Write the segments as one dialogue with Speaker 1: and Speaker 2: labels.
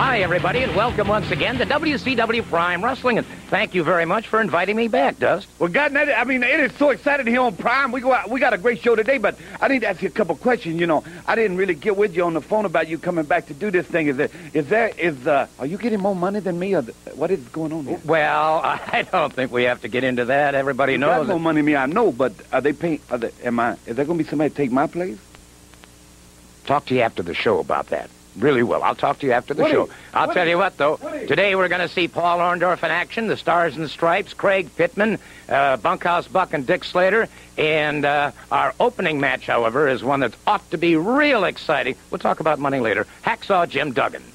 Speaker 1: Hi, everybody, and welcome once again to WCW Prime Wrestling, and thank you very much for inviting me back, Dust.
Speaker 2: Well, God, I mean, it is so exciting here on Prime. We got a great show today, but I need to ask you a couple questions. You know, I didn't really get with you on the phone about you coming back to do this thing. Are you getting more money than me, or what is going on here?
Speaker 1: Well, I don't think we have to get into that. Everybody knows.
Speaker 2: You got more money than me, I know, but are they paying? Is there going to be somebody to take my place?
Speaker 1: Talk to you after the show about that. Really will. I'll talk to you after the show. I'll tell you what, though. Today we're going to see Paul Orndorff in action, the Stars and Stripes, Craig Pittman, Bunkhouse Buck and Dick Slater. And our opening match, however, is one that ought to be real exciting. We'll talk about money later. Hacksaw Jim Duggan.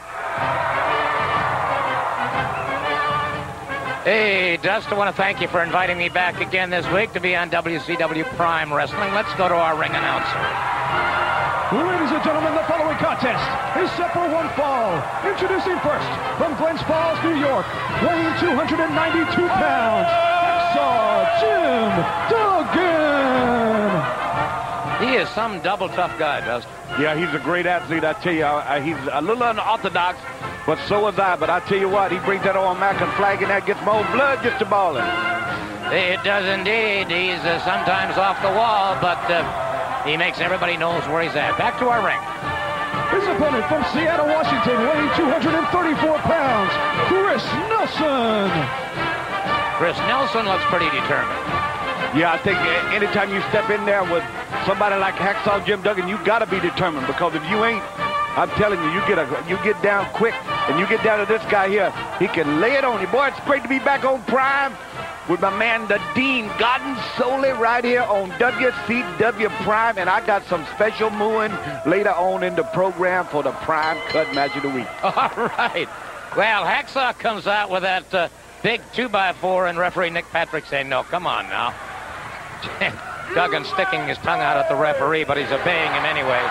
Speaker 1: Hey, Dust, I want to thank you for inviting me back again this week to be on WCW Prime Wrestling. Let's go to our ring announcer.
Speaker 3: Ladies and gentlemen, the following contest is set for one fall. Introducing first, from Glens Falls, New York, weighing 292 pounds, Hacksaw Jim Duggan.
Speaker 1: He is some double tough guy, Dust.
Speaker 2: Yeah, he's a great athlete, I tell you. He's a little unorthodox, but so is I. But I tell you what, he brings that old American flag and that gets my own blood just a balling.
Speaker 1: It does indeed. He's sometimes off the wall, but he makes everybody knows where he's at. Back to our ring.
Speaker 3: His opponent from Seattle, Washington, weighing 234 pounds, Chris Nelson.
Speaker 1: Chris Nelson looks pretty determined.
Speaker 2: Yeah, I think anytime you step in there with somebody like Hacksaw Jim Duggan, you got to be determined, because if you ain't, I'm telling you, you get down quick, and you get down to this guy here, he can lay it on you. Boy, it's great to be back on Prime with my man, the Dean Godden, solely right here on WCW Prime, and I got some special mooing later on in the program for the Prime Cut Match of the Week.
Speaker 1: All right. Well, Hacksaw comes out with that big 2x4, and referee Nick Patrick saying, no, come on now. Duggan sticking his tongue out at the referee, but he's obeying him anyway.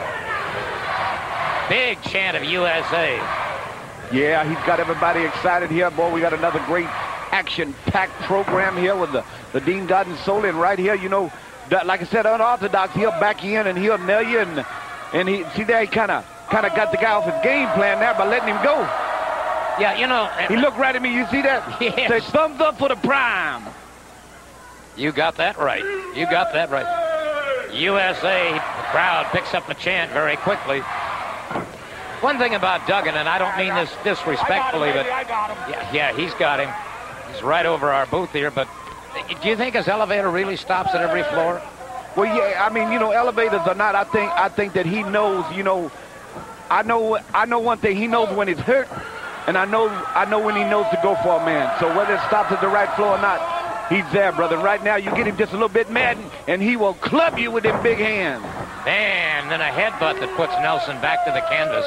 Speaker 1: Big chant of USA.
Speaker 2: Yeah, he's got everybody excited here. Boy, we got another great action-packed program here with the Dean Godden Soul. And right here, you know, like I said, unorthodox, he'll back you in and he'll nail you. And he, see there, he kind of got the guy off his game plan there by letting him go.
Speaker 1: Yeah, you know.
Speaker 2: He looked right at me. You see that?
Speaker 1: Yes.
Speaker 2: Say, thumbs up for the Prime.
Speaker 1: You got that right. You got that right. USA, the crowd picks up the chant very quickly. One thing about Duggan, and I don't mean this disrespectfully, but
Speaker 2: I got him.
Speaker 1: Yeah, he's got him. He's right over our booth here, but do you think his elevator really stops at every floor?
Speaker 2: Well, yeah, I mean, you know, elevators or not, I think that he knows, you know, I know one thing, he knows when he's hurt, and I know when he knows to go for a man. So whether it stops at the right floor or not, he's there, brother. Right now, you get him just a little bit mad, and he will club you with them big hands.
Speaker 1: And then a headbutt that puts Nelson back to the canvas.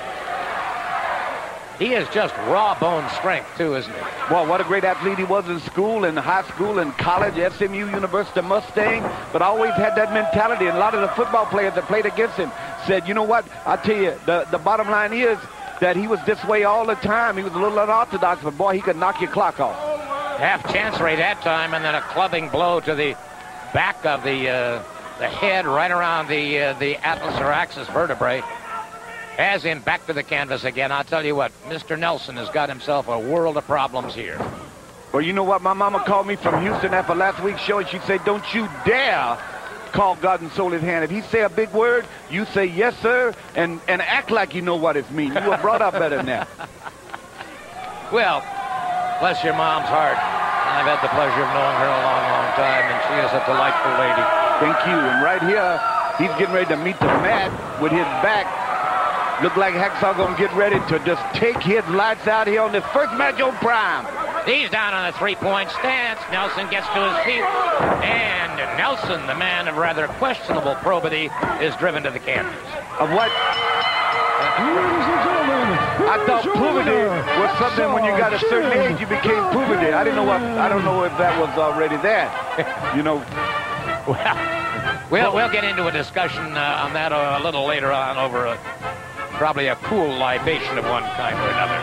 Speaker 1: He is just raw bone strength, too, isn't he?
Speaker 2: Well, what a great athlete he was in school, in high school, in college, SMU, University Mustang, but always had that mentality. And a lot of the football players that played against him said, you know what, I tell you, the bottom line is that he was this way all the time. He was a little unorthodox, but boy, he could knock your clock off.
Speaker 1: Half chancery that time, and then a clubbing blow to the back of the head right around the atlas or axis vertebrae. Has him back to the canvas again. I'll tell you what, Mr. Nelson has got himself a world of problems here.
Speaker 2: Well, you know what? My mama called me from Houston after last week's show, and she said, don't you dare call God and Soul his hand. If he say a big word, you say yes, sir, and act like you know what it means. You were brought up better than that.
Speaker 1: Well, bless your mom's heart. I've had the pleasure of knowing her a long, long time, and she is a delightful lady.
Speaker 2: Thank you. And right here, he's getting ready to meet the mat with his back. Look like Hacksaw gonna get ready to just take his lights out here on this first match on Prime.
Speaker 1: He's down on a three-point stance. Nelson gets to his feet. And Nelson, the man of rather questionable probity, is driven to the canvas.
Speaker 2: Of what?
Speaker 3: Ladies and gentlemen,
Speaker 2: I thought puberty was something when you got a certain age you became puberty. I don't know if that was already there. You know.
Speaker 1: Well, we'll get into a discussion on that a little later on over probably a cool libation of one kind or another.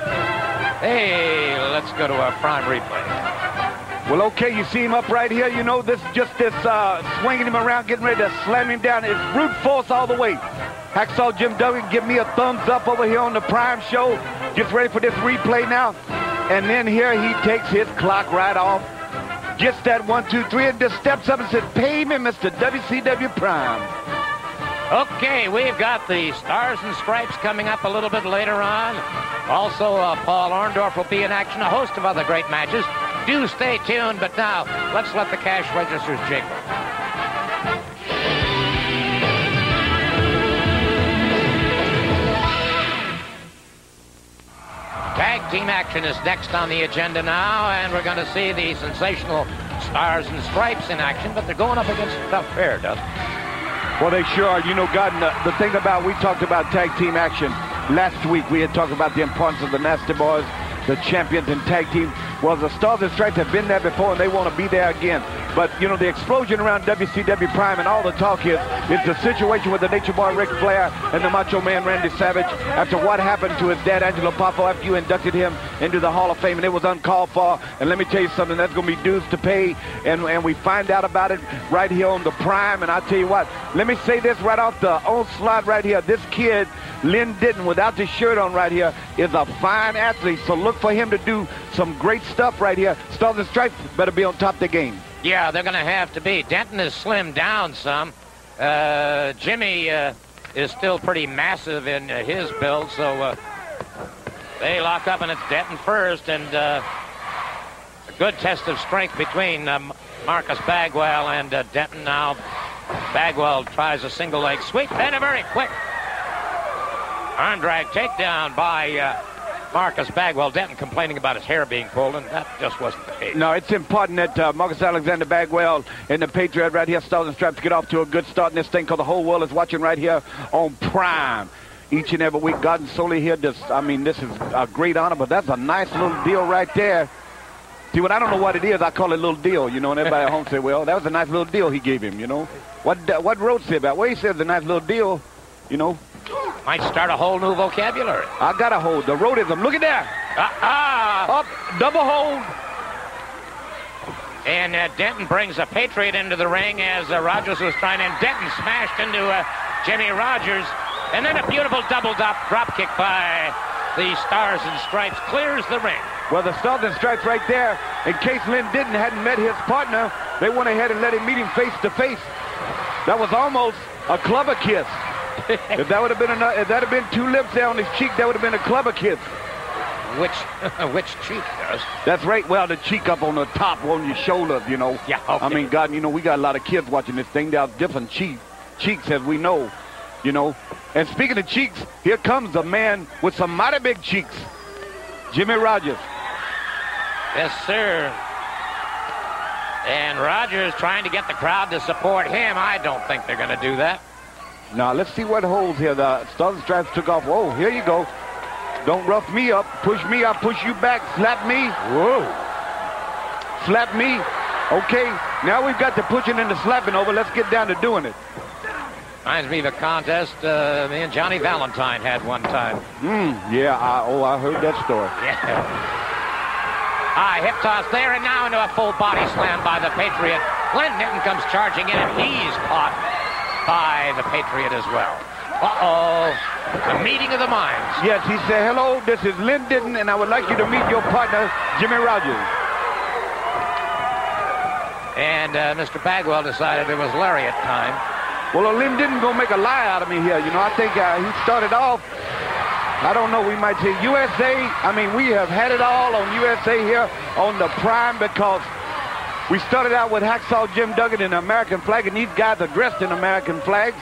Speaker 1: Hey, let's go to our Prime replay.
Speaker 2: Well, okay, you see him up right here. You know, this swinging him around, getting ready to slam him down. It's brute force all the way. Hacksaw Jim Duggan, give me a thumbs up over here on the Prime Show. Gets ready for this replay now. And then here he takes his clock right off. Gets that 1, 2, 3, and just steps up and says, pay me, Mr. WCW Prime.
Speaker 1: Okay, we've got the Stars and Stripes coming up a little bit later on. Also, Paul Orndorff will be in action, a host of other great matches. Do stay tuned, but now, let's let the cash registers jingle. Tag team action is next on the agenda now, and we're going to see the sensational Stars and Stripes in action, but they're going up against a tough pair, Dustin.
Speaker 2: Well, they sure are. You know, Gordon, the thing about, we talked about tag team action last week. We had talked about the importance of the Nasty Boys, the champions in tag team. Well, the Stars and Stripes have been there before, and they want to be there again. But, you know, the explosion around WCW Prime and all the talk is the situation with the Nature Boy Ric Flair and the Macho Man Randy Savage after what happened to his dad, Angelo Poffo, after you inducted him into the Hall of Fame, and it was uncalled for. And let me tell you something, that's going to be dues to pay, and we find out about it right here on the Prime. And I'll tell you what, let me say this right off the onslaught right here. This kid, Lynn Ditton, without the shirt on right here, is a fine athlete, so look for him to do some great stuff right here. Stars and Stripes better be on top of the game.
Speaker 1: Yeah, they're going to have to be. Denton has slimmed down some. Jimmy is still pretty massive in his build, so they lock up, and it's Denton first, and a good test of strength between Marcus Bagwell and Denton now. Bagwell tries a single leg sweep, and a very quick arm drag takedown by Marcus Bagwell. Denton complaining about his hair being pulled, and that just wasn't the case.
Speaker 2: No, it's important that Marcus Alexander Bagwell and the Patriot right here, Stars and Stripes, get off to a good start in this thing, because the whole world is watching right here on Prime each and every week. Gordon Soley here, this is a great honor, but that's a nice little deal right there. See, when I don't know what it is, I call it a little deal, you know, and everybody at home say, well, that was a nice little deal he gave him, you know. What Rhodes said about? Well, he says a nice little deal, you know.
Speaker 1: Might start a whole new vocabulary.
Speaker 2: I got a hold. The Rhodism. Look at that. Up. Double hold.
Speaker 1: And Denton brings a Patriot into the ring as Rogers was trying, and Denton smashed into Jimmy Rogers. And then a beautiful double drop kick by the Stars and Stripes clears the ring.
Speaker 2: Well, the Stars and Stripes right there, in case Lynn Ditton hadn't met his partner, they went ahead and let him meet him face to face. That was almost a clubber kiss. If that would have been if that had been two lips there on his cheek, that would have been a clubber kiss.
Speaker 1: Which cheek does?
Speaker 2: That's right. Well, the cheek up on the top, on your shoulder, you know.
Speaker 1: Yeah. Okay.
Speaker 2: I mean, God, you know, we got a lot of kids watching this thing. There are different cheeks, as we know, you know. And speaking of cheeks, here comes a man with some mighty big cheeks, Jimmy Rogers.
Speaker 1: Yes, sir. And Rogers trying to get the crowd to support him. I don't think they're going to do that.
Speaker 2: Now, let's see what holds here. The Stars and Stripes took off. Whoa, here you go. Don't rough me up. Push me, I'll push you back. Slap me. Whoa. Slap me. Okay, now we've got the pushing and the slapping over. Let's get down to doing it.
Speaker 1: Reminds me of a contest me and Johnny Valentine had one time.
Speaker 2: Yeah, I heard that story.
Speaker 1: Yeah. Hip toss there, and now into a full body slam by the Patriot. Glenn Denton comes charging in, and he's caught by the Patriot as well. Uh-oh. A meeting of the minds.
Speaker 2: Yes, he said, hello, this is Lynn Ditton, and I would like you to meet your partner, Jimmy Rogers. And
Speaker 1: Mr. Bagwell decided it was lariat time.
Speaker 2: Well, Lynn Ditton gonna make a lie out of me here. You know, I think he started off, I don't know, we might say USA. I mean, we have had it all on USA here on the Prime, because we started out with Hacksaw Jim Duggan in the American flag, and these guys are dressed in American flags.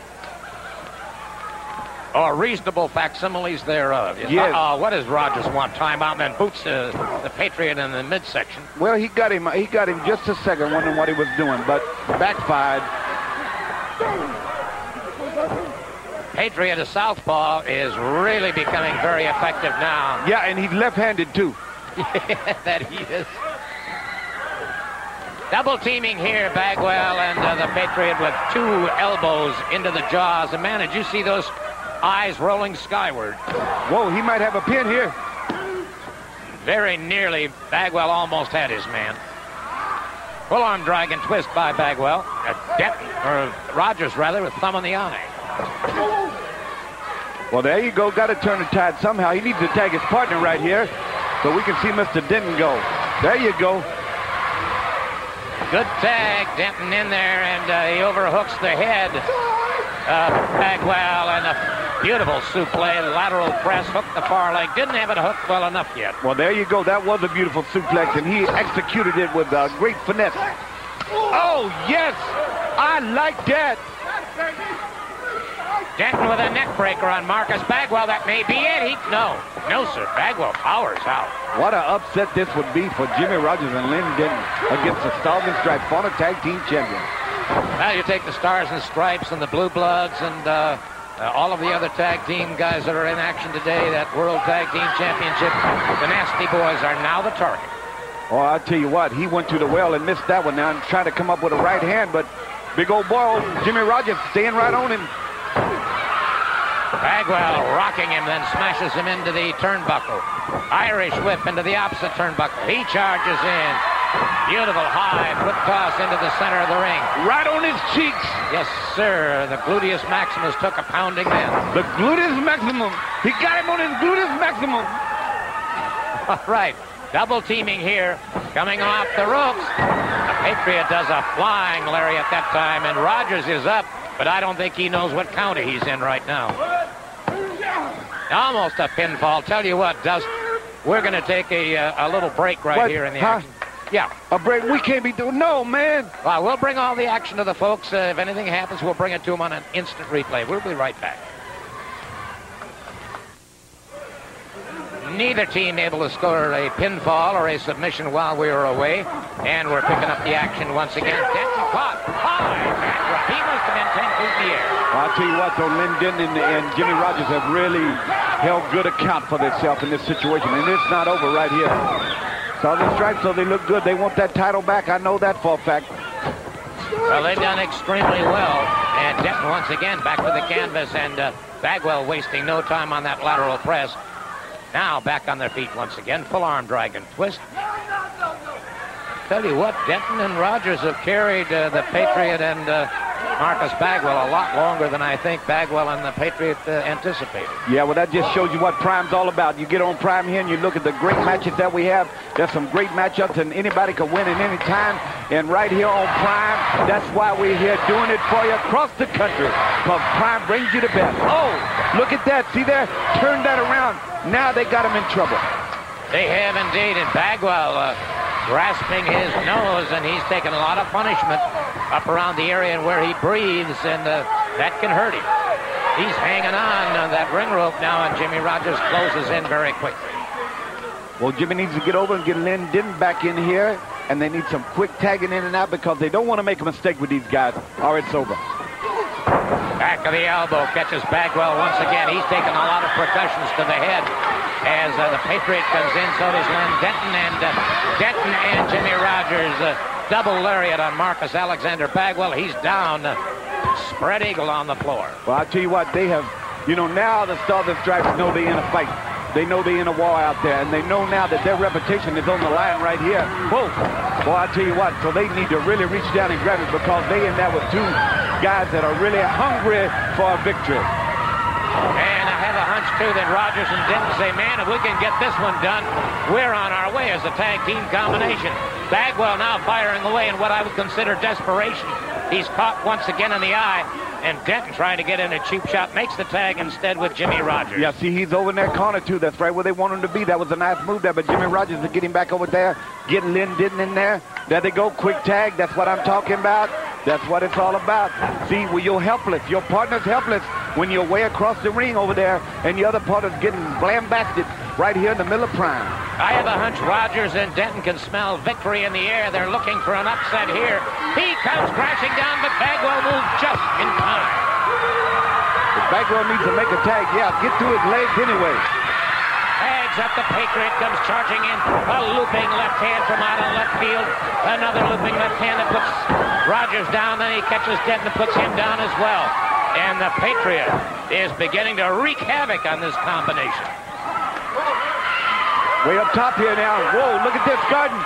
Speaker 1: Or reasonable facsimiles thereof.
Speaker 2: Yes.
Speaker 1: What does Rogers want? Timeout, and then boots the Patriot in the midsection.
Speaker 2: Well, he got him just a second, wondering what he was doing, but backfired.
Speaker 1: Patriot, a southpaw, is really becoming very effective now.
Speaker 2: Yeah, and he's left-handed, too.
Speaker 1: Yeah, that he is. Double teaming here, Bagwell and the Patriot with two elbows into the jaws. And man, did you see those eyes rolling skyward?
Speaker 2: Whoa, he might have a pin here.
Speaker 1: Very nearly, Bagwell almost had his man. Full arm drag and twist by Bagwell. Denton, or Rogers rather, with thumb on the eye.
Speaker 2: Well, there you go. Got to turn the tide somehow. He needs to tag his partner right here so we can see Mr. Denton go. There you go.
Speaker 1: Good tag. Denton in there, and he overhooks the head. Bagwell, and a beautiful suplex, lateral press, hooked the far leg. Didn't have it hooked well enough yet.
Speaker 2: Well, there you go. That was a beautiful suplex, and he executed it with great finesse. Oh, yes! I like that.
Speaker 1: Denton with a neck breaker on Marcus Bagwell. That may be it. No, sir. Bagwell powers out.
Speaker 2: What an upset this would be for Jimmy Rogers and Lynn Denton against the Stars and Stripes, former tag team champions.
Speaker 1: Well, you take the Stars and Stripes and the Blue Bloods and all of the other tag team guys that are in action today, that World Tag Team Championship. The Nasty Boys are now the target.
Speaker 2: Oh, I'll tell you what, he went to the well and missed that one now and trying to come up with a right hand, but big old boy, Jimmy Rogers, staying right on him.
Speaker 1: Bagwell rocking him, then smashes him into the turnbuckle. Irish whip into the opposite turnbuckle. He charges in. Beautiful high foot toss into the center of the ring.
Speaker 2: Right on his cheeks.
Speaker 1: Yes, sir. The gluteus maximus took a pounding then.
Speaker 2: The gluteus maximum. He got him on his gluteus maximum.
Speaker 1: All right. Double teaming here. Coming off the ropes. The Patriot does a flying lariat that time, and Rogers is up, but I don't think he knows what counter he's in right now. Almost a pinfall. Tell you what, Dust, we're going to take a little break right here in the action. Yeah.
Speaker 2: A break? We can't be doing... No, man.
Speaker 1: Well, we'll bring all the action to the folks. If anything happens, we'll bring it to them on an instant replay. We'll be right back. Neither team able to score a pinfall or a submission while we were away. And we're picking up the action once again. Denton caught. High back. He must have been 10 feet in the air.
Speaker 2: I'll tell you what, though, Lynn Denton and Jimmy Rogers have really held good account for themselves in this situation. And it's not over right here. Southern Stripes, so they look good. They want that title back. I know that for a fact.
Speaker 1: Well, they've done extremely well. And Denton once again back to the canvas. And Bagwell wasting no time on that lateral press. Now back on their feet once again. Full arm dragon twist. Tell you what, Denton and Rogers have carried the Patriot and Marcus Bagwell a lot longer than I think Bagwell and the Patriot anticipated.
Speaker 2: Yeah, well, that just shows you what Prime's all about. You get on Prime here and you look at the great matches that we have. There's some great matchups, and anybody can win at any time. And right here on Prime, that's why we're here doing it for you across the country, because Prime brings you the best. Oh, look at that. See there? Turn that around. Now they got him in trouble.
Speaker 1: They have indeed, and Bagwell grasping his nose, and he's taken a lot of punishment up around the area and where he breathes, and that can hurt him. He's hanging on that ring rope now, and Jimmy Rogers closes in very quickly.
Speaker 2: Well, Jimmy needs to get over and get Lynn Denton back in here, and they need some quick tagging in and out because they don't want to make a mistake with these guys, or it's over.
Speaker 1: Back of the elbow catches Bagwell once again. He's taken a lot of percussions to the head as the Patriot comes in. So does Lynn Denton, and Denton and Jimmy Rogers double lariat on Marcus Alexander Bagwell. He's down, spread eagle on the floor.
Speaker 2: Well, I'll tell you what, they have, now the Stars and Stripes know they're in a fight. They know they're in a war out there, and they know now that their reputation is on the line right here. Whoa. Well, I'll tell you what, so they need to really reach down and grab it because they in there with two guys that are really hungry for a victory.
Speaker 1: And I have a hunch, too, that Rogers and Denton say, man, if we can get this one done, we're on our way as a tag team combination. Bagwell now firing away in what I would consider desperation. He's caught once again in the eye, and Denton trying to get in a cheap shot makes the tag instead with Jimmy Rogers.
Speaker 2: Yeah, see, he's over in their corner, too. That's right where they want him to be. That was a nice move there, but Jimmy Rogers is getting back over there, getting Lynn Denton in there. There they go, quick tag. That's what I'm talking about. That's what it's all about. See, when you're helpless, your partner's helpless when you're way across the ring over there, and the other partner's getting blambasted right here in the middle of Prime.
Speaker 1: I have a hunch Rogers and Denton can smell victory in the air. They're looking for an upset here. He comes crashing down, but Bagwell moves just in time.
Speaker 2: If Bagwell needs to make a tag, yeah, get to his legs anyway.
Speaker 1: Tags up, the Patriot comes charging in. A looping left hand from out on left field. Another looping left hand that puts Rogers down. Then he catches Denton and puts him down as well. And the Patriot is beginning to wreak havoc on this combination.
Speaker 2: Way up top here now. Whoa, look at this garden.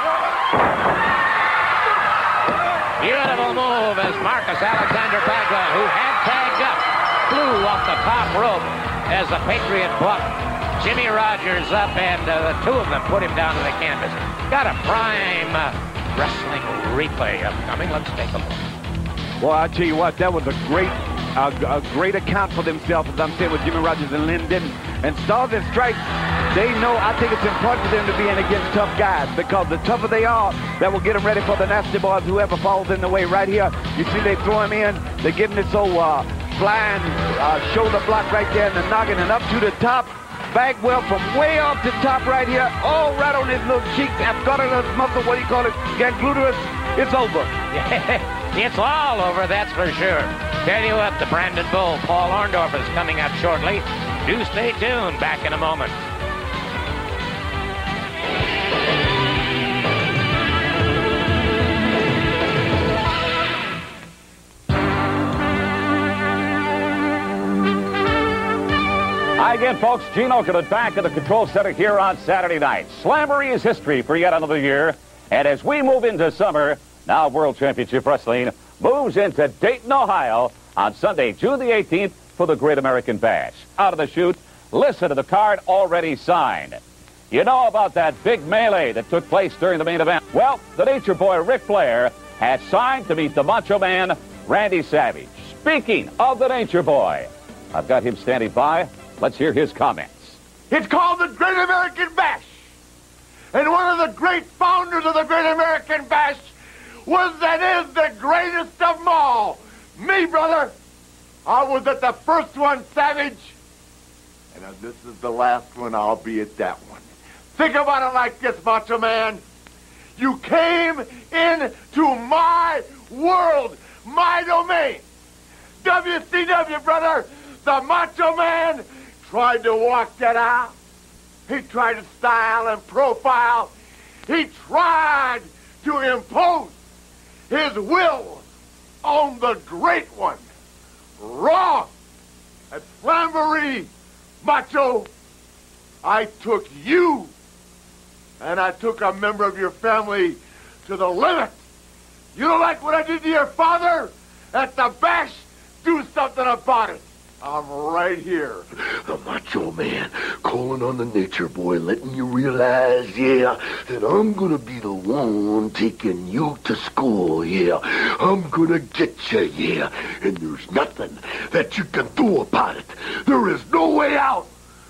Speaker 1: Beautiful move as Marcus Alexander Bagwell, who had tagged up, flew off the top rope as the Patriot bluff. Jimmy Rogers up, and the two of them put him down to the canvas. Got a prime wrestling replay upcoming. Let's take a look.
Speaker 2: Well, I'll tell you what, that was a great account for themselves, as I'm saying, with Jimmy Rogers and Linden. And Stars and Stripes, they know, I think it's important for them to be in against tough guys, because the tougher they are, that will get them ready for the nasty boys, whoever falls in the way. Right here, you see they throw him in. They're getting this old flying shoulder block right there in the noggin, and up to the top. Bagwell from way off the top right here. Oh, right on his little cheeks. Abscondulus muscle, what do you call it? Gangluteus. It's over.
Speaker 1: It's all over, that's for sure. Tell you what, the Brandon Bull, Paul Orndorff, is coming up shortly. Do stay tuned. Back in a moment.
Speaker 4: Hi again, folks. Gino Goodett back at the Control Center here on Saturday night. Slamboree is history for yet another year. And as we move into summer, now World Championship Wrestling moves into Dayton, Ohio on Sunday, June the 18th for the Great American Bash. Out of the chute, listen to the card already signed. You know about that big melee that took place during the main event? Well, the Nature Boy Ric Flair has signed to meet the Macho Man Randy Savage. Speaking of the Nature Boy, I've got him standing by. Let's hear his comments.
Speaker 5: It's called the Great American Bash. And one of the great founders of the Great American Bash was that is the greatest of them all. Me, brother. I was at the first one, Savage. And this is the last one. I'll be at that one. Think about it like this, Macho Man. You came into my world, my domain. WCW, brother. The Macho Man tried to walk that out. He tried to style and profile. He tried to impose his will on the great one. Wrong. At Slamboree, Macho, I took you and I took a member of your family to the limit. You don't like what I did to your father? At the Bash, do something about it. I'm right here.
Speaker 6: The Macho Man calling on the Nature Boy, letting you realize, yeah, that I'm gonna be the one taking you to school, yeah. I'm gonna get you, yeah. And there's nothing that you can do about it. There is no way out.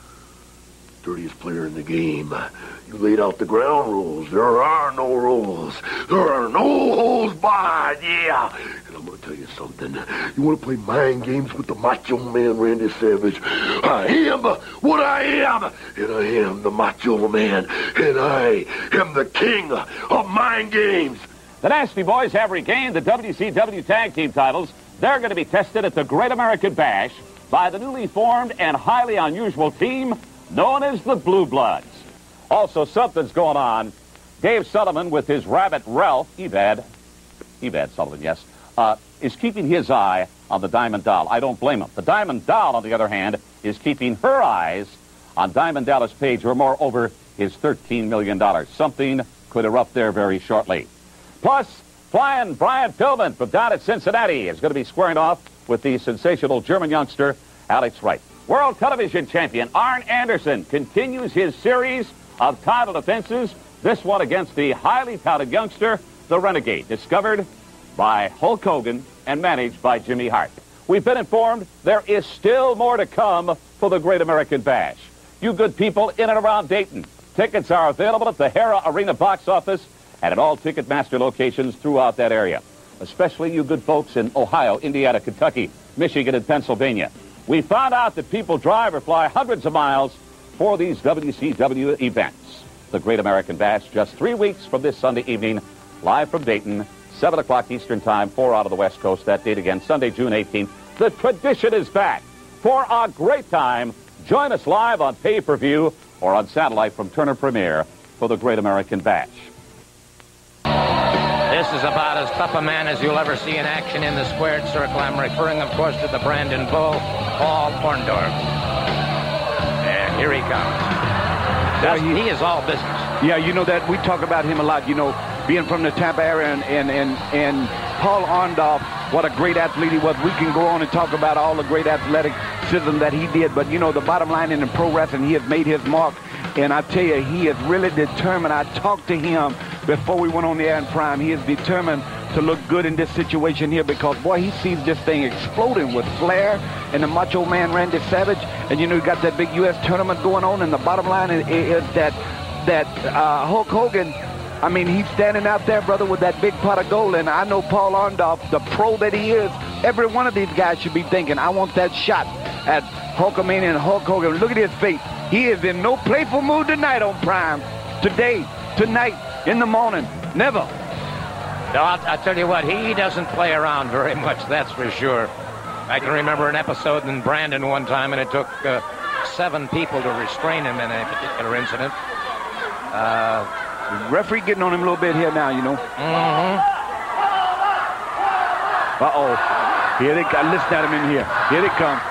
Speaker 6: Dirtiest player in the game. You laid out the ground rules. There are no rules. There are no holds barred, yeah. And I'm going to tell you something. You want to play mind games with the Macho Man Randy Savage? I am what I am. And I am the Macho Man. And I am the king of mind games.
Speaker 4: The Nasty Boys have regained the WCW Tag Team titles. They're going to be tested at the Great American Bash by the newly formed and highly unusual team known as the Blue Bloods. Also, something's going on. Dave Sullivan with his rabbit Ralph, Ebad Sullivan, yes, is keeping his eye on the Diamond Doll. I don't blame him. The Diamond Doll, on the other hand, is keeping her eyes on Diamond Dallas Page, or moreover, his $13 million. Something could erupt there very shortly. Plus, flying Brian Pillman from down at Cincinnati is going to be squaring off with the sensational German youngster, Alex Wright. World Television Champion Arn Anderson continues his series of title defenses, this one against the highly touted youngster, the Renegade, discovered by Hulk Hogan and managed by Jimmy Hart. We've been informed there is still more to come for the Great American Bash. You good people in and around Dayton, tickets are available at the Hera Arena box office and at all Ticketmaster locations throughout that area, especially you good folks in Ohio, Indiana, Kentucky, Michigan, and Pennsylvania. We found out that people drive or fly hundreds of miles for these WCW events. The Great American Bash, just 3 weeks from this Sunday evening, live from Dayton, 7 o'clock Eastern Time, 4 out of the West Coast. That date again, Sunday, June 18th. The tradition is back. For a great time, join us live on pay-per-view or on satellite from Turner Premiere for the Great American Bash.
Speaker 1: This is about as tough a man as you'll ever see in action in the squared circle. I'm referring, of course, to the Brandon Bull, Paul Orndorff. And here he comes. He is all business.
Speaker 2: Yeah, you know that we talk about him a lot, you know, being from the Tampa area, and Paul Orndorff, what a great athlete he was. We can go on and talk about all the great athletic criticism that he did. But, you know, the bottom line in the pro wrestling, he has made his mark. And I tell you, he is really determined. I talked to him before we went on the air in Prime. He is determined to look good in this situation here because, boy, he sees this thing exploding with Flair and the Macho Man Randy Savage. And, you know, you got that big U.S. tournament going on. And the bottom line is that Hulk Hogan, I mean, he's standing out there, brother, with that big pot of gold. And I know Paul Orndorff, the pro that he is, every one of these guys should be thinking, I want that shot at Hulkamania and Hulk Hogan. Look at his face. He is in no playful mood tonight on Prime. Today, tonight, in the morning. Never.
Speaker 1: No, I'll tell you what, he doesn't play around very much, that's for sure. I can remember an episode in Brandon one time, and it took 7 people to restrain him in a particular incident.
Speaker 2: The referee getting on him a little bit here now, you know.
Speaker 1: Mm-hmm.
Speaker 2: Uh-oh. Here they come. Listen at him in here. Here they come.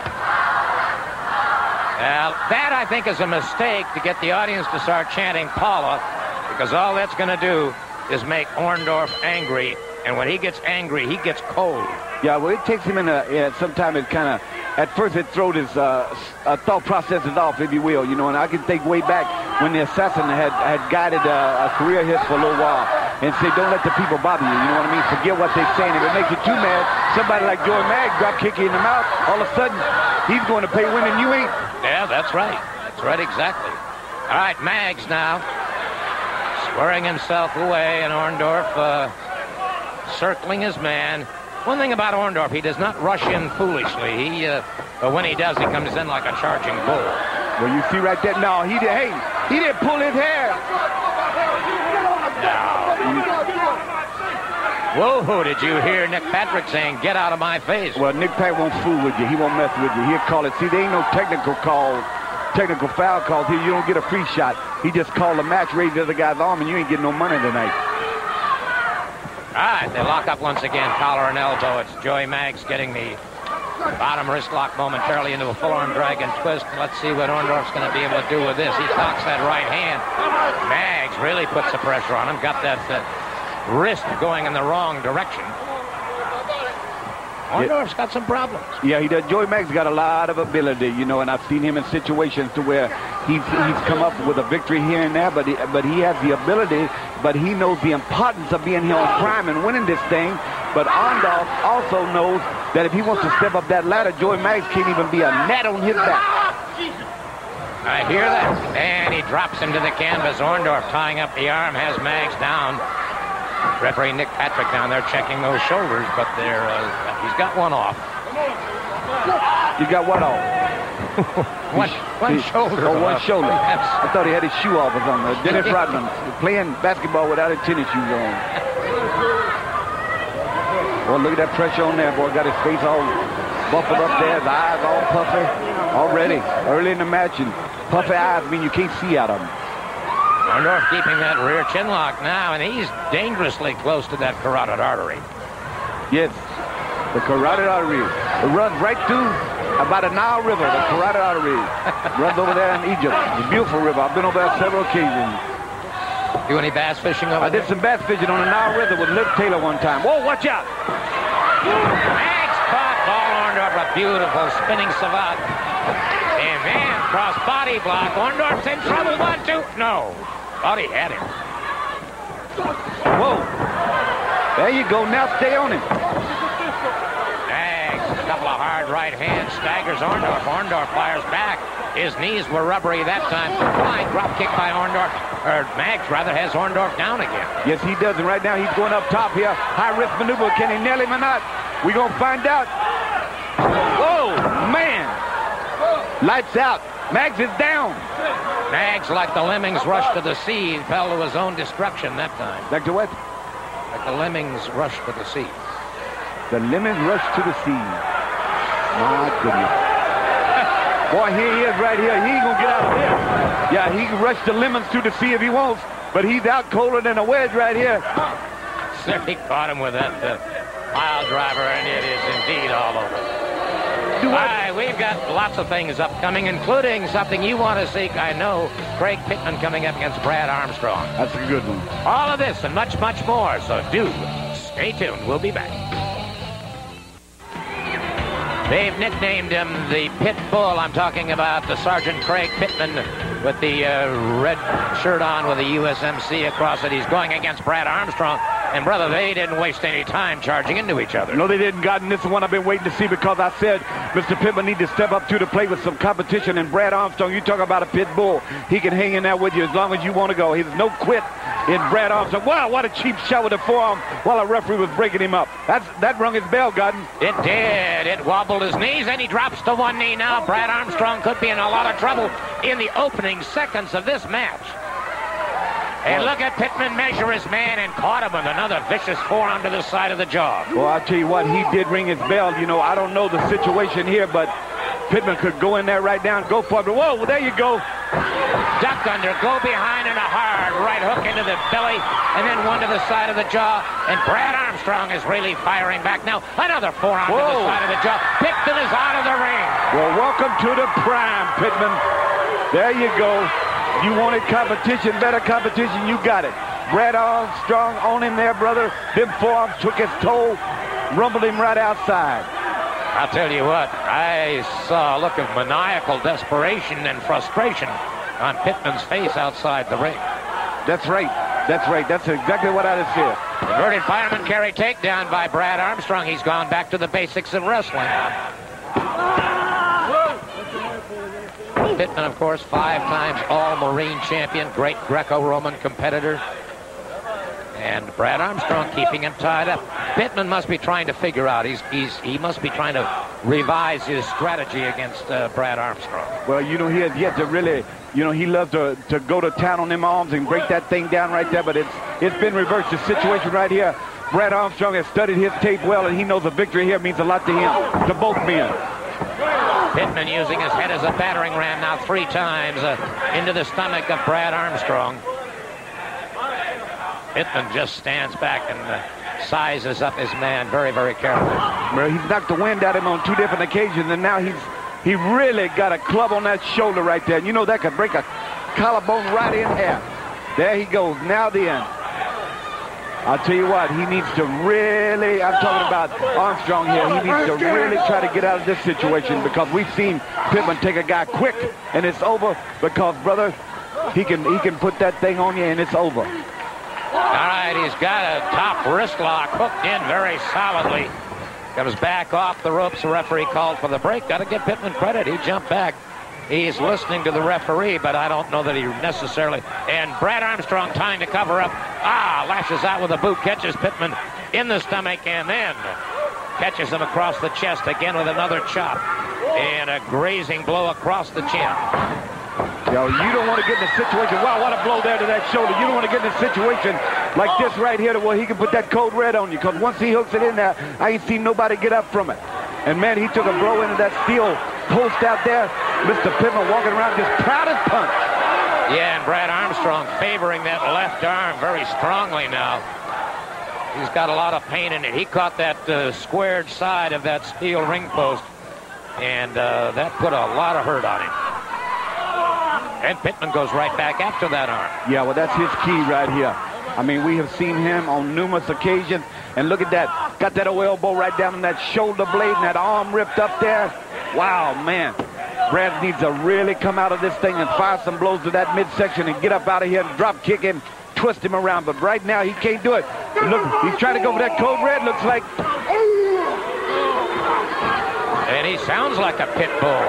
Speaker 1: That, I think, is a mistake to get the audience to start chanting Paula, because all that's going to do is make Orndorff angry, and when he gets angry, he gets cold.
Speaker 2: Yeah, well, it takes him in sometimes it kind of, at first it throws his thought processes off, if you will, you know, and I can think way back when the assassin had guided a career hit for a little while and say, don't let the people bother you, you know what I mean? Forget what they're saying. If it makes you too mad, somebody like Joey Mag drop kick you in the mouth, all of a sudden, he's going to pay win and you ain't.
Speaker 1: Yeah, that's right. That's right, exactly. All right, Mags now, squaring himself away, and Orndorff circling his man. One thing about Orndorff, he does not rush in foolishly. But when he does, he comes in like a charging bull.
Speaker 2: Well, you see right there. No, he didn't pull his hair.
Speaker 1: No. Whoa, did you hear Nick Patrick saying, get out of my face?
Speaker 2: Well, Nick Patrick won't fool with you. He won't mess with you. He'll call it. See, there ain't no technical foul calls here. You don't get a free shot. He just called a match, raised the other guy's arm, and you ain't getting no money tonight.
Speaker 1: All right, they lock up once again, collar and elbow. It's Joey Maggs getting the bottom wrist lock momentarily into a full-arm drag and twist. Let's see what Orndorff's going to be able to do with this. He cocks that right hand. Maggs really puts the pressure on him. Got that wrist going in the wrong direction. Orndorff's got some problems.
Speaker 2: Yeah, he does. Joey Maggs got a lot of ability, you know, and I've seen him in situations to where he's come up with a victory here and there, but he has the ability, but he knows the importance of being here on Prime and winning this thing. But Orndorff also knows that if he wants to step up that ladder, Joey Maggs can't even be a gnat on his back.
Speaker 1: I hear that. And he drops him to the canvas. Orndorff tying up the arm, has Maggs down. Referee Nick Patrick down there checking those shoulders, but he's got one off.
Speaker 2: You got what off?
Speaker 1: one shoulder.
Speaker 2: Oh, one shoulder. I thought he had his shoe off or something. Dennis Rodman playing basketball without his tennis shoes on. Boy, look at that pressure on there, boy. Got his face all buffled up there, his eyes all puffy already. Early in the match, and puffy eyes mean you can't see out of them.
Speaker 1: Orndorff keeping that rear chin lock now, and he's dangerously close to that carotid artery.
Speaker 2: Yes, the carotid artery. It runs right through about a Nile River, the carotid artery. Runs over there in Egypt. It's a beautiful river. I've been over there several occasions.
Speaker 1: Do any bass fishing over there?
Speaker 2: I did some bass fishing on the Nile River with Liv Taylor one time. Whoa, watch out!
Speaker 1: Maggs caught Paul Orndorff, a beautiful spinning savate. And man, cross body block. Orndorff's in trouble. 1, 2. No. Thought he had him.
Speaker 2: Whoa. There you go. Now stay on him.
Speaker 1: Maggs, a couple of hard right hands, staggers Orndorff. Orndorff fires back. His knees were rubbery that time. Flying drop kick by Orndorff. Or Maggs, rather, has Orndorff down again.
Speaker 2: Yes, he does. And right now he's going up top here. High-risk maneuver. Can he nail him or not? We're going to find out. Whoa, man. Lights out. Maggs is down.
Speaker 1: Maggs, like the lemmings rushed to the sea, fell to his own destruction that time.
Speaker 2: Like the what?
Speaker 1: Like the lemmings rushed to the sea.
Speaker 2: The lemmings rushed to the sea. My goodness. Boy, here he is right here. He ain't going to get out of there. Yeah, he can rush the lemons to the sea if he wants, but he's out colder than a wedge right here.
Speaker 1: Sir, he caught him with that pile driver, and it is indeed all over. All right, we've got lots of things upcoming, including something you want to seek, I know. Craig Pittman coming up against Brad Armstrong.
Speaker 2: That's a good one.
Speaker 1: All of this and much, much more, so do stay tuned. We'll be back. They've nicknamed him the Pit Bull. I'm talking about the Sergeant Craig Pittman with the red shirt on with the USMC across it. He's going against Brad Armstrong. And, brother, they didn't waste any time charging into each other.
Speaker 2: No, they didn't, God. And this is one I've been waiting to see because I said Mr. Pittman needs to step up to the plate with some competition. And Brad Armstrong, you talk about a pit bull. He can hang in there with you as long as you want to go. There's no quit in Brad Armstrong. Wow, what a cheap shot with the forearm while a referee was breaking him up. That rung his bell, Godden.
Speaker 1: It did. It wobbled his knees, and he drops to one knee now. Brad Armstrong could be in a lot of trouble in the opening seconds of this match. And look at Pittman measure his man and caught him with another vicious forearm to the side of the jaw.
Speaker 2: Well, I'll tell you what, he did ring his bell. You know, I don't know the situation here, but Pittman could go in there right now and go for it. Whoa, well, there you go.
Speaker 1: Duck under, go behind, and a hard right hook into the belly, and then one to the side of the jaw. And Brad Armstrong is really firing back now. Another forearm to the side of the jaw. Pittman is out of the ring.
Speaker 2: Well, welcome to the prime, Pittman. There you go. You wanted competition, better competition, you got it. Brad Armstrong on him there, brother. Them forearms took his toll, rumbled him right outside.
Speaker 1: I'll tell you what, I saw a look of maniacal desperation and frustration on Pittman's face outside the ring.
Speaker 2: That's right. That's right. That's exactly what I just said.
Speaker 1: Inverted fireman carry takedown by Brad Armstrong. He's gone back to the basics of wrestling. Pittman, of course, 5 times All-Marine champion, great Greco-Roman competitor. And Brad Armstrong keeping him tied up. Pittman must be trying to figure out. He must be trying to revise his strategy against Brad Armstrong.
Speaker 2: Well, you know, he has yet to really, you know, he loves to go to town on them arms and break that thing down right there. But it's been reversed. The situation right here, Brad Armstrong has studied his tape well, and he knows a victory here means a lot to him, to both men.
Speaker 1: Pittman using his head as a battering ram now 3 times into the stomach of Brad Armstrong. Pittman just stands back and sizes up his man very, very carefully.
Speaker 2: Well, he's knocked the wind out of him on 2 different occasions, and now he really got a club on that shoulder right there. And you know that could break a collarbone right in half. There he goes. Now the end. I'll tell you what, he needs to really, I'm talking about Armstrong here, he needs to really try to get out of this situation because we've seen Pittman take a guy quick and it's over because, brother, he can put that thing on you and it's over.
Speaker 1: All right, he's got a top wrist lock hooked in very solidly. Comes back off the ropes. The referee called for the break. Got to give Pittman credit. He jumped back. He's listening to the referee, but I don't know that he necessarily... And Brad Armstrong trying to cover up. Lashes out with a boot, catches Pittman in the stomach, and then catches him across the chest again with another chop. And a grazing blow across the chin.
Speaker 2: Yo, you don't want to get in a situation... Wow, what a blow there to that shoulder. You don't want to get in a situation like this right here where he can put that code red on you, because once he hooks it in there, I ain't seen nobody get up from it. And, man, he took a blow into that steel post out there. Mr. Pittman walking around just proud as punch.
Speaker 1: Yeah, and Brad Armstrong favoring that left arm very strongly now. He's got a lot of pain in it. He caught that squared side of that steel ring post, and that put a lot of hurt on him. And Pittman goes right back after that arm.
Speaker 2: Yeah, well, that's his key right here. I mean, we have seen him on numerous occasions, and look at that. Got that old elbow right down on that shoulder blade and that arm ripped up there. Wow, man. Brad needs to really come out of this thing and fire some blows to that midsection and get up out of here and drop kick him, twist him around. But right now, he can't do it. Look, he's trying to go for that code red, looks like.
Speaker 1: And he sounds like a pit bull.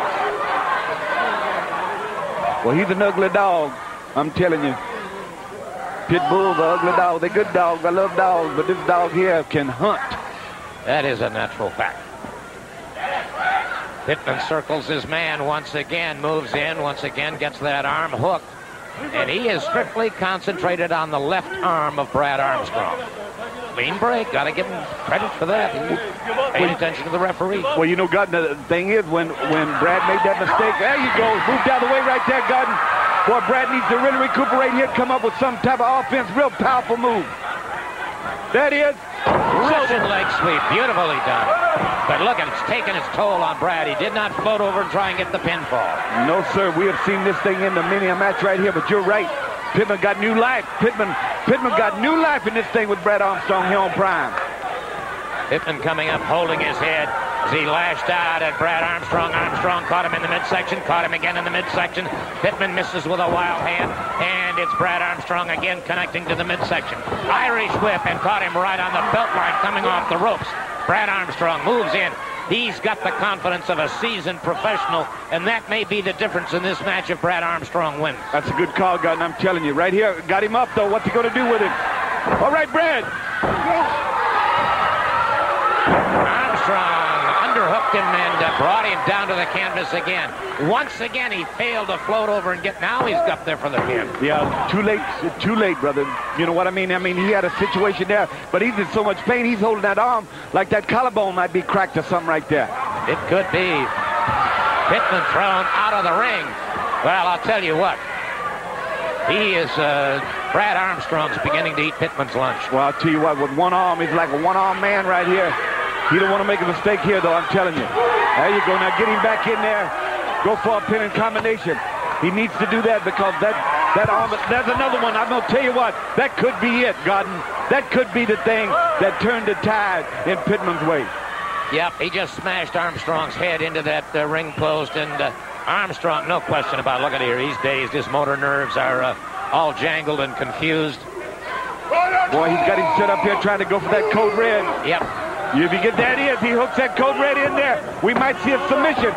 Speaker 2: Well, he's an ugly dog, I'm telling you. Pit bulls are ugly dogs. They're good dogs. I love dogs, but this dog here can hunt.
Speaker 1: That is a natural fact. Pittman circles his man once again, moves in, once again gets that arm hooked. And he is strictly concentrated on the left arm of Brad Armstrong. Clean break. Got to give him credit for that. He paid attention to the referee.
Speaker 2: Well, you know, Godden, the thing is, when Brad made that mistake, there you go. Moved out of the way right there, Godden. Boy, Brad needs to really recuperate here, come up with some type of offense. Real powerful move. That is.
Speaker 1: Russian leg sweep. Beautifully done. But look, it's taken its toll on Brad. He did not float over and try and get the pinfall.
Speaker 2: No, sir. We have seen this thing in the many a match right here, but you're right. Pittman got new life. Pittman got new life in this thing with Brad Armstrong here on Prime.
Speaker 1: Pittman coming up, holding his head as he lashed out at Brad Armstrong. Armstrong caught him in the midsection, caught him again in the midsection. Pittman misses with a wild hand, and it's Brad Armstrong again connecting to the midsection. Irish whip, and caught him right on the belt line coming off the ropes. Brad Armstrong moves in. He's got the confidence of a seasoned professional, and that may be the difference in this match if Brad Armstrong wins.
Speaker 2: That's a good call, Gunn. I'm telling you. Right here. Got him up, though. What's he going to do with him? All right, Brad.
Speaker 1: Armstrong underhooked him and brought him down to the canvas again. Once again, he failed to float over and get. Now he's up there for the pin.
Speaker 2: Yeah, too late, brother. You know what I mean? I mean, he had a situation there, but he's in so much pain. He's holding that arm like that collarbone might be cracked or something right there.
Speaker 1: It could be. Pittman thrown out of the ring. Well, I'll tell you what. He is, Brad Armstrong's beginning to eat Pittman's lunch.
Speaker 2: Well, I'll tell you what, with one arm, he's like a one-arm man right here. He don't want to make a mistake here, though, I'm telling you. There you go. Now get him back in there. Go for a pin and combination. He needs to do that because that arm, there's another one. I'm going to tell you what, that could be it, Gordon. That could be the thing that turned the tide in Pittman's way.
Speaker 1: Yep, he just smashed Armstrong's head into that ring post, and Armstrong, no question about it. Look at here, he's dazed. His motor nerves are all jangled and confused.
Speaker 2: Boy, he's got him set up here trying to go for that code red.
Speaker 1: Yep.
Speaker 2: If he get that in, he hooks that code red in there, we might see a submission.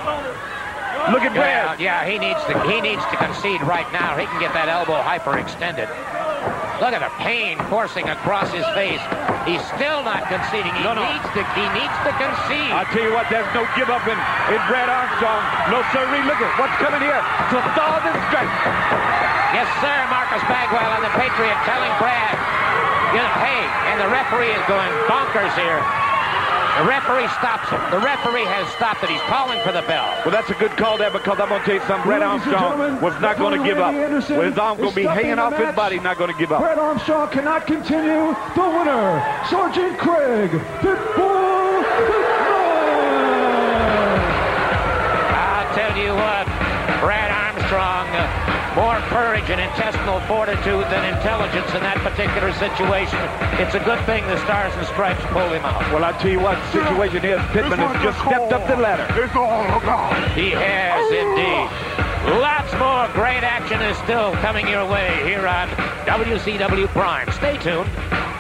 Speaker 2: Look at Brad.
Speaker 1: Yeah, he needs to concede right now. He can get that elbow hyperextended. Look at the pain coursing across his face. He's still not conceding. He needs to concede.
Speaker 2: I'll tell you what, there's no give up in Brad Armstrong. No sirree. Look at what's coming here. To thaw this strike.
Speaker 1: Yes, sir. Marcus Bagwell and the Patriot telling Brad, you know, hey, and the referee is going bonkers here. The referee stops him. The referee has stopped it. He's calling for the bell.
Speaker 2: Well, that's a good call there because I'm going to tell you something. Brad Armstrong was not going to give up. With his arm going to be hanging off his body, not going to give up.
Speaker 3: Brad Armstrong cannot continue. The winner, Sergeant Craig Pitbull Pittman.
Speaker 1: I'll tell you what, Brad Armstrong, more courage and intestinal fortitude than intelligence in that particular situation. It's a good thing the Stars and Stripes pulled him out.
Speaker 2: Well, I'll tell you what, the situation is, Pittman has just stepped up the ladder.
Speaker 1: He has indeed. Lots more great action is still coming your way here on WCW Prime. Stay tuned.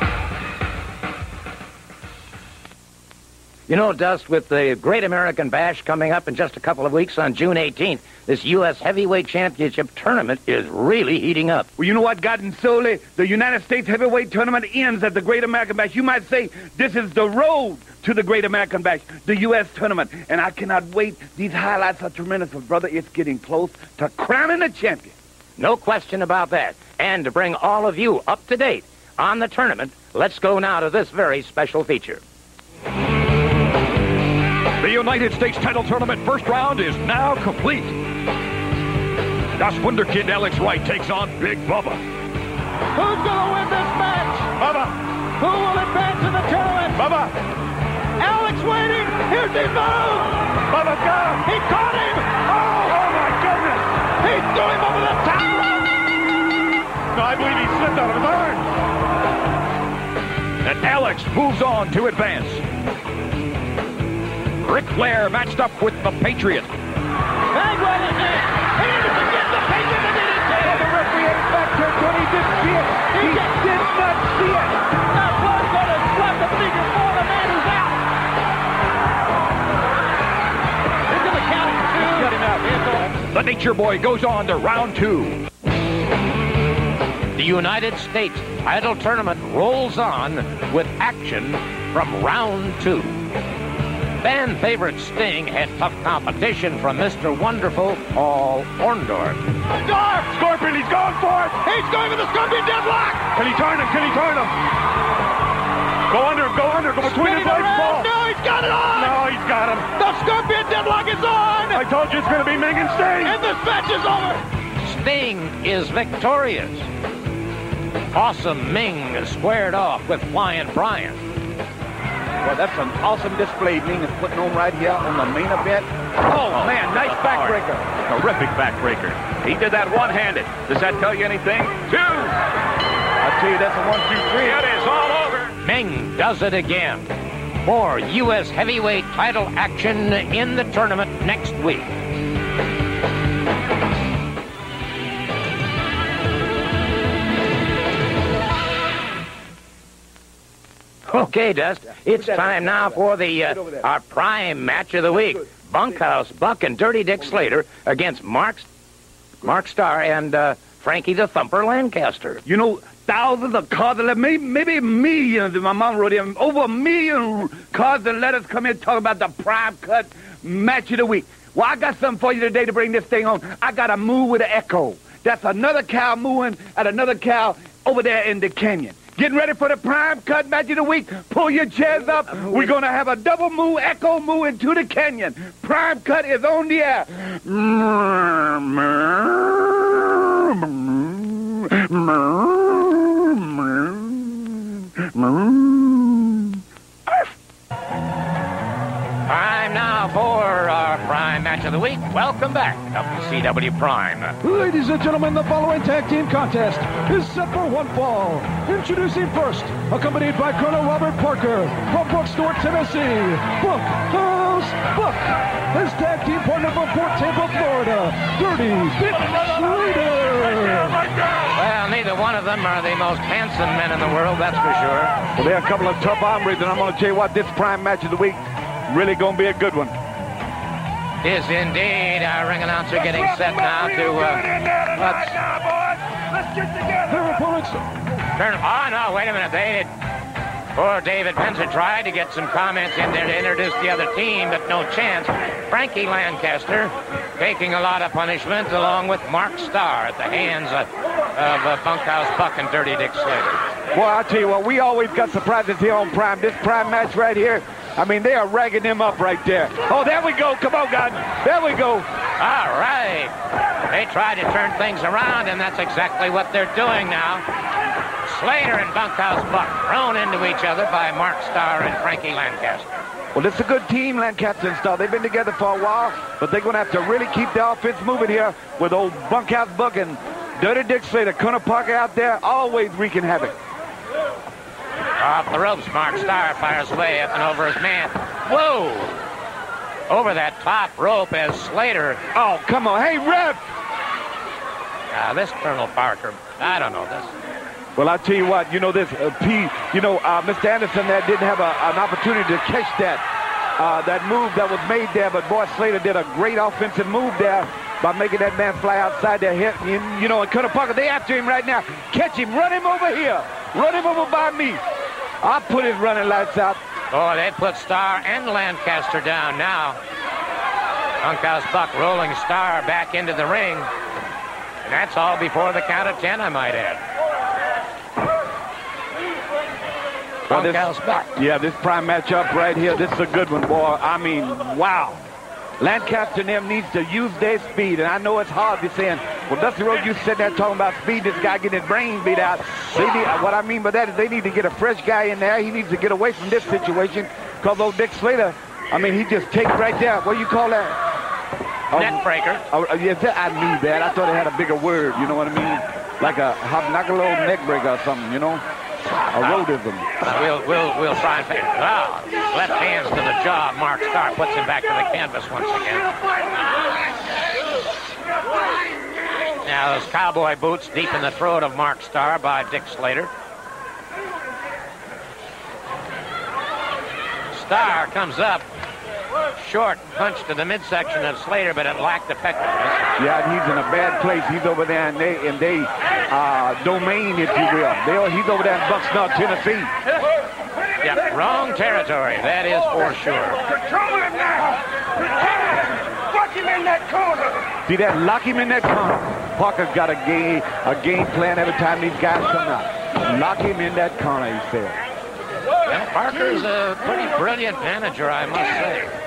Speaker 1: You know, Dust, with the Great American Bash coming up in just a couple of weeks on June 18th, this U.S. Heavyweight Championship tournament is really heating up.
Speaker 2: Well, you know what, Gordon Soley? The United States Heavyweight Tournament ends at the Great American Bash. You might say this is the road to the Great American Bash, the U.S. Tournament. And I cannot wait. These highlights are tremendous. But, brother, it's getting close to crowning the champion.
Speaker 1: No question about that. And to bring all of you up to date on the tournament, let's go now to this very special feature.
Speaker 7: The United States title tournament first round is now complete. Das Wunderkind Alex Wright takes on Big Bubba.
Speaker 3: Who's going to win this match?
Speaker 2: Bubba!
Speaker 3: Who will advance in the tournament?
Speaker 2: Bubba!
Speaker 3: Alex waiting. Here's his move.
Speaker 2: Bubba, got him!
Speaker 3: He caught him.
Speaker 2: Oh, my goodness!
Speaker 3: He threw him over the top.
Speaker 2: No, I believe he slipped out of his arm.
Speaker 7: And Alex moves on to advance. Ric Flair matched up with the Patriot.
Speaker 3: Bagwell is in. Anderson gets the Patriot and then it's in.
Speaker 2: The referee ain't back there, but he didn't see it. He did not see it.
Speaker 3: Now blood's going to slap the figure for the man who's out. Into the count of two.
Speaker 2: Cut him out.
Speaker 7: The Nature Boy goes on to round two.
Speaker 1: The United States title tournament rolls on with action from round two. Fan favorite Sting had tough competition from Mr. Wonderful Paul Orndorff.
Speaker 2: Scorpion, he's going for it.
Speaker 3: He's going for the Scorpion deadlock.
Speaker 2: Can he turn him? Can he turn him? Go under, go between his legs, Paul.
Speaker 3: No, he's got it on.
Speaker 2: No, he's got him.
Speaker 3: The Scorpion deadlock is on.
Speaker 2: I told you it's going to be Ming and Sting.
Speaker 3: And this match is over.
Speaker 1: Sting is victorious. Awesome Ming squared off with Flying Brian.
Speaker 2: Well, that's an awesome display Ming is putting on right here on the main event. Oh, man, nice backbreaker.
Speaker 7: Terrific backbreaker. He did that one-handed. Does that tell you anything? Two.
Speaker 2: I tell you, that's a 1, 2, 3.
Speaker 7: It is all over.
Speaker 1: Ming does it again. for U.S. heavyweight title action in the tournament next week. Okay, Dust, it's time now for our prime match of the week. Bunkhouse Buck and Dirty Dick Slater against Mark Starr and Frankie the Thumper Lancaster.
Speaker 2: You know, thousands of cards, maybe millions, my mom wrote in, over 1 million cards and letters come in talking about the prime cut match of the week. Well, I got something for you today to bring this thing on. I got a moo with an echo. That's another cow mooing at another cow over there in the canyon. Getting ready for the prime cut match of the week. Pull your chairs up. We're going to have a double moo, echo moo into the canyon. Prime cut is on the air.
Speaker 1: Time now for our prime match of the week. Welcome back, WCW Prime.
Speaker 3: Ladies and gentlemen, the following tag team contest is set for one fall. Introducing first, accompanied by Colonel Robert Parker from Brookstore, Tennessee, Bunkhouse Buck. His tag team partner from Fort Tampa, Florida, Dirty Dick Slater.
Speaker 1: Well, neither one of them are the most handsome men in the world, that's for sure.
Speaker 2: Well, they're a couple of tough hombres, and I'm going to tell you what, this prime match of the week really going to be a good one.
Speaker 1: Is indeed. Our ring announcer getting set now to
Speaker 3: let's get together. Their opponents.
Speaker 1: Oh no! Wait a minute. Poor David Penzer tried to get some comments in there to introduce the other team, but no chance. Frankie Lancaster taking a lot of punishment along with Mark Starr at the hands of Bunkhouse Buck and Dirty Dick Slater.
Speaker 2: Well, I'll tell you what, we always got surprises here on Prime. This Prime match right here, I mean, they are ragging them up right there. Oh, there we go. Come on, guys. There we go.
Speaker 1: All right. They tried to turn things around, and that's exactly what they're doing now. Slater and Bunkhouse Buck thrown into each other by Mark Starr and Frankie Lancaster.
Speaker 2: Well, this is a good team, Lancaster and Starr. They've been together for a while, but they're going to have to really keep the offense moving here with old Bunkhouse Buck and Dirty Dick Slater. Colonel Parker out there, always wreaking havoc.
Speaker 1: Off the ropes, Mark Starr fires away up and over his man. Whoa! Over that top rope as Slater.
Speaker 2: Oh, come on. Hey, ref!
Speaker 1: This Colonel Parker, I don't know this.
Speaker 2: Well, I'll tell you what, you know this, Mr. Anderson there didn't have an opportunity to catch that move that was made there, but boy, Slater did a great offensive move there by making that man fly outside their head. You know, and Colonel Parker, they after him right now. Catch him, run him over here. Run him over by me. I'll put his running lights out.
Speaker 1: Oh, they put Starr and Lancaster down now. Bunkhouse Buck rolling Starr back into the ring. And that's all before the count of 10, I might add. Bunkhouse Buck.
Speaker 2: Yeah, this prime matchup right here, this is a good one, boy. I mean, wow. Lancaster and them needs to use their speed, and I know it's hard to saying, well, Dusty Rhodes, you sitting there talking about speed, this guy getting his brain beat out. What I mean by that is they need to get a fresh guy in there. He needs to get away from this situation, because old Dick Slater, I mean, he just takes right there. What do you call that?
Speaker 1: Neck breaker.
Speaker 2: Yes, I knew that. I thought it had a bigger word, you know what I mean? Like a little neck breaker or something, you know? A rodism.
Speaker 1: We'll try and figure. Wow. Left hands to the jaw. Mark Starr puts him back to the canvas once again. Now those cowboy boots deep in the throat of Mark Starr by Dick Slater. Starr comes up. Short punch to the midsection of Slater, but it lacked effectiveness.
Speaker 2: Yeah, and he's in a bad place. He's over there in they domain, if you will. He's over there in Bucknell, Tennessee.
Speaker 1: Yep, wrong territory. That is for sure.
Speaker 5: Control him now. Lock him in that corner.
Speaker 2: See that? Lock him in that corner. Parker's got a game plan every time these guys come out. Lock him in that corner, he said.
Speaker 1: Well, Parker's a pretty brilliant manager, I must say.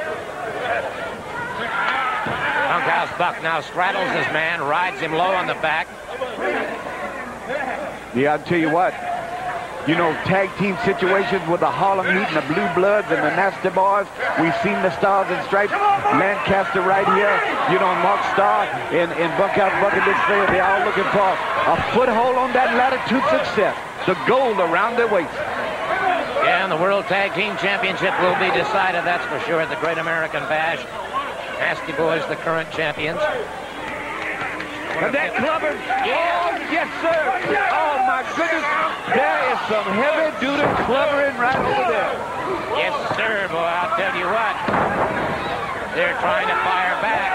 Speaker 1: Bunkhouse Buck now straddles his man, rides him low on the back.
Speaker 2: Yeah, I'll tell you what. You know, tag team situations with the Harlem Heat and the Blue Bloods and the Nasty Boys. We've seen the Stars and Stripes. Lancaster right here. You know, Mark Starr and Bunkhouse Buck and Dick Slater, they're all looking for a foothold on that ladder to success. The gold around their waist.
Speaker 1: Yeah, and the World Tag Team Championship will be decided, that's for sure, at the Great American Bash. Nasty Boys, the current champions.
Speaker 2: And that clubber, oh, yes, sir. Oh, my goodness. There is some heavy-duty clubbering right over there.
Speaker 1: Yes, sir, boy, I'll tell you what. They're trying to fire back.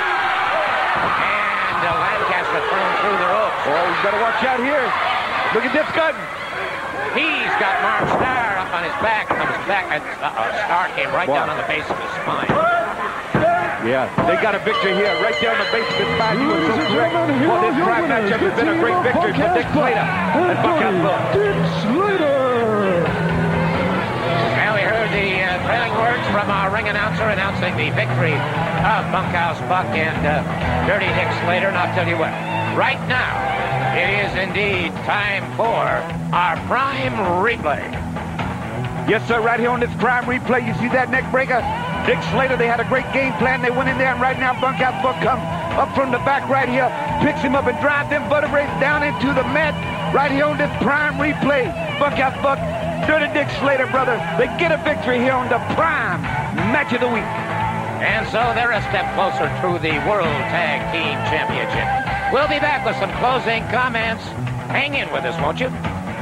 Speaker 1: And Lancaster thrown through the ropes.
Speaker 2: Oh, you better watch out here. Look at this gun.
Speaker 1: He's got Mark Starr up on his back. Comes back. Starr came right down on the base of his spine.
Speaker 2: Yeah, they got a victory here, right there on the base of his spine. You were so correct. Well, this crime matchup has been a great victory for Dick Slater and Bunkhouse Buck.
Speaker 3: Dick Slater!
Speaker 1: Well, we heard the trailing words from our ring announcer announcing the victory of Bunkhouse Buck and Dirty Dick Slater. And I'll tell you what, right now, it is indeed time for our Prime Replay.
Speaker 2: Yes, sir, right here on this Prime Replay, you see that neck breaker? Dick Slater, they had a great game plan. They went in there, and right now Bunkhouse Buck comes up from the back right here, picks him up and drives them vertebrae down into the mat right here on this Prime Replay. Bunkhouse Buck, Dirty Dick Slater, brother, they get a victory here on the Prime Match of the Week.
Speaker 1: And so they're a step closer to the World Tag Team Championship. We'll be back with some closing comments. Hang in with us, won't you?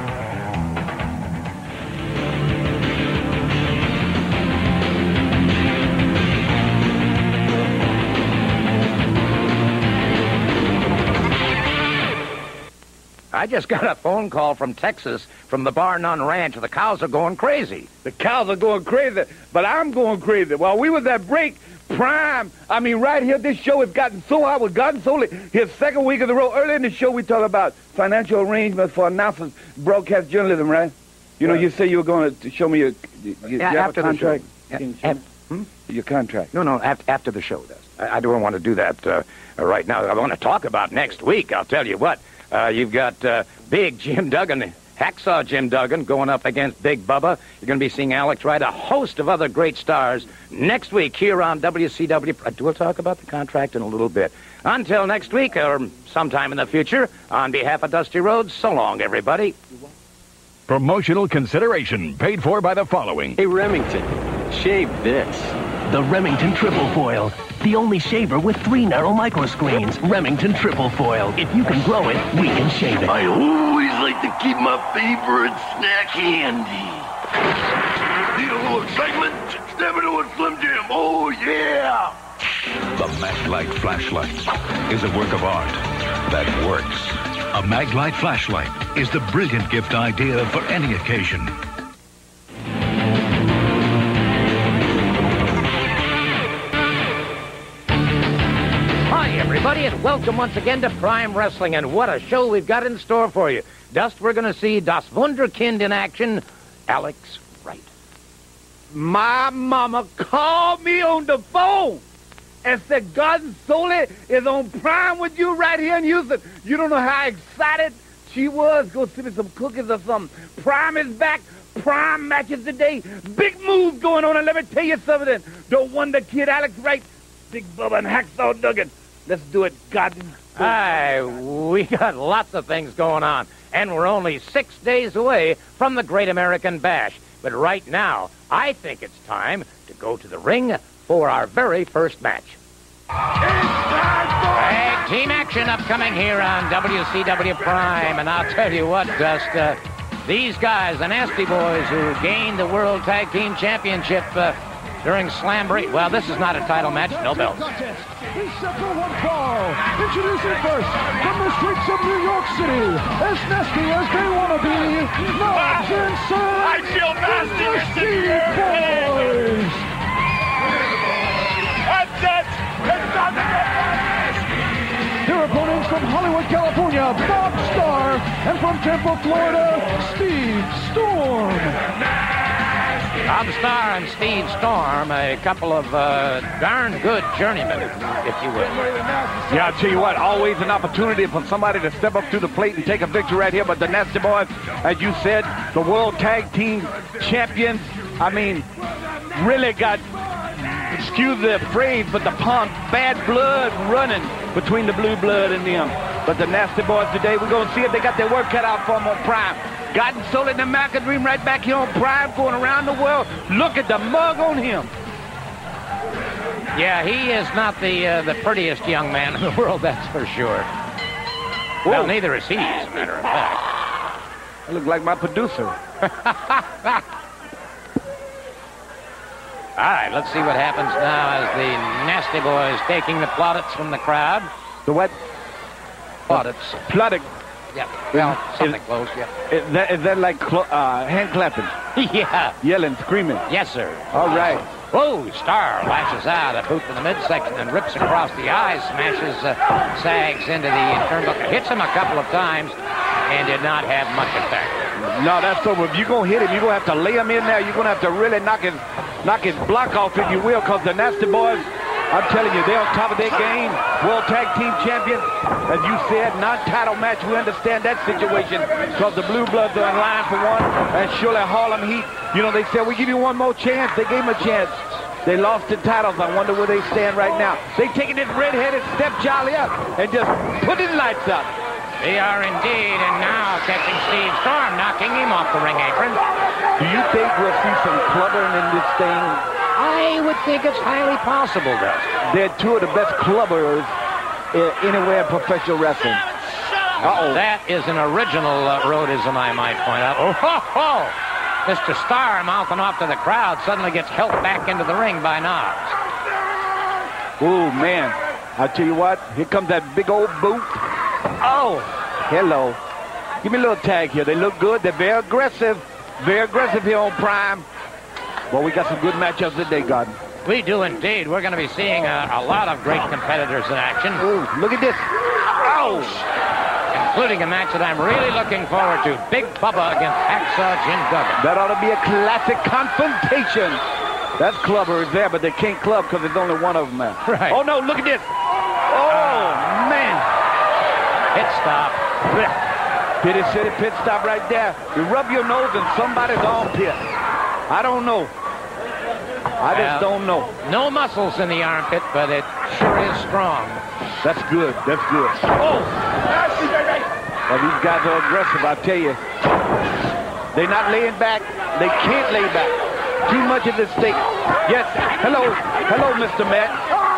Speaker 1: I just got a phone call from Texas from the Bar None Ranch. The cows are going crazy.
Speaker 2: The cows are going crazy, but I'm going crazy. While we was at break, Prime, I mean, right here, this show has gotten so hot with Gotten Solely. His second week of the road. Earlier in the show, we talked about financial arrangements for announcers, broadcast journalism, right? You know, you say you were going to show me your
Speaker 1: after
Speaker 2: contract?
Speaker 1: The show.
Speaker 2: Your contract.
Speaker 1: No, after the show does. I don't want to do that right now. I want to talk about next week. I'll tell you what. You've got Big Jim Duggan, Hacksaw Jim Duggan, going up against Big Bubba. You're going to be seeing Alex Wright, a host of other great stars, next week here on WCW. We'll talk about the contract in a little bit. Until next week, or sometime in the future, on behalf of Dusty Rhodes, so long, everybody.
Speaker 7: Promotional consideration paid for by the following.
Speaker 8: Hey, Remington, shave this. The Remington Triple Foil. The only shaver with 3 narrow micro screens. Remington Triple Foil. If you can grow it, we can shave it.
Speaker 6: I always like to keep my favorite snack handy. Need a little excitement? Step into a Slim Jim. Oh, yeah!
Speaker 9: The Maglite flashlight is a work of art that works. A Maglite flashlight is the brilliant gift idea for any occasion.
Speaker 1: Everybody, and welcome once again to Prime Wrestling, and what a show we've got in store for you. Dust, we're going to see Das Wunderkind in action, Alex Wright.
Speaker 2: My mama called me on the phone and said Gotten Solely is on Prime with you right here in Houston. You don't know how excited she was. Go send me some cookies or something. Prime is back. Prime matches today. Big moves going on, and let me tell you something. The Wonder Kid, Alex Wright, Big Bubba, and Hacksaw Duggan. Let's do it, Gotten.
Speaker 1: Aye, we got lots of things going on, and we're only 6 days away from the Great American Bash. But right now, I think it's time to go to the ring for our very first match. Tag team action upcoming here on WCW Prime, and I'll tell you what, Dust, these guys, the Nasty Boys, who gained the World Tag Team Championship during Slamboree. Well, this is not a title match, no belts.
Speaker 3: He's set for one fall. Introducing first, from the streets of New York City, as nasty as they want to be, Knobs and Sons.
Speaker 5: I feel nasty
Speaker 3: Nasty Boys.
Speaker 5: That's it! It's not the
Speaker 3: Their opponents from Hollywood, California, Bob Starr, and from Tampa, Florida, Steve Storm.
Speaker 1: Bob Starr and Steve Storm, a couple of darn good journeymen, if you will.
Speaker 2: Yeah, I'll tell you what, always an opportunity for somebody to step up to the plate and take a victory right here. But the Nasty Boys, as you said, the World Tag Team Champions, I mean, really got, excuse the phrase, but the pond, bad blood running between the blue blood and them. But the Nasty Boys today, we're going to see if they got their work cut out for them on Prime. Gotten sold in the American Dream right back here on Prime, going around the world. Look at the mug on him.
Speaker 1: Yeah, he is not the prettiest young man in the world, that's for sure.
Speaker 2: Whoa.
Speaker 1: Well, neither is he, as a matter of fact.
Speaker 2: I look like my producer.
Speaker 1: All right, let's see what happens now as the Nasty Boys taking the plaudits from the crowd.
Speaker 2: The what?
Speaker 1: Plaudits.
Speaker 2: Plaudit.
Speaker 1: Yep. Well, something close, yep.
Speaker 2: Is that like hand clapping?
Speaker 1: Yeah.
Speaker 2: Yelling, screaming?
Speaker 1: Yes, sir.
Speaker 2: All right.
Speaker 1: Whoa, Star lashes out, a boot in the midsection and rips across the eyes, smashes Sags into the turnbuckle, hits him a couple of times, and did not have much effect.
Speaker 2: No, that's over. If you're going to hit him, you're going to have to lay him in there. You're going to have to really knock his block off, if you will, because the Nasty Boys, I'm telling you, they're on top of their game. World Tag Team Champions, as you said, non-title match. We understand that situation because the Blue Bloods are in line for one, and surely Harlem Heat, you know, they said, we give you one more chance. They gave him a chance. They lost the titles. I wonder where they stand right now. They taking this red-headed stepchild up and just putting lights up.
Speaker 1: They are indeed, and now catching Steve Storm, knocking him off the ring apron.
Speaker 2: Do you think we'll see some clubbering in this thing?
Speaker 1: I would think it's highly possible, Dust.
Speaker 2: They're two of the best clubbers anywhere in professional wrestling. Uh-oh.
Speaker 1: That is an original roadism, I might point out. Oh, ho, ho! Mr. Starr, mouthing off to the crowd, suddenly gets helped back into the ring by Knobs.
Speaker 2: Oh, man. I'll tell you what. Here comes that big old boot. Oh, hello. Give me a little tag here. They look good. They're very aggressive. Very aggressive here on Prime. Well, we got some good matchups today, Gordon.
Speaker 1: We do indeed. We're going to be seeing a lot of great competitors in action.
Speaker 2: Ooh, look at this. Oh!
Speaker 1: Including a match that I'm really looking forward to. Big Bubba against Hacksaw Jim Duggan.
Speaker 2: That ought to be a classic confrontation. That's clubbers there, but they can't club because there's only one of them there.
Speaker 1: Right.
Speaker 2: Oh, no, look at this. Oh, man.
Speaker 1: Pit stop.
Speaker 2: Pity City pit stop right there. You rub your nose in somebody's armpit. I don't know. I just don't know.
Speaker 1: No muscles in the armpit, but it sure is strong.
Speaker 2: That's good. That's good. Oh! Well, these guys are aggressive, I tell you. They're not laying back. They can't lay back. Too much at stake. Yes. Hello. Hello, Mr. Matt.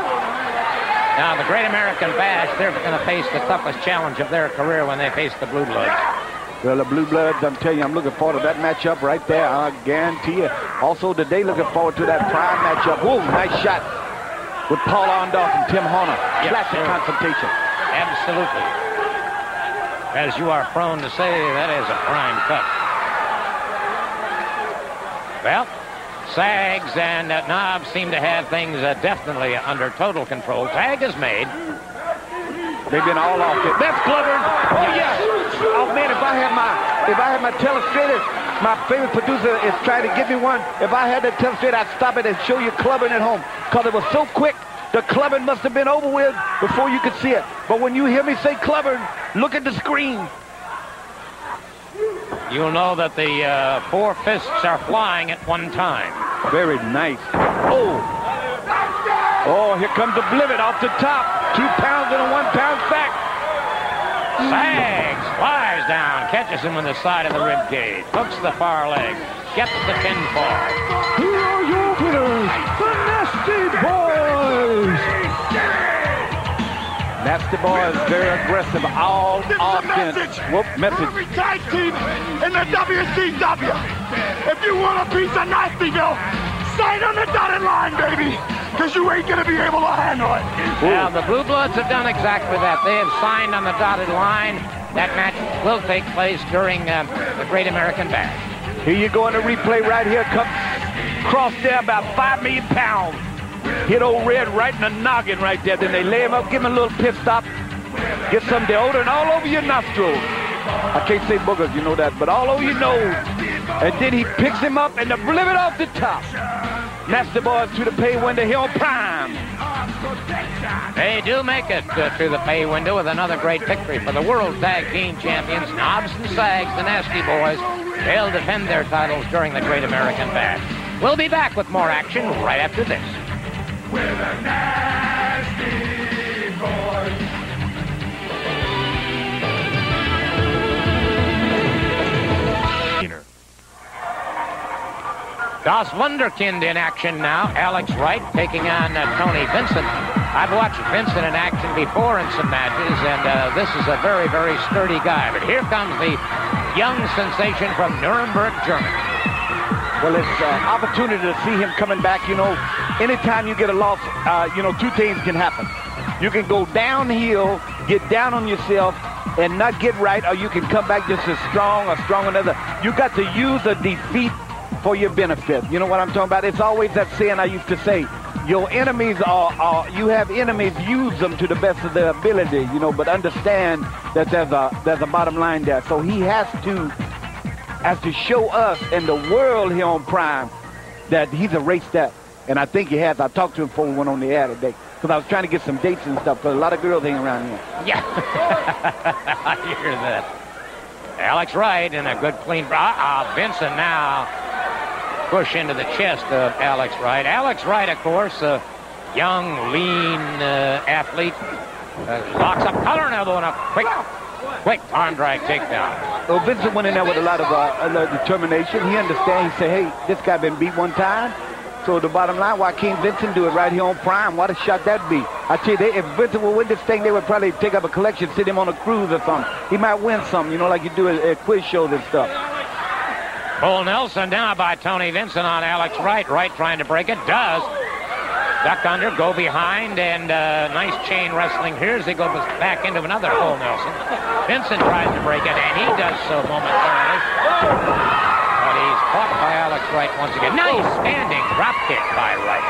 Speaker 1: Now, the Great American Bash, they're going to face the toughest challenge of their career when they face the Blue Bloods.
Speaker 2: Well, the Blue Bloods, I'm telling you, I'm looking forward to that matchup right there. I guarantee you. Also, today, looking forward to that Prime matchup. Whoa, nice shot with Paul Orndorff and Tim Horner.
Speaker 1: Yes,
Speaker 2: classic confrontation.
Speaker 1: Absolutely. As you are prone to say, that is a prime cut. Well, Sags and Knobs seem to have things definitely under total control. Tag is made.
Speaker 2: They've been all off it. That's clubbers. Oh, yeah. Oh, man, if I had my telestrator, my favorite producer is trying to give me one. If I had that telestrator, I'd stop it and show you clubbing at home. Because it was so quick, the clubbing must have been over with before you could see it. But when you hear me say clubbing, look at the screen.
Speaker 1: You'll know that the four fists are flying at one time.
Speaker 2: Very nice. Oh. Oh, here comes the blivet off the top. 2 pounds and a 1 pound sack.
Speaker 1: Sags flies down, catches him on the side of the rib cage, hooks the far leg, gets the pinfall.
Speaker 3: Here are your winners, the Nasty Boys.
Speaker 2: Nasty Boys, very aggressive, all offense. Message.
Speaker 5: Every tag team in the WCW. If you want a piece of Nastyville, sign on the dotted line, baby. Because you ain't going to be able to handle it.
Speaker 1: Now, the Blue Bloods have done exactly that. They have signed on the dotted line. That match will take place during the Great American Bash.
Speaker 2: Here you go in the replay right here. Come cross there about 5 million pounds. Hit old Red right in the noggin right there. Then they lay him up, give him a little pit stop. Get some deodorant all over your nostrils. I can't say boogers, you know that, but all over your nose. And then he picks him up and the blivet off the top. Nasty Boys to the pay window here on Prime.
Speaker 1: They do make it to the pay window with another great victory for the World Tag Team Champions, Knobs and Sags, the Nasty Boys. They'll defend their titles during the Great American Bash. We'll be back with more action right after this.
Speaker 5: We're the Nasty Boys.
Speaker 1: Das Wunderkind in action now. Alex Wright taking on Tony Vincent. I've watched Vincent in action before in some matches, and this is a very, very sturdy guy. But here comes the young sensation from Nuremberg, Germany.
Speaker 2: Well, it's an opportunity to see him coming back. You know, anytime you get a loss, you know, two things can happen. You can go downhill, get down on yourself, and not get right, or you can come back just as strong or strong another. You got to use a defeat for your benefit. You know what I'm talking about? It's always that saying I used to say, your enemies are you have enemies, use them to the best of their ability, you know, but understand that there's a bottom line there. So he has to show us and the world here on Prime that he's erased that. And I think he has. I talked to him before we went on the air today, because I was trying to get some dates and stuff, because a lot of girls hang around here.
Speaker 1: Yeah. I hear that. Alex Wright in a good clean... Vincent now push into the chest of Alex Wright. Alex Wright, of course, a young, lean athlete. Locks up, collar and elbow, and a quick arm drag takedown.
Speaker 2: Well, Vincent went in there with a lot of determination. He understands. He said, hey, this guy been beat one time. So the bottom line, why can't Vincent do it right here on Prime? What a shot that'd be. I tell you, if Vincent would win this thing, they would probably take up a collection, sit him on a cruise or something. He might win something, you know, like you do at quiz shows and stuff.
Speaker 1: Bull Nelson down by Tony Vincent on Alex Wright. Wright trying to break it. Does. Duck under, go behind, and nice chain wrestling here as they go back into another Bull Nelson. Vincent tries to break it, and he does so momentarily. But he's caught by Alex Wright once again. Nice standing drop kick by Wright.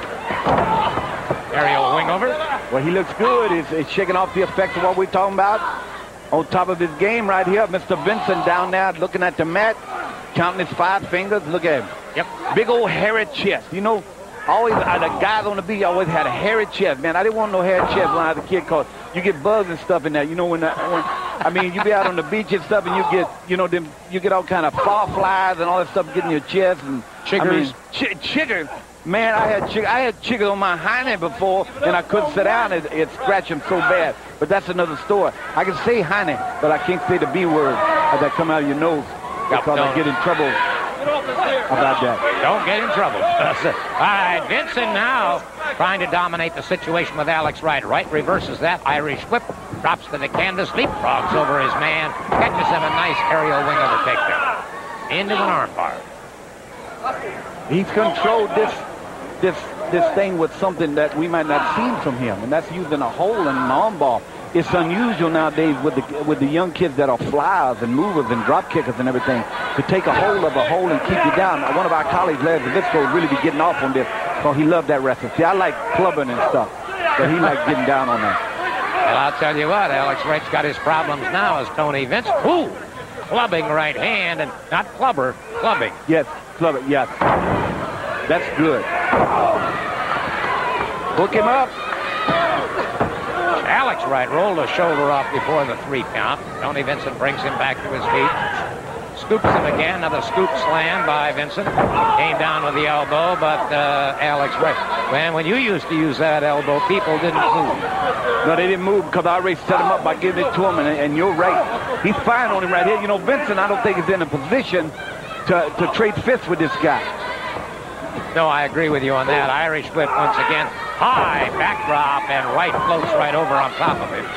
Speaker 1: Aerial wing over.
Speaker 2: Well, he looks good. He's shaking off the effects of what we're talking about. On top of his game right here, Mr. Vincent down there looking at the mat, counting his 5 fingers. Look at him.
Speaker 1: Yep.
Speaker 2: Big old hairy chest. You know, always the guys on the beach always had a hairy chest, man. I didn't want no hairy chest when I was a kid, because you get bugs and stuff in there. You know, I mean, you be out on the beach and stuff, and you get, you know, you get all kind of flies and all that stuff getting in your chest and
Speaker 1: chiggers.
Speaker 2: I mean, chiggers. Man, I had chiggers on my hind before, and I couldn't sit down. It scratched them so bad. But that's another story. I can say hind, but I can't say the B word that come out of your nose, because I get in trouble about that.
Speaker 1: Don't get in trouble. All right, Vincent now trying to dominate the situation with Alex Wright. Wright reverses that Irish whip, drops to the canvas, leapfrogs over his man, catches him a nice aerial wing over takedown into an armbar.
Speaker 2: He's controlled this thing with something that we might not have seen from him, and that's using a hole in an armbar. It's unusual nowadays with the young kids that are flyers and movers and drop kickers and everything, to take a hold of a hole and keep you down. One of our colleagues, Larry Zabisco, really be getting off on this, because he loved that wrestling. See, I like clubbing and stuff, but he likes getting down on that.
Speaker 1: Well, I'll tell you what, Alex Wright's got his problems now as Tony Vince. Ooh, clubbing right hand, and not clubber, clubbing.
Speaker 2: Yes, clubber, yes. That's good. Hook him up.
Speaker 1: Alex Wright rolled a shoulder off before the 3 count. Tony Vincent brings him back to his feet. Scoops him again. Another scoop slam by Vincent. Came down with the elbow, but Alex Wright. Man, when you used to use that elbow, people didn't move.
Speaker 2: No, they didn't move, because I already set him up by giving it to him, and you're right. He's fine on him right here. You know, Vincent, I don't think is in a position to trade fists with this guy.
Speaker 1: No, I agree with you on that. Irish whip once again. High backdrop, and Wright floats right over on top of him.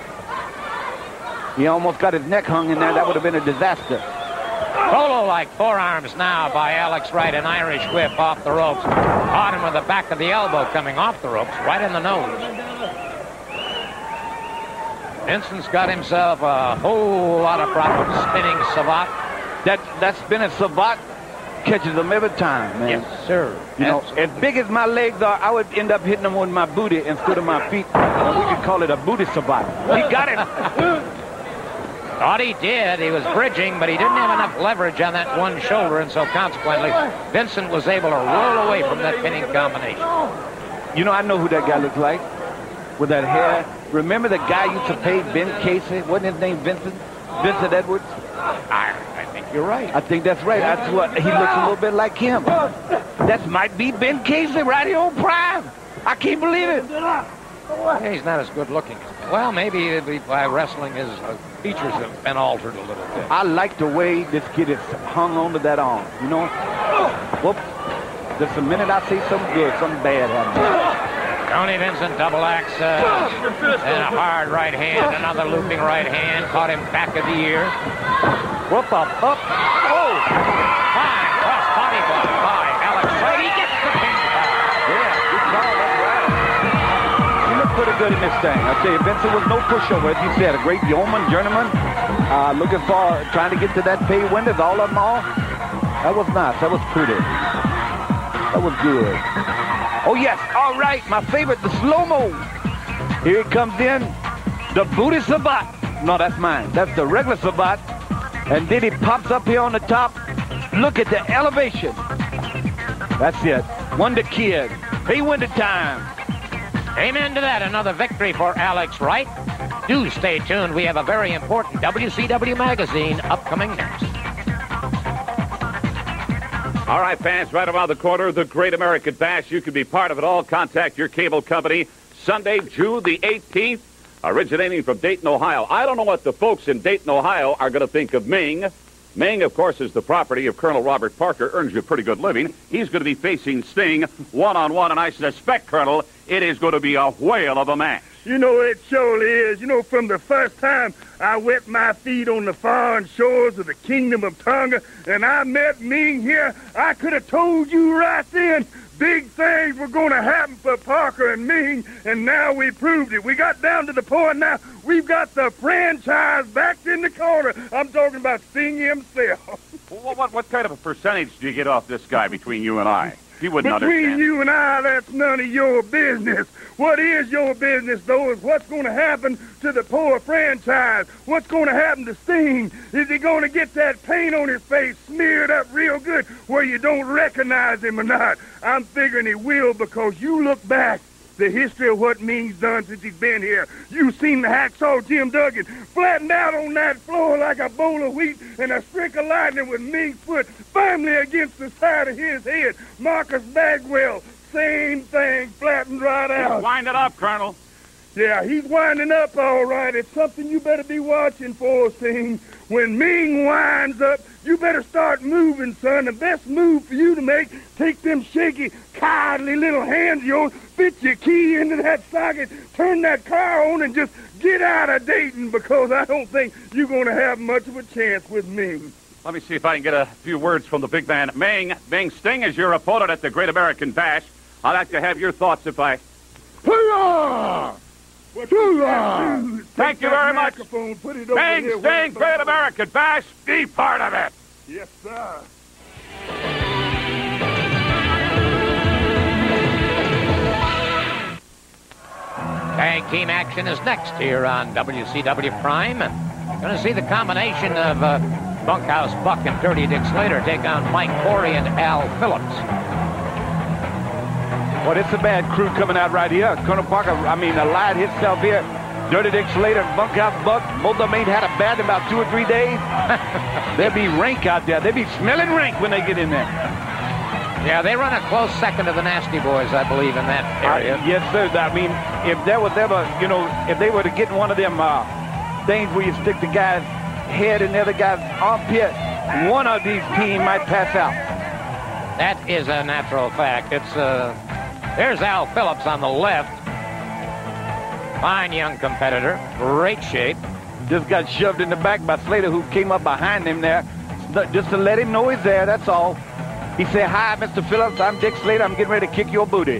Speaker 2: He almost got his neck hung in there. That would have been a disaster.
Speaker 1: Polo-like forearms now by Alex Wright. An Irish whip off the ropes. Caught him with the back of the elbow coming off the ropes, right in the nose. Vincent's got himself a whole lot of problems. Spinning savate.
Speaker 2: That spinning savate catches them every time, man.
Speaker 1: Yes, sir.
Speaker 2: You know, as big as my legs are, I would end up hitting them with my booty instead of my feet. We could call it a booty savate. He got it.
Speaker 1: Thought he did. He was bridging, but he didn't have enough leverage on that one shoulder, and so consequently, Vincent was able to roll away from that pinning combination.
Speaker 2: You know, I know who that guy looks like with that hair. Remember the guy used to pay Ben Casey? Wasn't his name Vincent? Vincent Edwards?
Speaker 1: I think you're right.
Speaker 2: I think that's right. That's what he looks a little bit like him. That might be Ben Casey right here on Prime. I can't believe it.
Speaker 1: Yeah, he's not as good looking. Well, maybe by wrestling, his features have been altered a little bit.
Speaker 2: I like the way this kid is hung onto that arm. You know, Whoops. Just a minute I see something good, something bad happening.
Speaker 1: Tony Vincent double axe and a hard right hand, another looping right hand, caught him back of the ear.
Speaker 2: Whoop up. Oh!
Speaker 1: Fine cross body block by Alex Wright. He gets the pinfall.
Speaker 2: Yeah, good call, that's right. He looked pretty good in this thing. I tell you, Vincent was no pushover, as you said. A great yeoman, journeyman. Looking for, trying to get to that pay windows, all of them all. That was nice. That was pretty. That was good. Oh, yes. All right. My favorite, the slow-mo. Here it comes in. The booty sabat. No, that's mine. That's the regular sabat. And then he pops up here on the top. Look at the elevation. That's it. Wonder Kid. Pay window time.
Speaker 1: Amen to that. Another victory for Alex Wright. Do stay tuned. We have a very important WCW magazine upcoming next.
Speaker 4: All right, fans, right around the corner, the Great American Bash. You can be part of it all. Contact your cable company. Sunday, June the 18th, originating from Dayton, Ohio. I don't know what the folks in Dayton, Ohio are going to think of Ming. Ming, of course, is the property of Colonel Robert Parker, earns you a pretty good living. He's going to be facing Sting one-on-one, and I suspect, Colonel, it is going to be a whale of a match.
Speaker 5: You know, it surely is. You know, from the first time I wet my feet on the foreign shores of the Kingdom of Tonga and I met Ming here, I could have told you right then big things were going to happen for Parker and Ming, and now we proved it. We got down to the point now we've got the franchise backed in the corner. I'm talking about Sting himself.
Speaker 4: What kind of a percentage do you get off this guy between you and I? He wouldn't
Speaker 5: Between
Speaker 4: understand.
Speaker 5: you and I, that's none of your business. What is your business, though, is what's going to happen to the poor franchise. What's going to happen to Sting? Is he going to get that paint on his face smeared up real good where you don't recognize him or not? I'm figuring he will, because you look back the history of what Ming's done since he's been here. You've seen the hacksaw Jim Duggan flattened out on that floor like a bowl of wheat, and a streak of lightning with Ming's foot firmly against the side of his head. Marcus Bagwell, same thing, flattened right out.
Speaker 4: Wind it up, Colonel.
Speaker 5: Yeah, he's winding up all right. It's something you better be watching for, Sting. When Ming winds up, you better start moving, son. The best move for you to make, take them shaky, kindly little hands of yours, fit your key into that socket, turn that car on, and just get out of Dayton, because I don't think you're going to have much of a chance with Ming.
Speaker 4: Let me see if I can get a few words from the big man. Ming, Sting is your opponent at the Great American Bash. I'd like to have your thoughts if I... Thank you very much. Ming, Sting, Great American Bash, be part of it.
Speaker 5: Yes, sir.
Speaker 1: Tag team action is next here on WCW Prime. Going to see the combination of Bunkhouse Buck and Dirty Dick Slater take on Mike Corey and Al Phillips.
Speaker 2: Well, it's a bad crew coming out right here. Colonel Parker, allied himself here. Dirty Dick Slater and Bunkhouse Buck, both of them ain't had a bath in about 2 or 3 days. They'll be rank out there. They'll be smelling rank when they get in there.
Speaker 1: Yeah, they run a close second to the Nasty Boys, I believe, in that area.
Speaker 2: Yes, sir. If there was ever, if they were to get one of them things where you stick the guy's head in the other guy's armpit, one of these teams might pass out.
Speaker 1: That is a natural fact. There's Al Phillips on the left. Fine young competitor. Great shape.
Speaker 2: Just got shoved in the back by Slater, who came up behind him there. Just to let him know he's there, that's all. He said, "Hi, Mr. Phillips. I'm Dick Slater. I'm getting ready to kick your booty."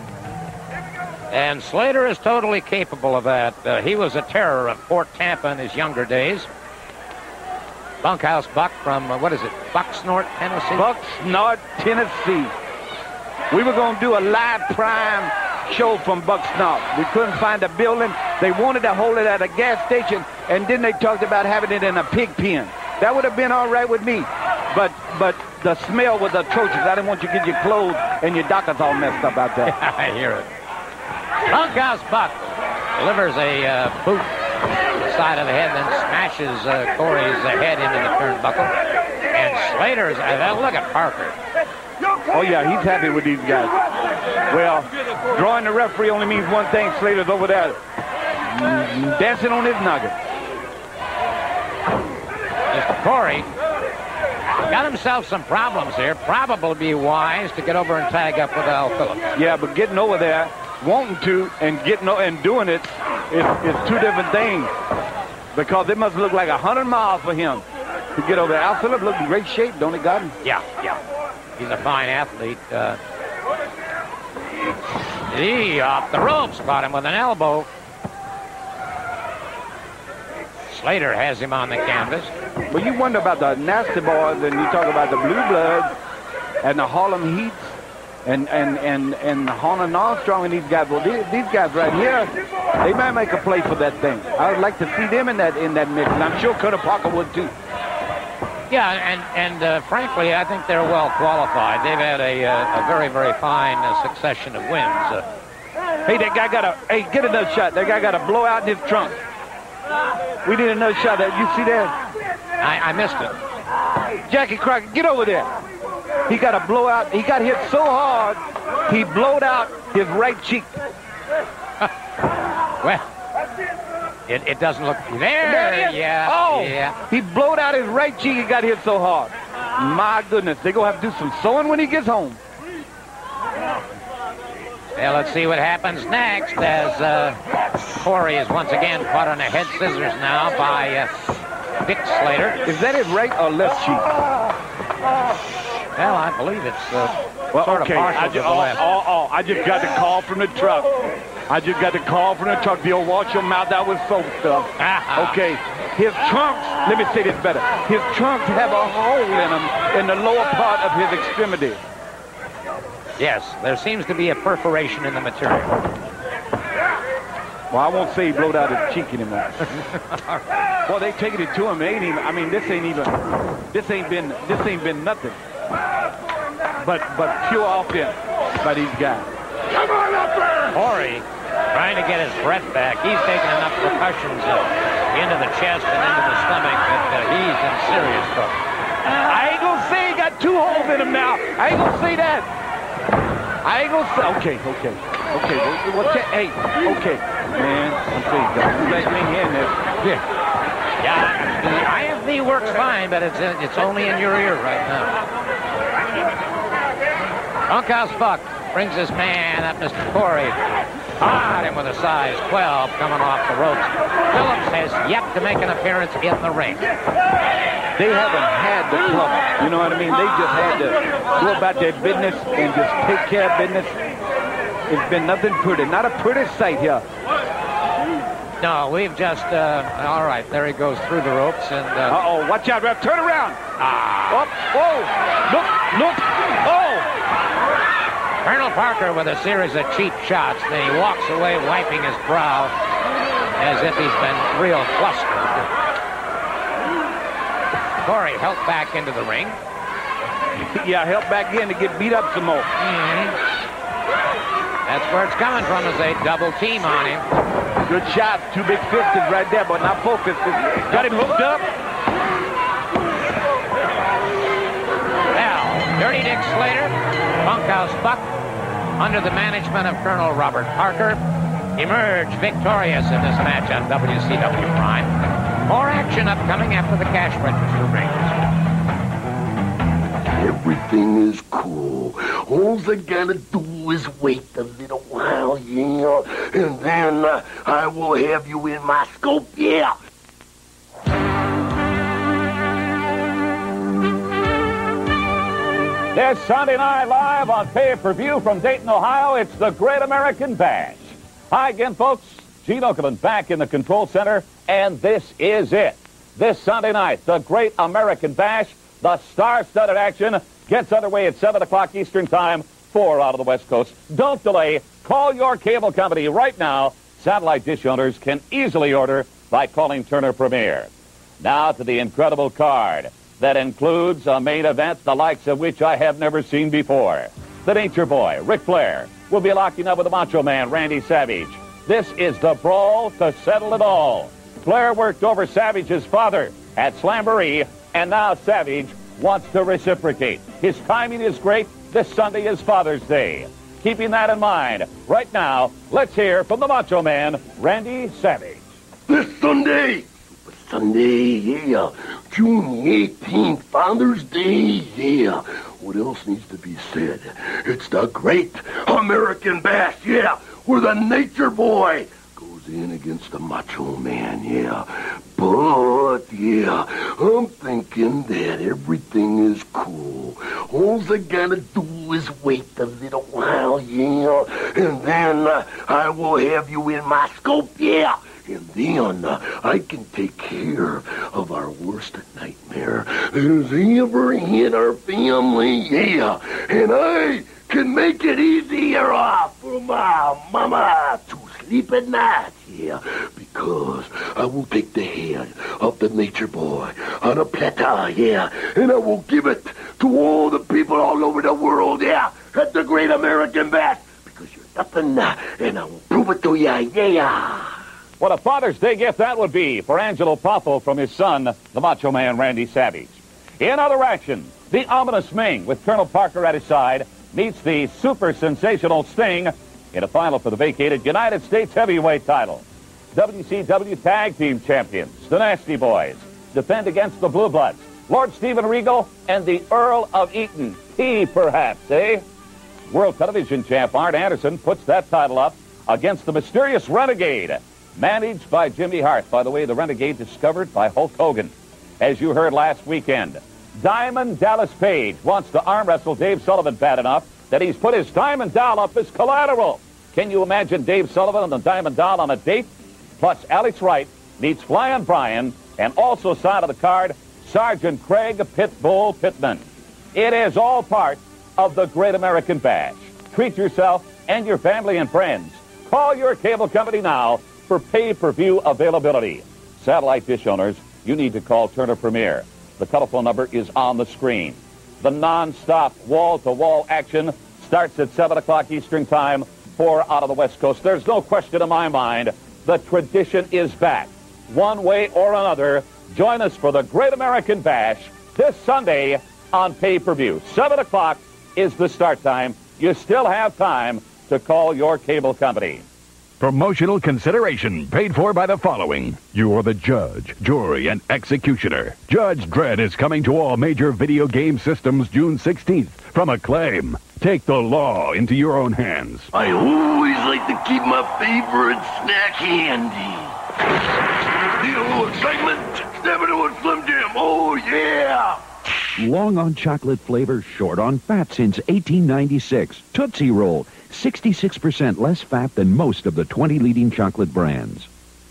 Speaker 1: And Slater is totally capable of that. He was a terror of Fort Tampa in his younger days. Bunkhouse Buck from, Bucksnort, Tennessee?
Speaker 2: Bucksnort, Tennessee. We were going to do a live prime show from Bucksnort. We couldn't find a building. They wanted to hold it at a gas station, and then they talked about having it in a pig pen. That would have been all right with me. But the smell was atrocious. I didn't want you to get your clothes and your dockers all messed up out there.
Speaker 1: I hear it. Bunkhouse Buck delivers a boot to the side of the head, then smashes Corey's head into the turnbuckle. And Slater's, look at Parker.
Speaker 2: Oh, yeah, he's happy with these guys. Well, drawing the referee only means one thing. Slater's over there dancing on his nugget.
Speaker 1: Mr. Corey Got himself some problems here. Probably be wise to get over and tag up with Al Phillips.
Speaker 2: Yeah, but getting over there, wanting to, and doing it is two different things. Because it must look like 100 miles for him to get over there. Al Phillips looks in great shape, don't he, Gordon?
Speaker 1: Yeah. He's a fine athlete. He off the ropes, caught him with an elbow. Slater has him on the canvas.
Speaker 2: But you wonder about the nasty boys, and you talk about the Blue Bloods and the Harlem Heats and Harlan Armstrong and these guys. Well, these guys right here, they might make a play for that thing. I would like to see them in that mix, and I'm sure Curtis Parker would too.
Speaker 1: Yeah, and frankly, I think they're well qualified. They've had a very, very fine succession of wins.
Speaker 2: Hey, that guy get another shot. That guy got a blowout in his trunk. We need another shot. You see that?
Speaker 1: I missed it.
Speaker 2: Jackie Crockett, get over there. He got a blowout. He got hit so hard, he blowed out his right cheek.
Speaker 1: Well, it doesn't look there. Yeah.
Speaker 2: Oh,
Speaker 1: yeah.
Speaker 2: He blowed out his right cheek. He got hit so hard. My goodness, they're gonna have to do some sewing when he gets home.
Speaker 1: Well, let's see what happens next as Corey is once again caught on a head scissors now by Dick Slater.
Speaker 2: Is that his right or left cheek?
Speaker 1: Well, I believe it's sort of partial to the left.
Speaker 2: I just got the call from the truck. The old wash your mouth out with soap stuff. Okay. His trunks, let me say this better. His trunks have a hole in them in the lower part of his extremity.
Speaker 1: Yes, there seems to be a perforation in the material.
Speaker 2: Well, I won't say he blowed out his cheek anymore. Well, they taking it to him. This ain't been nothing. But pure offense by these guys.
Speaker 5: Come on up there!
Speaker 1: Corey trying to get his breath back. He's taking enough percussions into the chest and into the stomach that he's in serious trouble.
Speaker 2: I ain't gonna say he got two holes in him now. I ain't gonna say that. I ain't gonna say. Okay. Hey, okay, man. I'm saying, let me in there.
Speaker 1: Yeah, the IFV works fine, but it's only in your ear right now. Bunkhouse Buck brings his man up, Mr. Corey. Hard him with a size 12 coming off the ropes. Phillips has yet to make an appearance in the ring.
Speaker 2: They haven't had the club. You know what I mean? They just had to go about their business and just take care of business. It's been nothing pretty. Not a pretty sight here.
Speaker 1: No, we've just, all right, there he goes through the ropes. And
Speaker 2: uh-oh, watch out, ref. Turn around. Whoa. Look. Oh.
Speaker 1: Colonel Parker with a series of cheap shots. Then he walks away wiping his brow as if he's been real flustered. Corey helped back into the ring.
Speaker 2: Yeah, helped back in to get beat up some more.
Speaker 1: That's where it's coming from, is a double team on him.
Speaker 2: Good shot. Two big fisted right there, but not full fisted. Got him hooked up.
Speaker 1: Now, Dirty Dick Slater, Bunkhouse Buck, under the management of Colonel Robert Parker, emerge victorious in this match on WCW Prime. More action upcoming after the cash register rings.
Speaker 6: Everything is cool. All I gotta do is wait a little while, yeah, and then I will have you in my scope, yeah.
Speaker 4: This Sunday night live on pay-per-view from Dayton, Ohio, it's the Great American Bash. Hi again, folks. Gene Okerlund back in the control center, and this is it. This Sunday night, the Great American Bash, the star-studded action, gets underway at 7 o'clock Eastern Time, 4 out of the West Coast. Don't delay. Call your cable company right now. Satellite dish owners can easily order by calling Turner Premier. Now to the incredible card that includes a main event the likes of which I have never seen before. The Nature Boy, Ric Flair, will be locking up with the Macho Man, Randy Savage. This is the brawl to settle it all. Flair worked over Savage's father at Slamboree, and now Savage wants to reciprocate. His timing is great. This Sunday is Father's Day. Keeping that in mind, right now, let's hear from the Macho Man, Randy Savage.
Speaker 6: This Sunday, yeah, June 18th, Father's Day, yeah. What else needs to be said? It's the Great American Bash, yeah, where the Nature Boy goes in against the Macho Man, yeah. But, yeah, I'm thinking that everything is cool. All I gotta do is wait a little while, yeah, and then I will have you in my scope, yeah. And then I can take care of our worst nightmare that has ever hit our family, yeah. And I can make it easier for my mama to sleep at night, yeah. Because I will take the head of the Nature Boy on a platter, yeah. And I will give it to all the people all over the world, yeah. At the Great American Bash. Because you're nothing, and I will prove it to you, yeah.
Speaker 4: What a Father's Day gift that would be for Angelo Poffo from his son, the Macho Man Randy Savage. In other action, the ominous Ming, with Colonel Parker at his side, meets the super sensational Sting in a final for the vacated United States heavyweight title. WCW Tag Team Champions, the Nasty Boys, defend against the Blue Bloods, Lord Steven Regal and the Earl of Eaton. He, perhaps, eh? World Television Champ Arn Anderson puts that title up against the mysterious Renegade, managed by Jimmy Hart. By the way, the Renegade discovered by Hulk Hogan. As you heard last weekend, Diamond Dallas Page wants to arm wrestle Dave Sullivan bad enough that he's put his Diamond Doll up as collateral. Can you imagine Dave Sullivan and the Diamond Doll on a date? Plus, Alex Wright meets Flying Brian, and also side of the card, Sergeant Craig Pitbull Pittman. It is all part of the Great American Bash. Treat yourself and your family and friends. Call your cable company now for pay-per-view availability. Satellite dish owners, you need to call Turner Premier. The telephone number is on the screen. The non-stop wall-to-wall action starts at 7 o'clock Eastern Time, 4 out of the West Coast. There's no question in my mind, the tradition is back. One way or another, join us for the Great American Bash this Sunday on pay-per-view. 7 o'clock is the start time. You still have time to call your cable company.
Speaker 7: Promotional consideration paid for by the following. You are the judge, jury, and executioner. Judge Dredd is coming to all major video game systems June 16th from Acclaim. Take the law into your own hands.
Speaker 6: I always like to keep my favorite snack handy. Need a little excitement? Step into a Slim Jim. Oh, yeah.
Speaker 10: Long on chocolate flavor, short on fat since 1896. Tootsie Roll, 66% less fat than most of the 20 leading chocolate brands.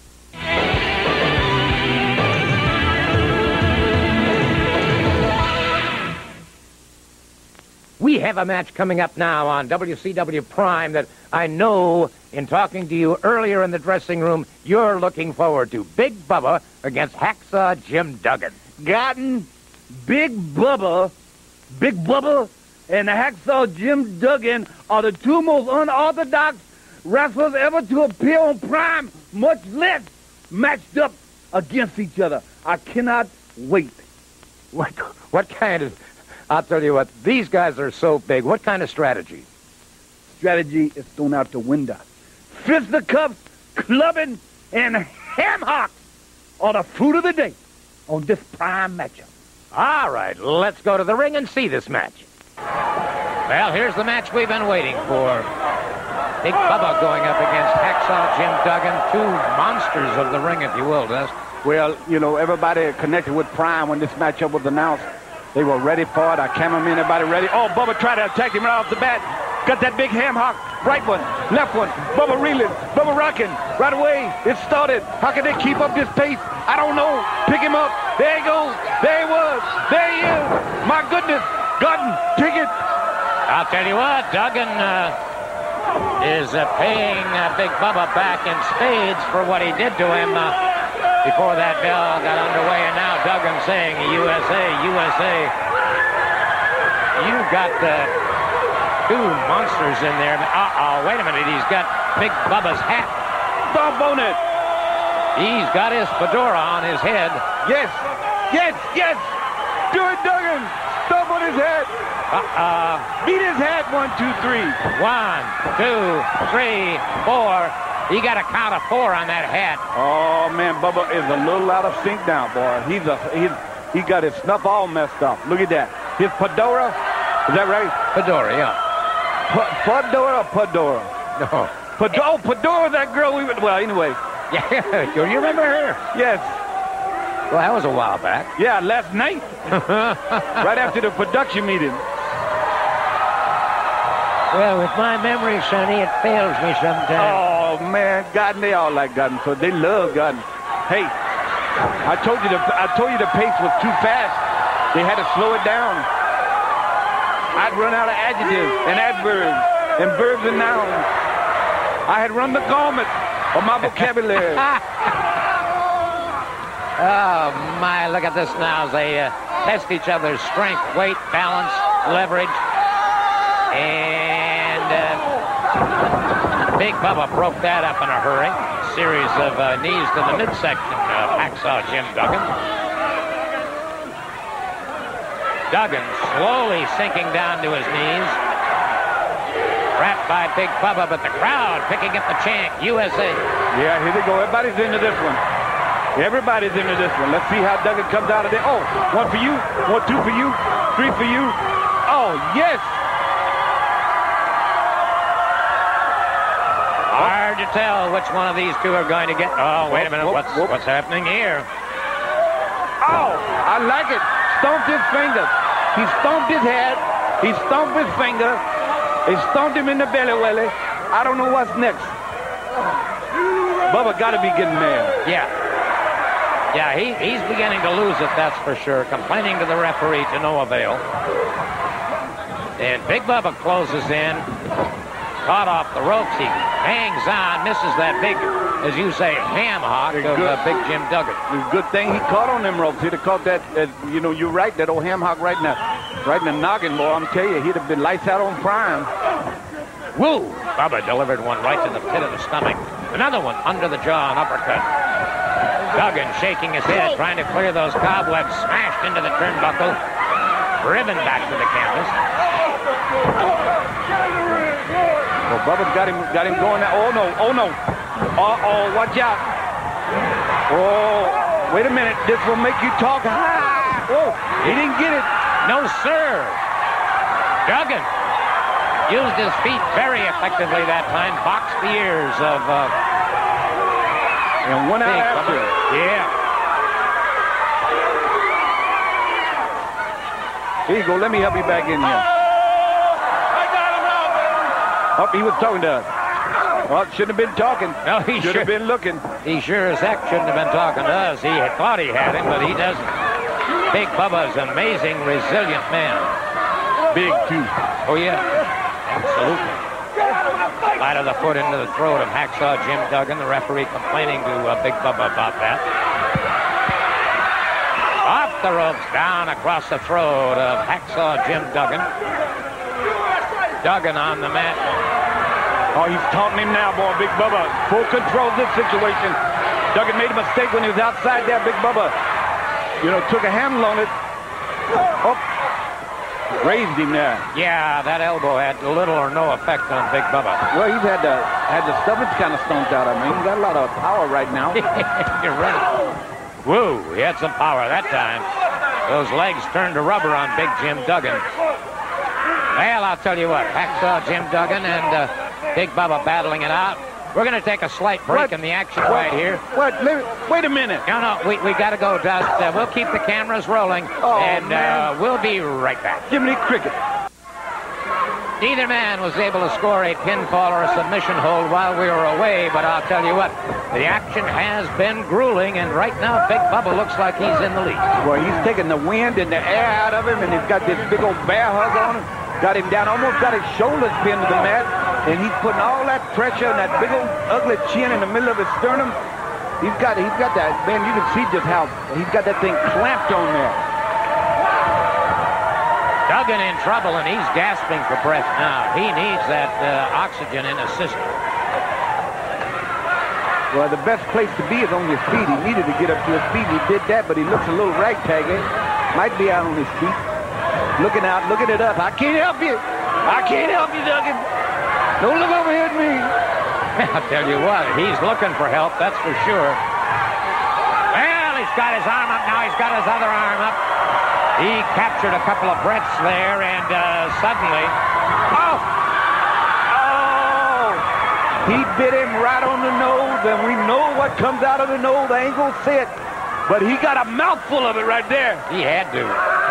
Speaker 1: We have a match coming up now on WCW Prime that I know, in talking to you earlier in the dressing room, you're looking forward to. Big Bubba against Hacksaw Jim Duggan.
Speaker 11: Gotten Big Bubba, and the Hacksaw Jim Duggan are the two most unorthodox wrestlers ever to appear on Prime, much less matched up against each other. I cannot wait.
Speaker 1: What kind of... I'll tell you what, these guys are so big. What kind of strategy?
Speaker 11: Strategy is thrown out the window. Fisticuffs, clubbing, and ham hocks are the fruit of the day on this Prime matchup.
Speaker 1: All right, let's go to the ring and see this match. Well, here's the match we've been waiting for. Big Bubba going up against Hacksaw Jim Duggan, two monsters of the ring, if you will, Des.
Speaker 2: Well, you know, everybody connected with Prime when this matchup was announced. They were ready for it. Our cameraman, everybody ready. Oh, Bubba tried to attack him right off the bat. Got that big ham hock. Right one, left one. Bubba reeling, Bubba rocking. Right away, it started. How can they keep up this pace? I don't know. Pick him up. There he goes. There he was. There he is. My goodness. Gordon, take it.
Speaker 1: I'll tell you what, Duggan is paying Big Bubba back in spades for what he did to him before that bell got underway, and now Duggan saying, USA, USA. You got two monsters in there. Uh-oh, wait a minute, he's got Big Bubba's hat.
Speaker 2: Stomp on it.
Speaker 1: He's got his fedora on his head.
Speaker 2: Yes, yes, yes. Do it, Duggan. Stomp on his head. Beat his head. 1, 2, 3.
Speaker 1: 1, 2, 3, 4. You got a count of 4 on that hat.
Speaker 2: Oh man, Bubba is a little out of sync now, boy. He got his snuff all messed up. Look at that. His fedora, is that right?
Speaker 1: Fedora, yeah.
Speaker 2: Fedora or Fedora?
Speaker 1: No.
Speaker 2: Fedora, that girl we went, well, anyway.
Speaker 1: Yeah, do you remember her?
Speaker 2: Yes.
Speaker 1: Well, that was a while back.
Speaker 2: Yeah, last night. Right after the production meeting.
Speaker 1: Well, with my memory, Sonny, it fails me sometimes.
Speaker 2: Oh, man, Garden, they all like Garden, so they love Garden. Hey, I told you the pace was too fast. They had to slow it down. I'd run out of adjectives and adverbs and verbs and nouns. I had run the gamut of my vocabulary.
Speaker 1: Oh, my, look at this now as they test each other's strength, weight, balance, leverage. And Big Bubba broke that up in a hurry. Series of knees to the midsection of Hacksaw Jim Duggan. Duggan slowly sinking down to his knees. Wrapped by Big Bubba, but the crowd picking up the chant, USA.
Speaker 2: Yeah, here they go. Everybody's into this one. Everybody's into this one. Let's see how Duggan comes out of there. Oh, 1 for you, 1, 2 for you, 3 for you. Oh, yes.
Speaker 1: Hard to tell which one of these two are going to get. Oh, wait a minute. What's happening here?
Speaker 2: Oh, I like it. Stomped his fingers. He stomped his head. He stomped his finger. He stomped him in the belly welly. I don't know what's next. Bubba got to be getting mad.
Speaker 1: Yeah. Yeah, he's beginning to lose it, that's for sure. Complaining to the referee to no avail. And Big Bubba closes in. Caught off the ropes. He hangs on, misses that big, as you say, ham hock of Big Jim Duggan.
Speaker 2: Good thing he caught on them ropes. He'd have caught that, you know, you're right, that old ham hock right in the noggin, boy. I'm telling you, he'd have been lights out on prime.
Speaker 1: Woo! Bubba delivered one right to the pit of the stomach. Another one under the jaw, an uppercut. Duggan shaking his head, trying to clear those cobwebs, smashed into the turnbuckle, driven back to the canvas.
Speaker 2: Well, Bubba's got him going now. Oh, no. Uh-oh, watch out. Oh, wait a minute. This will make you talk. Oh, he didn't get it.
Speaker 1: No, sir. Duggan used his feet very effectively that time. Boxed the ears of...
Speaker 2: and one out after.
Speaker 1: Yeah.
Speaker 2: Here you go. Let me help you back in here. Oh, he was talking to us. Well, shouldn't have been talking.
Speaker 1: No, he
Speaker 2: should have been looking.
Speaker 1: He sure as heck shouldn't have been talking to us. He thought he had him, but he doesn't. Big Bubba's an amazing, resilient man.
Speaker 2: Big, too.
Speaker 1: Oh, yeah. Absolutely. Light of the foot into the throat of Hacksaw Jim Duggan. The referee complaining to Big Bubba about that. Off the ropes, down across the throat of Hacksaw Jim Duggan. Duggan on the mat.
Speaker 2: Oh, he's taunting him now, boy, Big Bubba. Full control of this situation. Duggan made a mistake when he was outside there, Big Bubba. You know, took a handle on it. Oh, raised him there.
Speaker 1: Yeah, that elbow had little or no effect on Big Bubba.
Speaker 2: Well, he's had the stomach kind of stomped out. I mean, he's got a lot of power right now.
Speaker 1: You're right. Woo, he had some power that time. Those legs turned to rubber on Big Jim Duggan. Well, I'll tell you what, Hacksaw Jim Duggan and Big Bubba battling it out. We're going to take a slight break in the action right here.
Speaker 2: Wait a minute.
Speaker 1: No, we got to go, Dust. We'll keep the cameras rolling, and we'll be right back.
Speaker 2: Jiminy Cricket.
Speaker 1: Neither man was able to score a pinfall or a submission hold while we were away, but I'll tell you what, the action has been grueling, and right now Big Bubba looks like he's in the lead.
Speaker 2: Well, he's taking the wind and the air out of him, and he's got this big old bear hug on him. Got him down, almost got his shoulders pinned to the mat, and he's putting all that pressure and that big old ugly chin in the middle of his sternum. He's got that, man, you can see just how he's got that thing clamped on there.
Speaker 1: Duggan in trouble, and he's gasping for breath now. He needs that oxygen in his system.
Speaker 2: Well, the best place to be is on his feet. He needed to get up to his feet. He did that, but he looks a little ragtaggy. Might be out on his feet. Looking out, looking it up. I can't help you. I can't help you, Duggan. Don't look over here at me.
Speaker 1: I'll tell you what, he's looking for help, that's for sure. Well, he's got his arm up now. now he's got his other arm up. He captured a couple of breaths there, and suddenly...
Speaker 2: He bit him right on the nose, and we know what comes out of the nose. I ain't gonna say it, but he got a mouthful of it right there.
Speaker 1: He had to.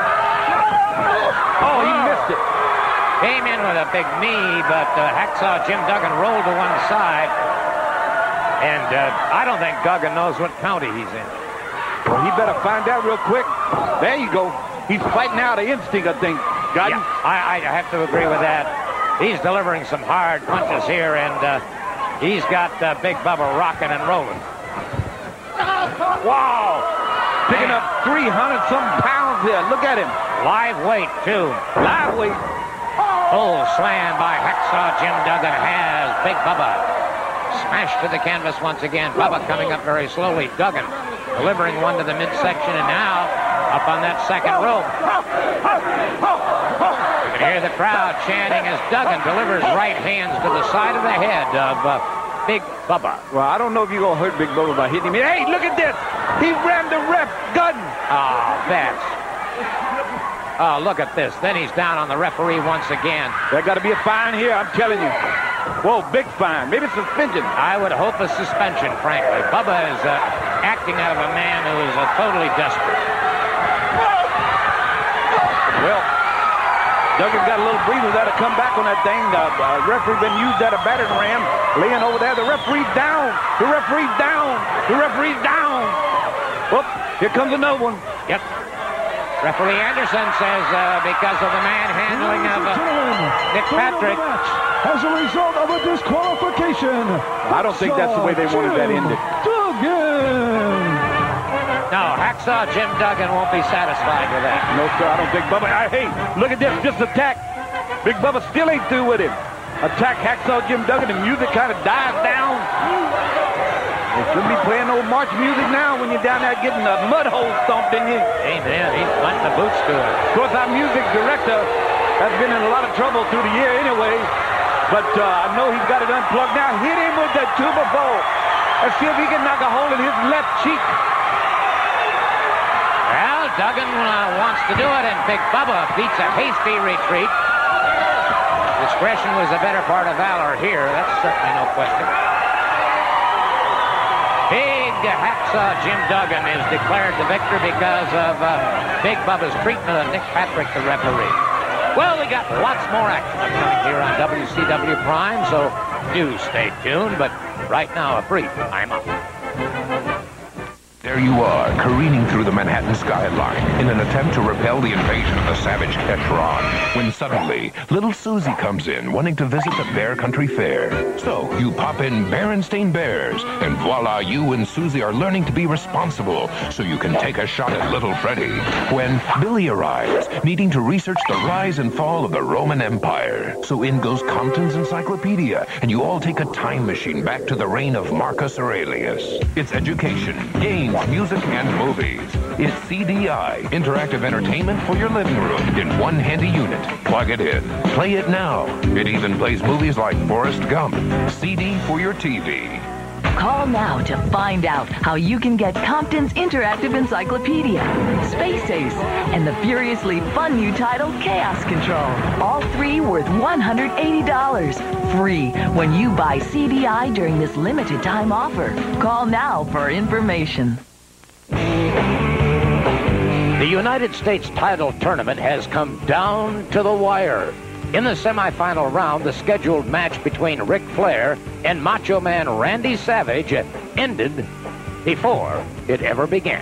Speaker 2: Oh, he missed it.
Speaker 1: Came in with a big knee, but Hacksaw Jim Duggan rolled to one side. And I don't think Duggan knows what county he's in.
Speaker 2: Well, he better find out real quick. There you go. He's fighting out of instinct, I think. Got him?
Speaker 1: Yeah, I have to agree with that. He's delivering some hard punches here, and he's got Big Bubba rocking and rolling.
Speaker 2: Wow! Picking up 300-something pounds there. Look at him.
Speaker 1: Live weight, too.
Speaker 2: Live weight.
Speaker 1: Full slam by Hacksaw Jim Duggan has Big Bubba smashed to the canvas once again. Bubba coming up very slowly. Duggan delivering one to the midsection, and now up on that second rope. You can hear the crowd chanting as Duggan delivers right hands to the side of the head of Big Bubba.
Speaker 2: Well, I don't know if you're going to hurt Big Bubba by hitting him. Hey, look at this. He rammed the ref gun.
Speaker 1: Oh, look at this. Then he's down on the referee once again.
Speaker 2: There got to be a fine here, I'm telling you. Whoa, big fine. Maybe suspension.
Speaker 1: I would hope a suspension, frankly. Bubba is acting out of a man who is totally desperate.
Speaker 2: Well, Duggan got a little breather there to come back on that thing. The referee been used at a battering ram, laying over there. The referee's down. The referee's down. The referee's down. Whoop, here comes another one.
Speaker 1: Yep. Referee Anderson says because of the manhandling of Nick Patrick.
Speaker 3: As a result of a disqualification.
Speaker 2: I don't think that's the way they wanted that ended.
Speaker 3: Duggan.
Speaker 1: No, Hacksaw Jim Duggan won't be satisfied with that.
Speaker 2: No, sir, I don't think Bubba... Hey, look at this, just attack. Big Bubba still ain't through with him. Attack Hacksaw Jim Duggan, the music kind of dies down. They shouldn't be playing old march music now when you're down there getting a mud hole stomped in you.
Speaker 1: Amen, he's punting the boots to it.
Speaker 2: Of course, our music director has been in a lot of trouble through the year anyway, but I know he's got it unplugged now. Hit him with that tuba bowl. Let's see if he can knock a hole in his left cheek.
Speaker 1: Well, Duggan wants to do it, and Big Bubba beats a hasty retreat. Discretion was the better part of valor here. That's certainly no question. Big Hacksaw Jim Duggan is declared the victor because of Big Bubba's treatment of Nick Patrick, the referee. Well, we got lots more action coming here on WCW Prime, so do stay tuned. But right now, a brief time out.
Speaker 12: There you are, careening through the Manhattan skyline in an attempt to repel the invasion of the savage Tetron, when suddenly, little Susie comes in wanting to visit the Bear Country Fair. So, you pop in Berenstain Bears, and voila, you and Susie are learning to be responsible, so you can take a shot at little Freddie, when Billy arrives, needing to research the rise and fall of the Roman Empire. So in goes Compton's Encyclopedia, and you all take a time machine back to the reign of Marcus Aurelius. It's education, games, music, and movies. It's CDI, interactive entertainment for your living room in one handy unit. Plug it in. Play it now. It even plays movies like Forrest Gump. CD for your TV.
Speaker 13: Call now to find out how you can get Compton's Interactive Encyclopedia, Space Ace, and the furiously fun new title, Chaos Control. All three worth $180. Free when you buy CDI during this limited time offer. Call now for information.
Speaker 1: The United States title tournament has come down to the wire. In the semifinal round, the scheduled match between Ric Flair and Macho Man Randy Savage ended before it ever began.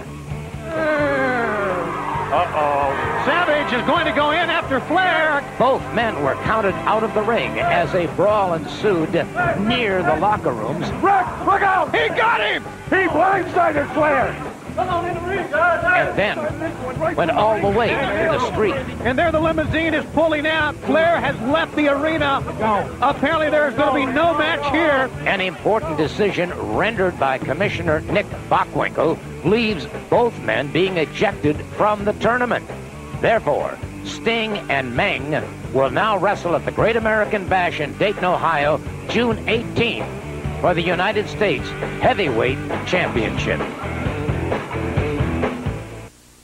Speaker 14: Uh-oh. Savage is going to go in after Flair.
Speaker 1: Both men were counted out of the ring as a brawl ensued near the locker rooms.
Speaker 14: Rick, look out! He got him! He blindsided Flair.
Speaker 1: And then went all the way to the street.
Speaker 14: And there the limousine is pulling out. Flair has left the arena. Apparently there's going to be no match here.
Speaker 1: An important decision rendered by Commissioner Nick Bockwinkel leaves both men being ejected from the tournament. Therefore, Sting and Meng will now wrestle at the Great American Bash in Dayton, Ohio, June 18th for the United States Heavyweight Championship.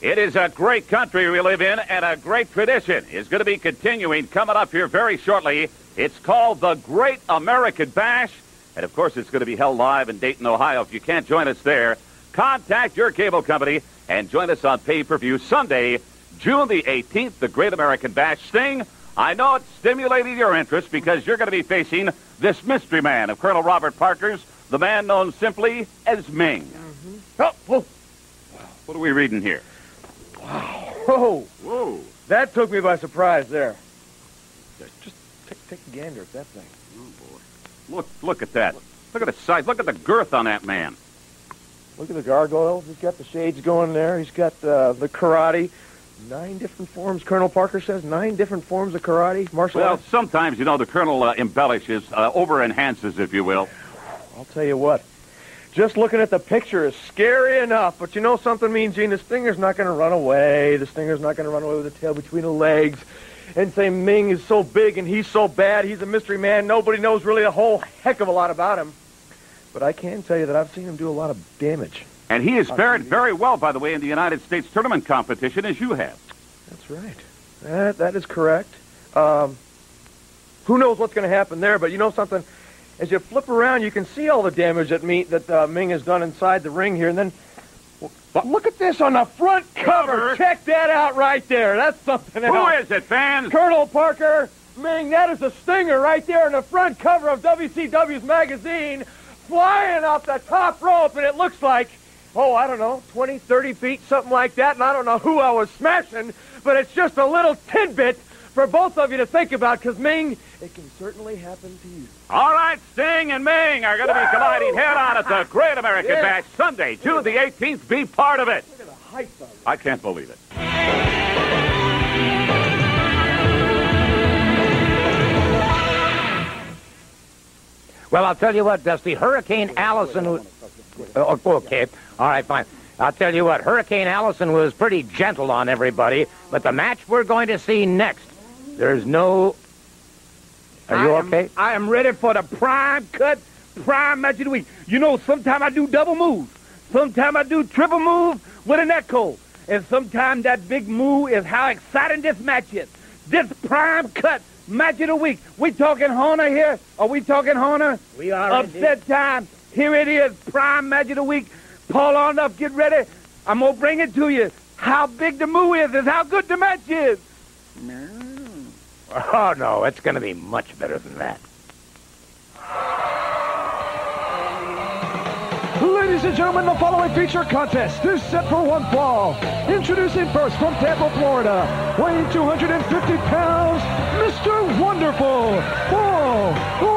Speaker 4: It is a great country we live in, and a great tradition is going to be continuing coming up here very shortly. It's called the Great American Bash, and of course it's going to be held live in Dayton, Ohio. If you can't join us there, contact your cable company and join us on pay-per-view Sunday, June the 18th, the Great American Bash. Sting, I know it's stimulating your interest because you're going to be facing this mystery man of Colonel Robert Parker's, the man known simply as Ming. Oh, whoa. What are we reading here?
Speaker 11: Wow. Whoa.
Speaker 4: Whoa.
Speaker 11: That took me by surprise there. Just take a gander at that thing.
Speaker 4: Oh, boy. Look at that. Look at the size. Look at the girth on that man.
Speaker 11: Look at the gargoyles. He's got the shades going there. He's got the karate. 9 different forms, Colonel Parker says. 9 different forms of karate, martial arts.
Speaker 4: Well, sometimes, you know, the Colonel embellishes, over-enhances, if you will.
Speaker 11: I'll tell you what. Just looking at the picture is scary enough, but you know something, Mean Gene? The Stinger's not going to run away. The Stinger's not going to run away with the tail between the legs and say Ming is so big and he's so bad. He's a mystery man. Nobody knows really a whole heck of a lot about him. But I can tell you that I've seen him do a lot of damage.
Speaker 4: And he has fared very well, by the way, in the United States tournament competition, as you have.
Speaker 11: That's right. That is correct. Who knows what's going to happen there, but you know something? As you flip around, you can see all the damage that Ming has done inside the ring here. And then, look at this on the front cover. Check that out right there. That's something else.
Speaker 4: Who is it, fans?
Speaker 11: Colonel Parker, Ming, that is a Stinger right there on the front cover of WCW's magazine, flying off the top rope, and it looks like, I don't know, 20, 30 feet, something like that, and I don't know who I was smashing, but it's just a little tidbit for both of you to think about, because, Ming, it can certainly happen to you.
Speaker 4: All right, Sting and Ming are going to be colliding head-on at the Great American Bash Sunday, June the 18th. Be part of it.
Speaker 11: Look at the height of it.
Speaker 4: I can't believe it.
Speaker 1: Well, I'll tell you what, Dusty. Hurricane Allison... okay. All right, fine. I'll tell you what, Hurricane Allison was pretty gentle on everybody, but the match we're going to see next, there's no... Are you okay?
Speaker 11: I am ready for the prime match of the week. You know, sometimes I do double moves. Sometimes I do triple moves with an echo. And sometimes that big move is how exciting this match is. This prime cut match of the week. We talking Horner here? Are we talking Horner?
Speaker 1: We are.
Speaker 11: Upset indeed. Time. Here it is. Prime match of the week. Paul Orndorff, get ready. I'm going to bring it to you. How big the move is how good the match is.
Speaker 1: Oh, no, it's going to be much better than that.
Speaker 3: Ladies and gentlemen, the following feature contest is set for one fall. Introducing first from Tampa, Florida, weighing 250 pounds, Mr. Wonderful, Paul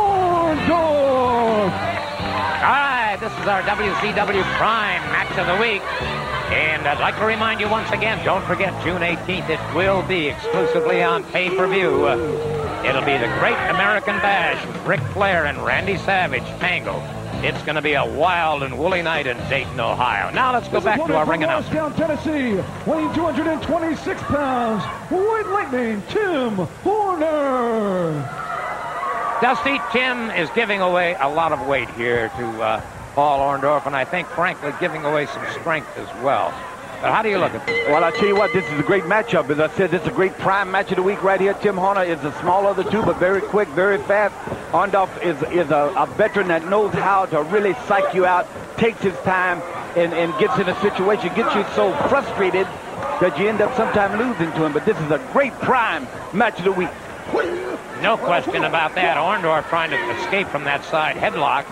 Speaker 3: Orndorff.
Speaker 1: All right, this is our WCW Prime Match of the Week. And I'd like to remind you once again, don't forget, June 18th, it will be exclusively on pay-per-view. It'll be the Great American Bash with Ric Flair and Randy Savage, Tango. It's going to be a wild and woolly night in Dayton, Ohio. Now let's go back to our ring announcement.
Speaker 3: Morristown, Tennessee, weighing 226 pounds, White Lightning, Tim Horner.
Speaker 1: Dusty, Tim is giving away a lot of weight here to Paul Orndorff, and I think, frankly, giving away some strength as well. But how do you look at this?
Speaker 2: Well, I'll tell you what, this is a great matchup. As I said, this is a great prime match of the week right here. Tim Horner is the smaller of the two, but very quick, very fast. Orndorff is a veteran that knows how to really psych you out, takes his time, and gets in a situation, gets you so frustrated that you end up sometime losing to him. But this is a great prime match of the week.
Speaker 1: No question about that. Orndorff trying to escape from that side headlock.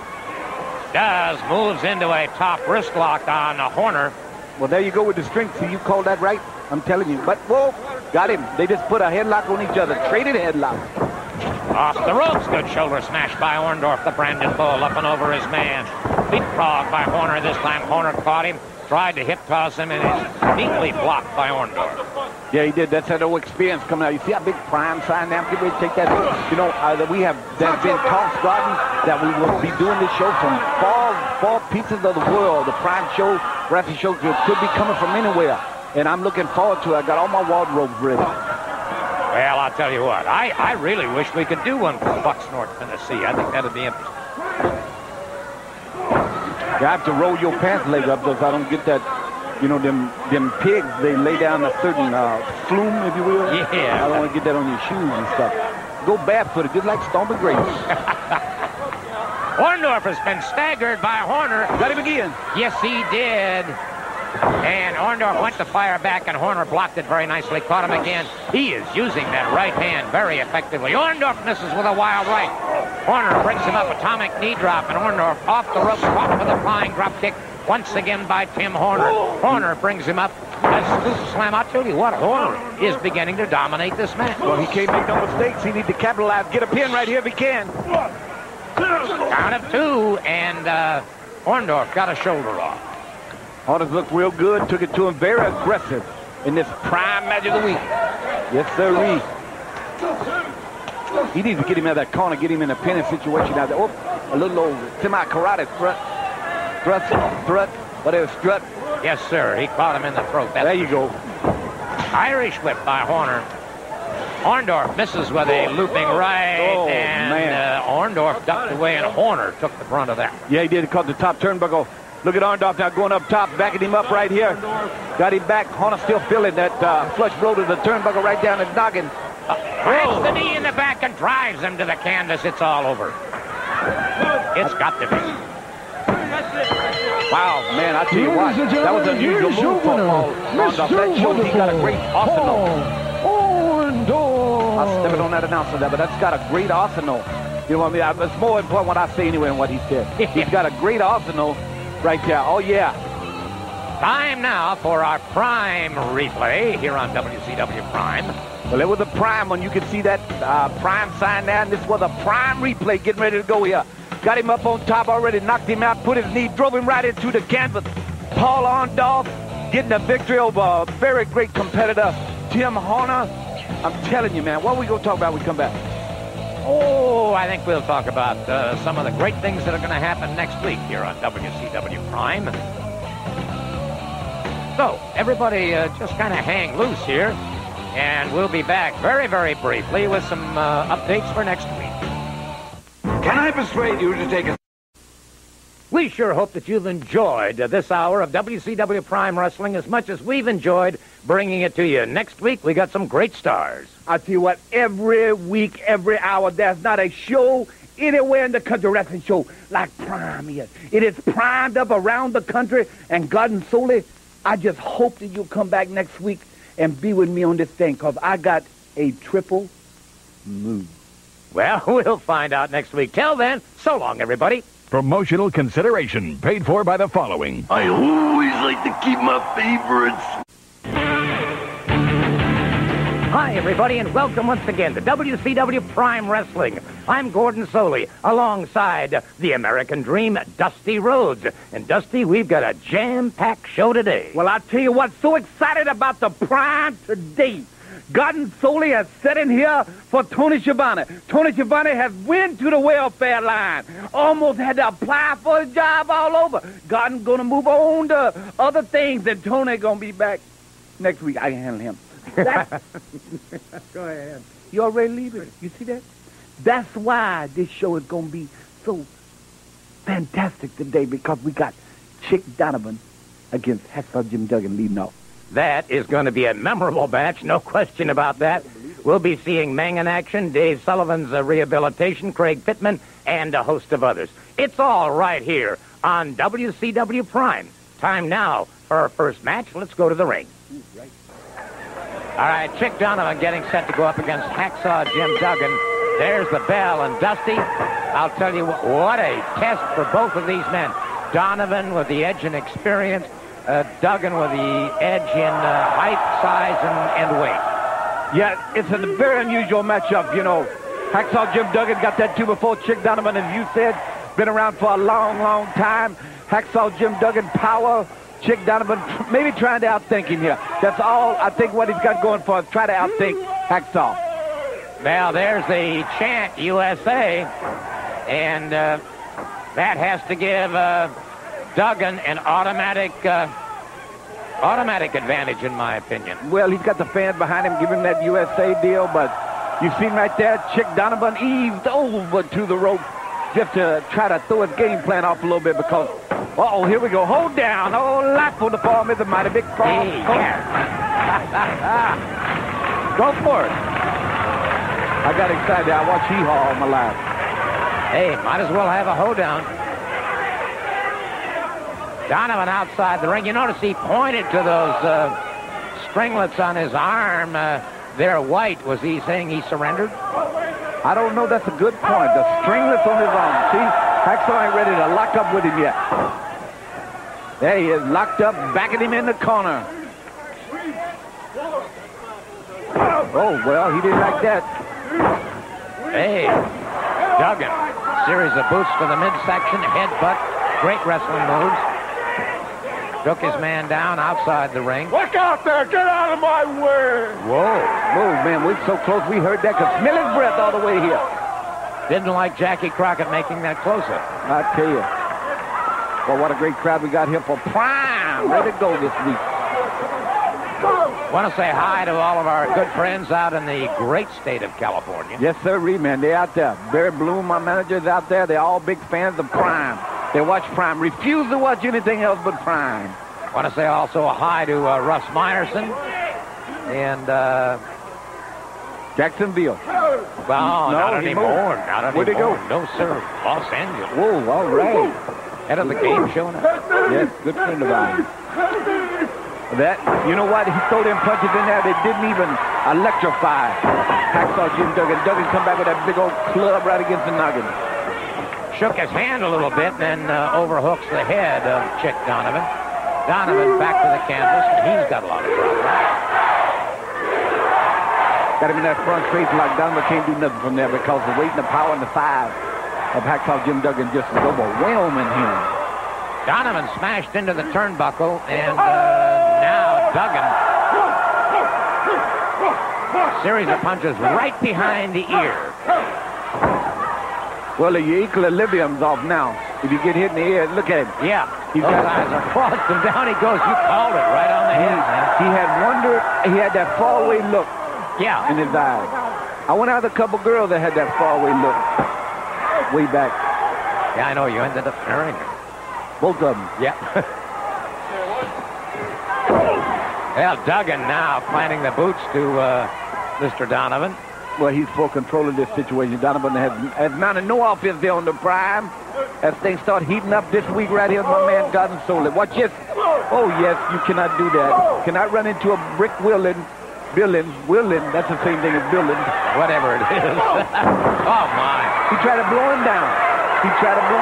Speaker 1: Moves into a top wrist lock on Horner.
Speaker 2: Well, there you go with the strength. See, you called that right. I'm telling you. But, whoa, got him. They just put a headlock on each other. Traded headlock.
Speaker 1: Off the ropes. Good shoulder smash by Orndorff. The Brandon Bull up and over his man. Leapfrog by Horner. This time Horner caught him. Tried to hip toss him, and it's neatly blocked by Orndorff.
Speaker 2: Yeah, he did. That's that old experience coming out. You see how big prime sign now? Get ready to take that. You know, there's been talks, Garden, that we will be doing this show from far pieces of the world. The prime show, wrestling show could be coming from anywhere. And I'm looking forward to it. I got all my wardrobes ready.
Speaker 1: Well, I'll tell you what. I really wish we could do one for Bucks, North Tennessee. I think that'd be interesting.
Speaker 2: You have to roll your pants leg up so I don't get that You know, them pigs, they lay down a certain flume, if you will.
Speaker 1: Yeah.
Speaker 2: I don't want to get that on your shoes and stuff. Go barefooted, just like Stomping Grace.
Speaker 1: Orndorff has been staggered by Horner.
Speaker 2: Got him again.
Speaker 1: Yes, he did. And Orndorff went to fire back, and Horner blocked it very nicely. Caught him again. He is using that right hand very effectively. Orndorff misses with a wild right. Horner brings him up, atomic knee drop, and Orndorff off the ropes, caught with a flying drop kick. Once again by Tim Horner. Horner brings him up. That's a slam. I'll tell you what, Horner is beginning to dominate this match.
Speaker 2: Well, he can't make no mistakes. He needs to capitalize. Get a pin right here if he can.
Speaker 1: Count of two, and Orndorff got a shoulder off.
Speaker 2: Horner's looked real good. Took it to him very aggressive in this prime match of the week. Yes, sirree. He needs to get him out of that corner, get him in a pinning situation out there. Oh, a little old semi-karate thrust, whatever, strut.
Speaker 1: Yes, sir. He caught him in the throat.
Speaker 2: There you go.
Speaker 1: Irish whip by Horner. Orndorff misses with a looping right, and Orndorff ducked away, and Horner took the brunt of that.
Speaker 2: Yeah, he did. He caught the top turnbuckle. Look at Orndorff now going up top, backing him up right here. Got him back. Horner still feeling that flush blow to the turnbuckle right down the noggin.
Speaker 1: Grabs the knee in the back and drives him to the canvas. It's all over. It's got to be.
Speaker 2: Wow, man, I tell you what, that was an unusual move for Orndorff. That shows he got a great arsenal.
Speaker 3: Orndorff.
Speaker 2: I'm stepping on that announcer there, but that's got a great arsenal. You know what I mean? It's more important what I say anyway than what he said. He's got a great arsenal right there. Oh, yeah.
Speaker 1: Time now for our Prime replay here on WCW Prime.
Speaker 2: Well, it was a Prime one. You can see that Prime sign there, and this was a Prime replay getting ready to go here. Got him up on top already, knocked him out, put his knee, drove him right into the canvas. Paul Orndorff getting a victory over a very great competitor, Tim Horner. I'm telling you, man, what are we going to talk about when we come back?
Speaker 1: Oh, I think we'll talk about some of the great things that are going to happen next week here on WCW Prime. So, everybody just kind of hang loose here, and we'll be back very, very briefly with some updates for next week.
Speaker 6: Can I persuade you to take a...
Speaker 1: We sure hope that you've enjoyed this hour of WCW Prime Wrestling as much as we've enjoyed bringing it to you. Next week, we got some great stars.
Speaker 11: I tell you what, every week, every hour, there's not a show anywhere in the country, wrestling show, like Prime is. It is primed up around the country, and God and solely, I just hope that you'll come back next week and be with me on this thing, because I got a triple move.
Speaker 1: Well, we'll find out next week. Till then, so long, everybody.
Speaker 7: Promotional consideration paid for by the following.
Speaker 6: I always like to keep my favorites.
Speaker 1: Hi, everybody, and welcome once again to WCW Prime Wrestling. I'm Gordon Soley, alongside the American Dream, Dusty Rhodes. And, Dusty, we've got a jam-packed show today.
Speaker 11: Well, I'll tell you what's so excited about the Prime today. God and Soley has set in here for Tony Schiavone. Tony Schiavone has went to the welfare line. Almost had to apply for a job all over. God's going to move on to other things, and Tony going to be back next week. I can handle him. Go ahead. You already leaving. You see that? That's why this show is going to be so fantastic today, because we got Chick Donovan against Hacksaw Jim Duggan leading off.
Speaker 1: That is going to be a memorable match, no question about that. We'll be seeing Meng in action, Dave Sullivan's rehabilitation, Craig Pittman, and a host of others. It's all right here on WCW Prime. Time now for our first match. Let's go to the ring. All right, Chick Donovan getting set to go up against Hacksaw Jim Duggan. There's the bell, and Dusty, I'll tell you what a test for both of these men. Donovan with the edge and experience, Duggan with the edge in height, size, and weight.
Speaker 2: Yeah, it's a very unusual matchup, you know. Hacksaw Jim Duggan got that too before Chick Donovan, as you said. Been around for a long, long time. Hacksaw Jim Duggan power. Chick Donovan maybe trying to outthink him here. That's all I think what he's got going for is try to outthink Hacksaw.
Speaker 1: Now, there's the chant, USA, and that has to give Duggan an automatic advantage, in my opinion.
Speaker 2: Well, he's got the fans behind him giving him that USA deal, but you see right there, Chick Donovan eased over to the rope just to try to throw his game plan off a little bit, because
Speaker 11: Uh-oh, here we go. Hold down. Oh, life on the farm is a mighty big farm.
Speaker 1: Hey,
Speaker 11: Go for it. I got excited. I watched Hee-Haw all my life.
Speaker 1: Hey, might as well have a hoedown. Donovan outside the ring. You notice he pointed to those stringlets on his arm. They're white. Was he saying he surrendered?
Speaker 11: I don't know. That's a good point. The stringlets on his arm. See, Hacksaw ain't ready to lock up with him yet. There he is, locked up, backing him in the corner. Oh, well, he didn't like that.
Speaker 1: Hey, Duggan. Series of boots to the midsection, headbutt. Great wrestling moves. Took his man down outside the ring.
Speaker 5: Look out there! Get out of my way!
Speaker 11: Whoa. Whoa, man, we're so close we heard that. Could smell his breath all the way here.
Speaker 1: Didn't like Jackie Crockett making that closer.
Speaker 11: I tell you. Well, what a great crowd we got here for Prime. Ready to go this week.
Speaker 1: Want to say hi to all of our good friends out in the great state of California.
Speaker 11: Yes, sir, man. They're out there. Barry Bloom, my manager, is out there. They're all big fans of Prime. They watch Prime. Refuse to watch anything else but Prime.
Speaker 1: Want to say also a hi to Russ Meyerson and
Speaker 11: Jacksonville.
Speaker 1: Well,
Speaker 11: no,
Speaker 1: not anymore. Not anymore.
Speaker 11: Where'd he go?
Speaker 1: No, sir. Los Angeles.
Speaker 11: Whoa, all right.
Speaker 1: Head of the game showing up.
Speaker 11: Yes, good friend of ours. That, you know what? He threw them punches in there. They didn't even electrify Hacksaw Jim Duggan. Duggan come back with that big old club right against the noggin.
Speaker 1: Shook his hand a little bit and then overhooks the head of Chick Donovan. Donovan back to the canvas, and he's got a lot of trouble.
Speaker 11: Got him in that front face like Donovan can't do nothing from there because the weight and the power and the size of Hacksaw Jim Duggan just is overwhelming him.
Speaker 1: Donovan smashed into the turnbuckle, and now Duggan. Series of punches right behind the ear.
Speaker 11: Well, your equilibrium's off now. If you get hit in the ear, look at him.
Speaker 1: Yeah, those eyes are crossed, and down he goes. You called it right on the head, man.
Speaker 11: He had that faraway look.
Speaker 1: Yeah.
Speaker 11: In his eyes. I went out with a couple girls that had that faraway look. Way back.
Speaker 1: Yeah, I know. You ended up marrying her.
Speaker 11: Both of them.
Speaker 1: Yeah. Well, Duggan now planting the boots to Mr. Donovan.
Speaker 11: Well, he's full control of this situation. Donovan has mounted no offense there on the Prime. As things start heating up this week right here, my man God and Soul. Watch this. Oh, yes, you cannot do that. Cannot run into a brick building. That's the same thing as building.
Speaker 1: Whatever it is. Oh, my.
Speaker 11: He tried to blow him down. He tried to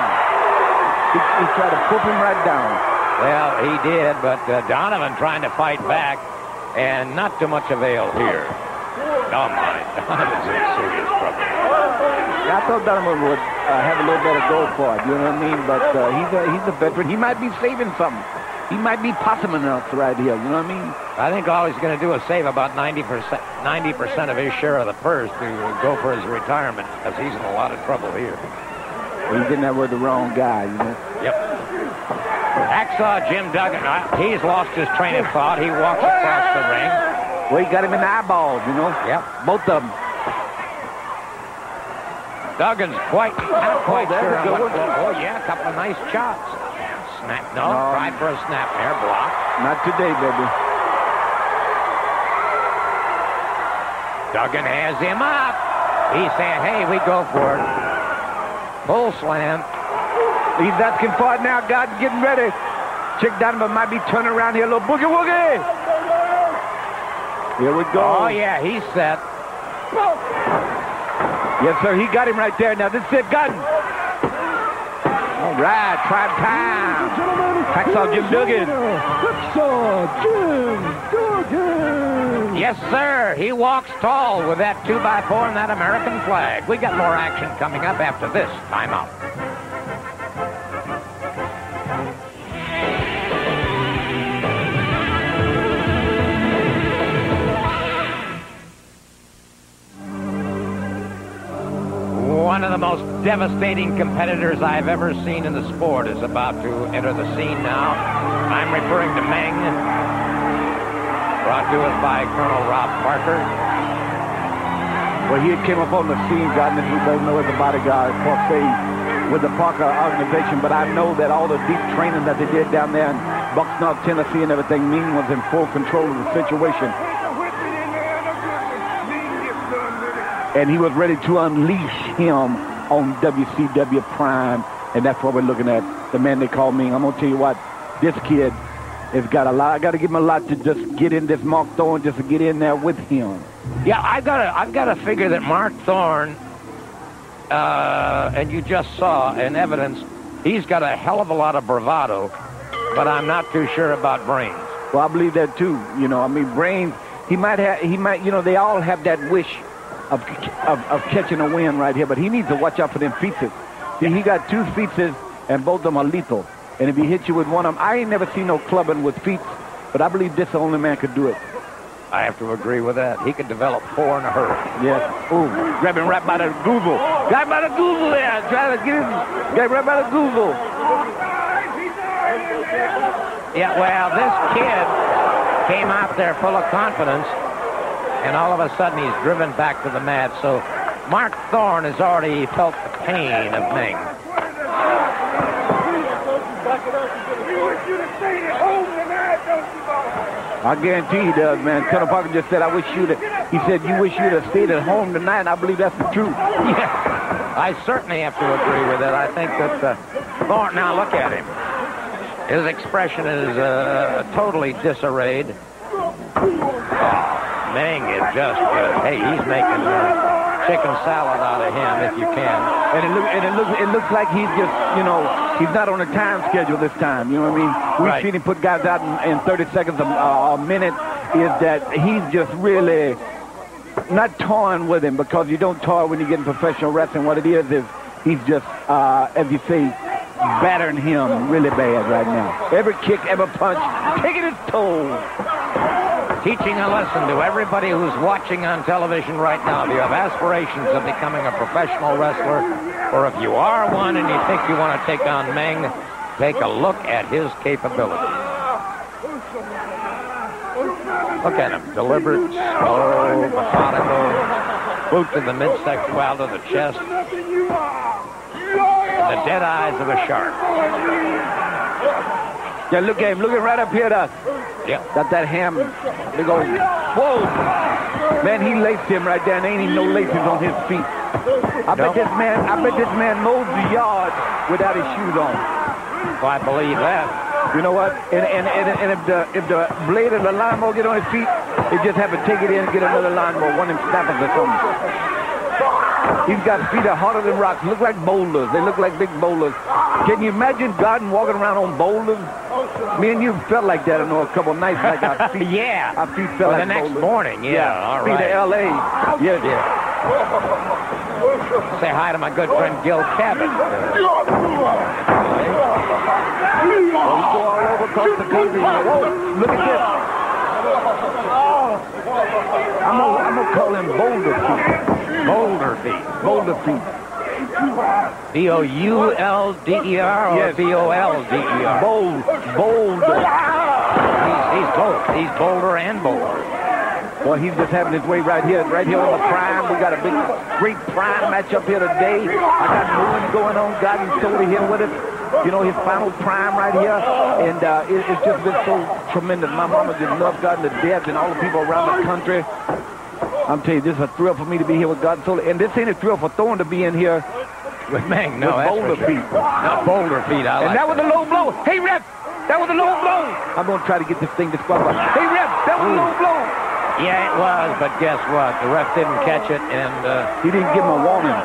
Speaker 11: put him right down.
Speaker 1: Well, he did, but Donovan trying to fight back, and not too much avail here. Oh, my. Donovan's in serious trouble.
Speaker 11: Yeah, I thought Donovan would have a little better go for it, you know what I mean? But he's a veteran. He might be saving something. He might be possum enough right here, you know what I mean?
Speaker 1: I think all he's going to do is save about 90% of his share of the purse to go for his retirement, because he's in a lot of trouble here.
Speaker 11: Well, he's in there with the wrong guy, you know?
Speaker 1: Yep. Hacksaw Jim Duggan, he's lost his train of thought. He walks across the ring.
Speaker 11: Well, he got him in the eyeballs, you know?
Speaker 1: Yep.
Speaker 11: Both of them.
Speaker 1: Duggan's not quite sure on what. Oh, yeah, a couple of nice chops. Snap. No, tried for a snap there. Block.
Speaker 11: Not today, baby.
Speaker 1: Duggan has him up. He said, hey, we go for it. Full slam.
Speaker 11: He's asking for it now. God's getting ready. Chick Donovan might be turning around here. A little boogie woogie. Here we go.
Speaker 1: Oh, yeah, he's set.
Speaker 11: Yes, sir. He got him right there. Now, this is it. Got him. All right. Tribe time. Hacksaw Jim Duggan.
Speaker 3: Hacksaw Jim Duggan.
Speaker 1: Yes, sir. He walks tall with that 2x4 and that American flag. We got more action coming up after this timeout. One of the most devastating competitors I've ever seen in the sport is about to enter the scene now. I'm referring to Meng, brought to us by Colonel Rob Parker.
Speaker 11: Well, he came up on the scene, God, and he doesn't know as a bodyguard, Corsair. with the Parker organization, but I know that all the deep training that they did down there in Bucksnark, Tennessee and everything, Ming was in full control of the situation. And he was ready to unleash him on WCW Prime, and that's what we're looking at, the man they call Ming. I'm going to tell you what, this kid has got a lot. I got to give him a lot to just get in this Mark Thorne, just to get in there with him.
Speaker 1: Yeah, I've got to figure that Mark Thorne, and you just saw in evidence, he's got a hell of a lot of bravado, but I'm not too sure about brains.
Speaker 11: Well, I believe that too. You know, I mean, brains. He might. You know, they all have that wish of catching a win right here, but he needs to watch out for them feetses. See, he got 2 feetses, and both of them are lethal. And if he hits you with one of them, I ain't never seen no clubbing with feet, but I believe this the only man could do it.
Speaker 1: I have to agree with that. He could develop 4 in a hurry.
Speaker 11: Yes. Ooh, grab him right by the goozle. Grab by the goozle there. Try to get him. Grab right by the goozle.
Speaker 1: Yeah, well, this kid came out there full of confidence, and all of a sudden he's driven back to the mat. So Mark Thorne has already felt the pain of Ming.
Speaker 11: I guarantee he does, man. Colonel Parker just said, he said, you wish you'd have stayed at home tonight, and I believe that's the truth.
Speaker 1: Yeah, I certainly have to agree with it. I think that Thorne, now look at him. His expression is totally disarrayed. Ming is just, hey, he's making chicken salad out of him if you can.
Speaker 11: And it looks like he's just, you know, he's not on a time schedule this time. You know what I mean? We've seen him put guys out in 30 seconds a minute. Is that he's just really not toying with him, because you don't toy when you get in professional wrestling. What it is he's just, as you say, battering him really bad right now. Every kick, every punch, taking its toll.
Speaker 1: Teaching a lesson to everybody who's watching on television right now. If you have aspirations of becoming a professional wrestler, or if you are one and you think you want to take on Ming, take a look at his capabilities. Look at him. Deliberate, slow, methodical, boot to the midsection, well to the chest. And the dead eyes of a shark.
Speaker 11: Yeah, look at him. Looking right up here at us.
Speaker 1: Yeah.
Speaker 11: Got that ham. Big old. Whoa. Man, he laced him right there, and ain't even no laces on his feet. I bet this man mows the yard without his shoes on.
Speaker 1: Well, I believe that.
Speaker 11: You know what? And if the blade of the lawnmower get on his feet, he just have to take it in and get another lawnmower, one of them snappers or something. He's got feet that are harder than rocks. Look like boulders. They look like big boulders. Can you imagine Garden walking around on boulders? Me and you felt like that, I know, a couple of nights, like our feet.
Speaker 1: Yeah.
Speaker 11: Our feet felt like
Speaker 1: the next
Speaker 11: boulders.
Speaker 1: morning, yeah. All right.
Speaker 11: Feet of L.A. Yeah.
Speaker 1: Say hi to my good friend Gil Cabot.
Speaker 11: We go all over across the country. Whoa, look at this. I'm gonna call him Boulder Feet.
Speaker 1: Boulder Feet.
Speaker 11: Boulder Feet.
Speaker 1: B-O-U-L-D-E-R or
Speaker 11: yes.
Speaker 1: B-O-L-D-E-R?
Speaker 11: Boulder.
Speaker 1: He's both. He's Boulder and Boulder.
Speaker 11: Well, he's just having his way right here on the Prime. We got a great Prime match up here today. I got Moon going on, Garden Soda here with us. You know, his final Prime right here. And it's just been so tremendous. My mama just loves God to death, and all the people around the country. I'm telling you, this is a thrill for me to be here with God Soda. And this ain't a thrill for Thorne to be in here
Speaker 1: with Ming. No,
Speaker 11: with Boulder Feet.
Speaker 1: Not Boulder Feet, I like
Speaker 11: and that was a low blow. Hey, ref, that was a low blow. I'm going to try to get this thing disqualified. Hey, ref, that was a low blow.
Speaker 1: Yeah, it was, but guess what? The ref didn't catch it, and
Speaker 11: he didn't give him a warning.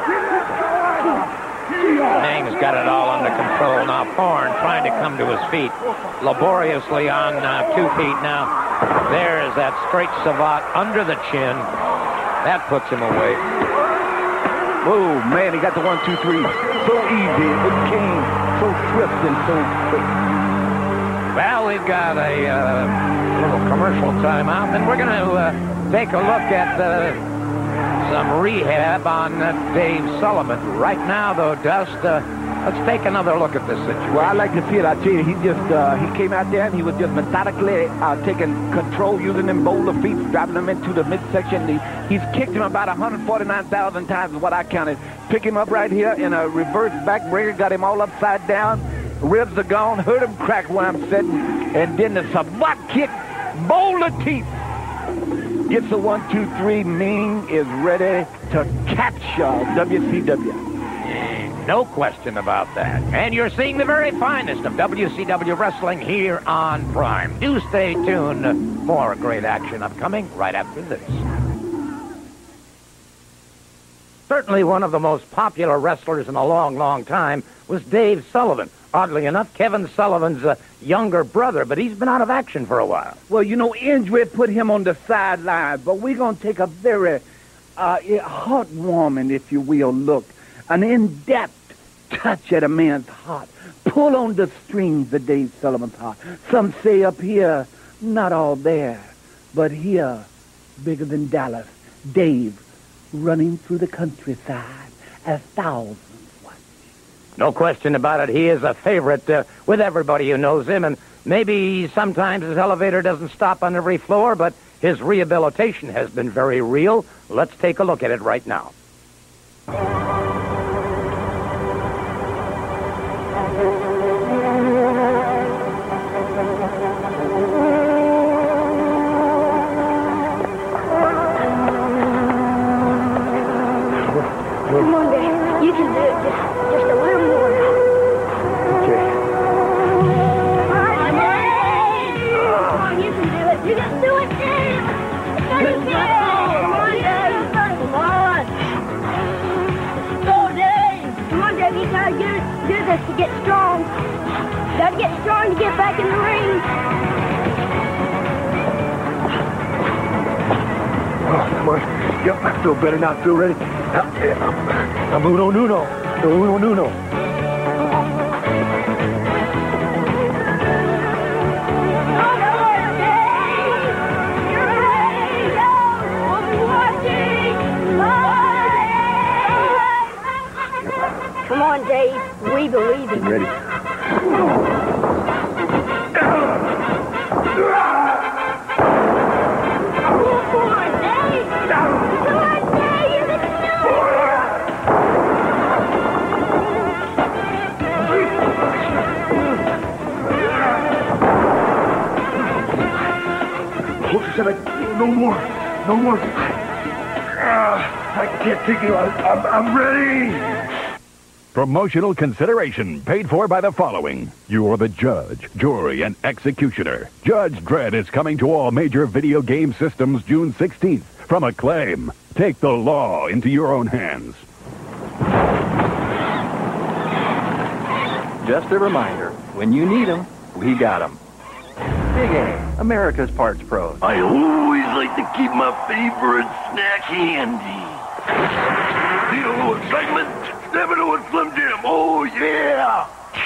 Speaker 1: Ming's got it all under control. Now Thorne trying to come to his feet, laboriously on 2 feet. Now there's that straight savate under the chin. That puts him away.
Speaker 11: Oh, man, he got the 1, 2, 3. So easy. It came so swift and so quick.
Speaker 1: Well, we've got a little commercial timeout, and we're going to take a look at some rehab on Dave Sullivan. Right now, though, Dust, Let's take another look at this situation.
Speaker 11: Well, I like to see it. I tell you, he came out there and he was just methodically taking control, using them boulder feet, driving them into the midsection. He's kicked him about 149,000 times is what I counted. Pick him up right here in a reverse backbreaker, got him all upside down. Ribs are gone, heard him crack where I'm sitting, and then the sabot kick, boulder teeth. Gets the 1, 2, 3. Ming is ready to capture WCW.
Speaker 1: No question about that. And you're seeing the very finest of WCW wrestling here on Prime. Do stay tuned. More great action upcoming right after this. Certainly one of the most popular wrestlers in a long, long time was Dave Sullivan. Oddly enough, Kevin Sullivan's younger brother, but he's been out of action for a while.
Speaker 11: Well, you know, injury put him on the sideline, but we're going to take a very heartwarming, if you will, look, an in-depth touch at a man's heart. Pull on the strings of Dave Sullivan's heart. Some say up here, not all there, but here, bigger than Dallas. Dave running through the countryside as thousands.
Speaker 1: No question about it. He is a favorite with everybody who knows him, and maybe sometimes his elevator doesn't stop on every floor, but his rehabilitation has been very real. Let's take a look at it right now.
Speaker 15: Come on, Dad. You can do it. Just a little more.
Speaker 11: Okay.
Speaker 15: Come on, you can do it. You can do it, Dave. Come on, Dave. Come on. Go, Dave. Come on, Dave. You gotta do this to get strong. Gotta get strong to get back in the ring.
Speaker 6: Oh, come on. Yep, I feel better now. I feel ready. I'm uno nuno. Uno nuno.
Speaker 15: Come on, Dave. We believe in you.
Speaker 6: Ready. No more. No more. I can't take it. I'm ready.
Speaker 7: Promotional consideration paid for by the following. You are the judge, jury, and executioner. Judge Dredd is coming to all major video game systems June 16th. From Acclaim, take the law into your own hands.
Speaker 16: Just a reminder, when you need them, we got them. Big A, America's Parts Pros.
Speaker 6: I always like to keep my favorite snack handy. Need a little excitement? Step into a Slim Jim. Oh, yeah!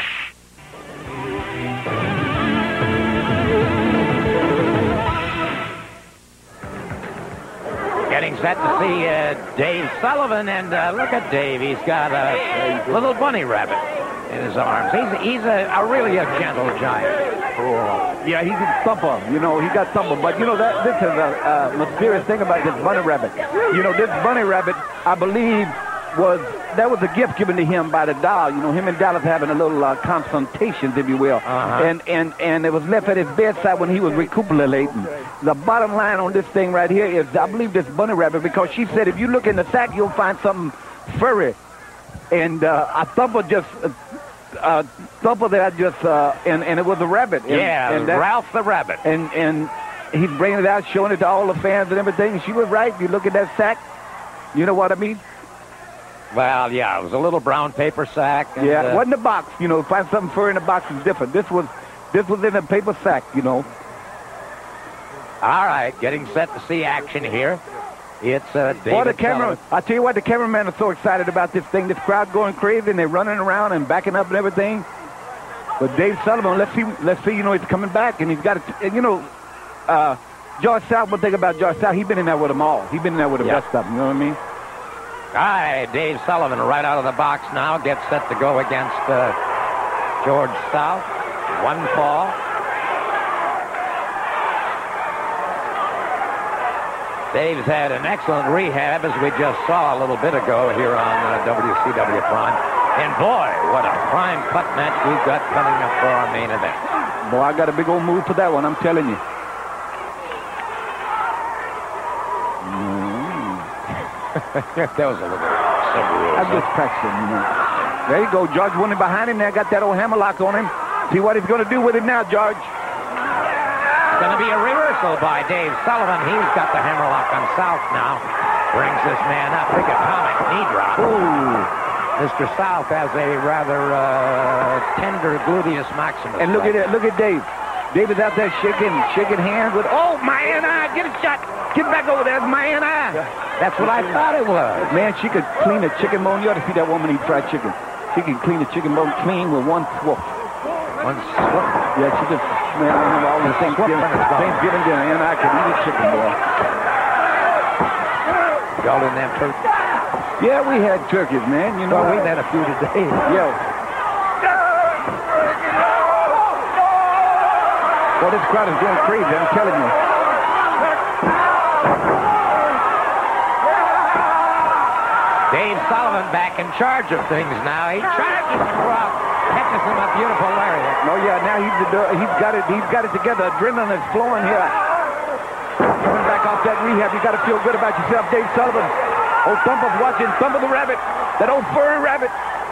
Speaker 1: Getting set to see Dave Sullivan, and look at Dave. He's got a little bunny rabbit in his arms. He's a really a gentle giant.
Speaker 11: Oh. Yeah, he's a thumper. You know, he got thumper. But, you know, this is a mysterious thing about this bunny rabbit. You know, this bunny rabbit, I believe, was a gift given to him by the doll. You know, him and Dallas having a little confrontations, if you will. And it was left at his bedside when he was recuperating. The bottom line on this thing right here is, I believe this bunny rabbit, because she said if you look in the sack, you'll find something furry. And a thumper just... thumper that and it was a rabbit. And
Speaker 1: Ralph the rabbit.
Speaker 11: And he's bringing it out, showing it to all the fans and everything. And she was right. You look at that sack, you know what I mean?
Speaker 1: Well, yeah, it was a little brown paper sack. And,
Speaker 11: it wasn't a box. You know, find something fur in the box is different. This was in a paper sack, you know.
Speaker 1: All right, getting set to see action here. It's David
Speaker 11: the camera.
Speaker 1: Sullivan.
Speaker 11: I tell you what, the cameraman is so excited about this thing. This crowd going crazy, and they're running around and backing up and everything. But Dave Sullivan, let's see. You know, he's coming back, and he's got it. And you know, George South. One thing about George South, he's been in there with them all. He's been in there with the best of them. You know what I mean?
Speaker 1: All right, Dave Sullivan right out of the box now gets set to go against George South. One fall. Dave's had an excellent rehab, as we just saw a little bit ago here on WCW Prime. And boy, what a prime cut match we've got coming up for our main event.
Speaker 2: Boy, I got a big old move for that one, I'm telling you.
Speaker 1: That was a little simple.
Speaker 2: I'm just practicing, you know. There you go, George winning behind him there. Got that old hammerlock on him. See what he's going to do with him now, George.
Speaker 1: It's going to be a reversal by Dave Sullivan. He's got the hammerlock on South now. Brings this man up. Big atomic knee drop.
Speaker 2: Ooh.
Speaker 1: Mr. South has a rather tender gluteus maximus.
Speaker 2: And look at it. Look at Dave. Dave is out there shaking hands with, oh, my eye, get a shot. Get back over there, my eye.
Speaker 1: That's what I thought it was.
Speaker 2: Man, she could clean a chicken bone. You ought to see that woman eat fried chicken. She can clean a chicken bone clean with one swoop.
Speaker 1: One swoop?
Speaker 2: Yeah, she just, man, I remember all the Thanksgiving dinner, and I could eat a chicken, boy.
Speaker 1: Y'all didn't have turkey?
Speaker 2: Yeah, we had turkeys, man. You know,
Speaker 1: well, we've had a few today.
Speaker 2: Yo. Well, this crowd is going crazy, I'm telling you.
Speaker 1: Dave Sullivan back in charge of things now. He charges the crowd, catches him a beautiful lariat.
Speaker 2: Oh yeah, now he's got it together. Adrenaline is flowing here. Coming back off that rehab, you got to feel good about yourself, Dave Sullivan. Old Thumper's watching. Thumper the rabbit, that old furry rabbit.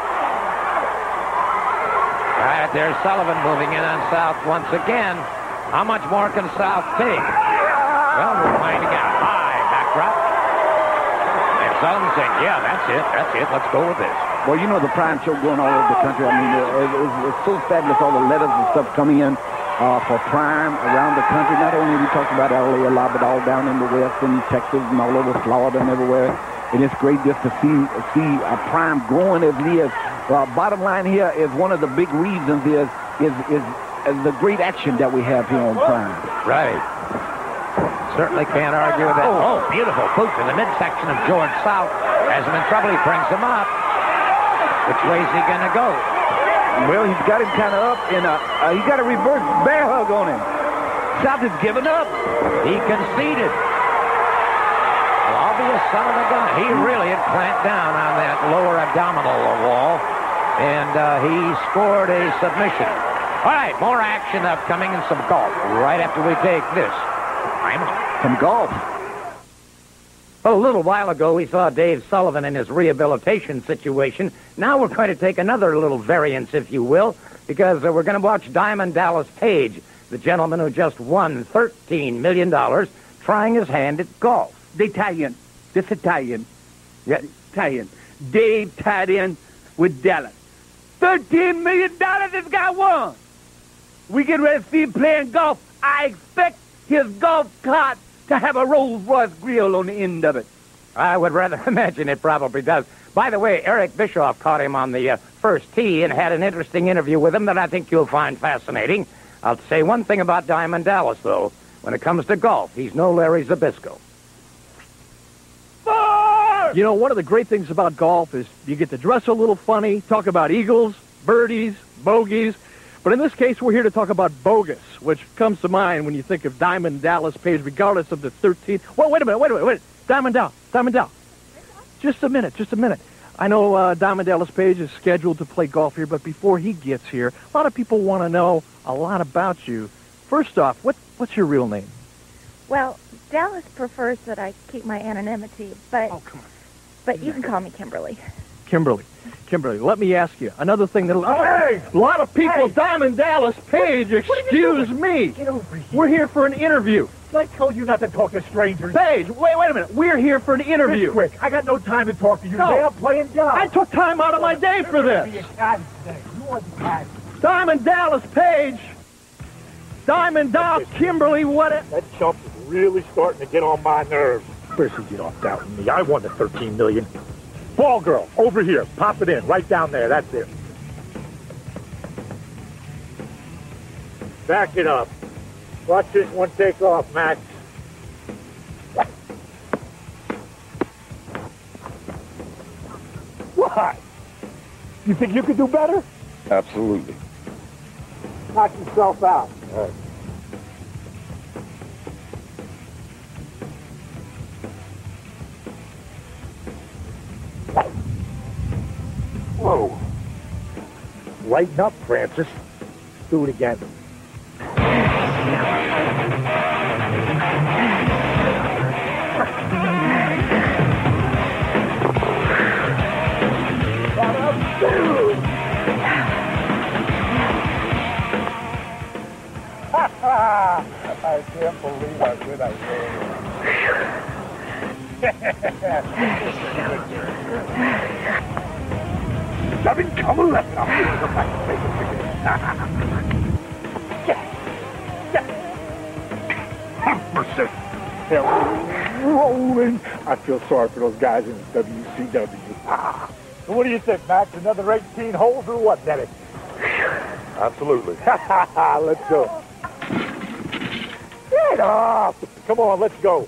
Speaker 1: All right, there's Sullivan moving in on South once again. How much more can South take? Well, we're finding out. High backdrop. And Sullivan saying, yeah, that's it. Let's go with this.
Speaker 2: Well, you know the Prime show going all over the country. I mean, it's so fabulous, all the letters and stuff coming in for Prime around the country. Not only we talked about LA a lot, but all down in the West and Texas and all over Florida and everywhere. And it's great just to see a Prime growing as it is. Bottom line here is one of the big reasons is the great action that we have here on Prime.
Speaker 1: Right. Certainly can't argue with that. Oh, beautiful boot in the midsection of George South. Has him in trouble. He brings him up. Which way is he going to go?
Speaker 2: Well, he's got him kind of up, and he got a reverse bear hug on him. South is giving up.
Speaker 1: He conceded. Obvious son of a gun. He really had clamped down on that lower abdominal wall, and he scored a submission. All right, more action upcoming and some golf right after we take this.
Speaker 2: Some golf.
Speaker 1: Well, a little while ago, we saw Dave Sullivan in his rehabilitation situation. Now we're going to take another little variance, if you will, because we're going to watch Diamond Dallas Page, the gentleman who just won $13 million trying his hand at golf.
Speaker 11: This Italian. Yeah, Italian. Dave tied in with Dallas. $13 million this guy won. We get ready to see him playing golf. I expect his golf cart to have a Rolls-Royce grill on the end of it.
Speaker 1: I would rather imagine it probably does. By the way, Eric Bischoff caught him on the first tee and had an interesting interview with him that I think you'll find fascinating. I'll say one thing about Diamond Dallas, though. When it comes to golf, he's no Larry Zbyszko.
Speaker 14: You know, one of the great things about golf is you get to dress a little funny, talk about eagles, birdies, bogeys. But in this case, we're here to talk about bogus, which comes to mind when you think of Diamond Dallas Page, regardless of the 13th. Well, wait a minute. Diamond Dallas. Just a minute. I know Diamond Dallas Page is scheduled to play golf here, but before he gets here, a lot of people want to know a lot about you. First off, what's your real name?
Speaker 17: Well, Dallas prefers that I keep my anonymity, but...
Speaker 14: Oh, come on.
Speaker 17: But you can call me Kimberly.
Speaker 14: Kimberly, let me ask you. Another thing that a lot of people, Diamond Dallas Page, excuse me.
Speaker 3: Get over here.
Speaker 14: We're here for an interview.
Speaker 3: I told you not to talk to strangers.
Speaker 14: Page, wait a minute. We're here for an interview.
Speaker 3: It's quick. I got no time to talk to you.
Speaker 14: No.
Speaker 3: Today I'm playing golf.
Speaker 14: I took time out of my day for this.
Speaker 3: You want the cat.
Speaker 14: Diamond Dallas Page. Diamond Dallas Kimberly, what it?
Speaker 3: That chump is really starting to get on my nerves. First you get off doubting me. I won the $13 million. Ball girl, over here. Pop it in. Right down there. That's it. Back it up. Watch this one take off, Max.
Speaker 18: Why? You think you could do better?
Speaker 19: Absolutely.
Speaker 18: Knock yourself out.
Speaker 19: All right.
Speaker 18: Whoa. Lighten up, Francis. Do it again. I can't believe how good I did. I've been coming left now. Mercy. They're rolling. I feel sorry for those guys in WCW. So what do you think, Max? Another 18 holes or what, Dennis?
Speaker 19: Absolutely.
Speaker 18: Let's go. Get off! Come on, let's go.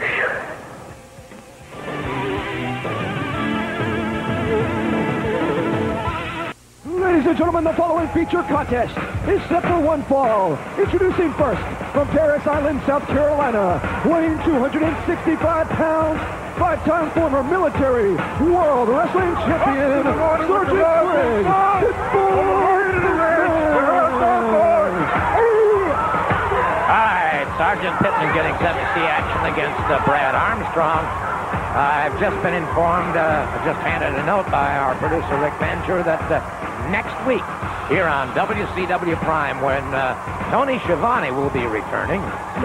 Speaker 3: Ladies and gentlemen, the following feature contest is set for one fall. Introducing first, from Paris Island, South Carolina, weighing 265 pounds, five-time former military world wrestling champion, Sergeant Craig.
Speaker 1: All right, Sergeant Pittman getting set to see action against Brad Armstrong. I've just been informed, just handed a note by our producer, Rick Bencher, that next week here on WCW Prime, when Tony Schiavone will be returning,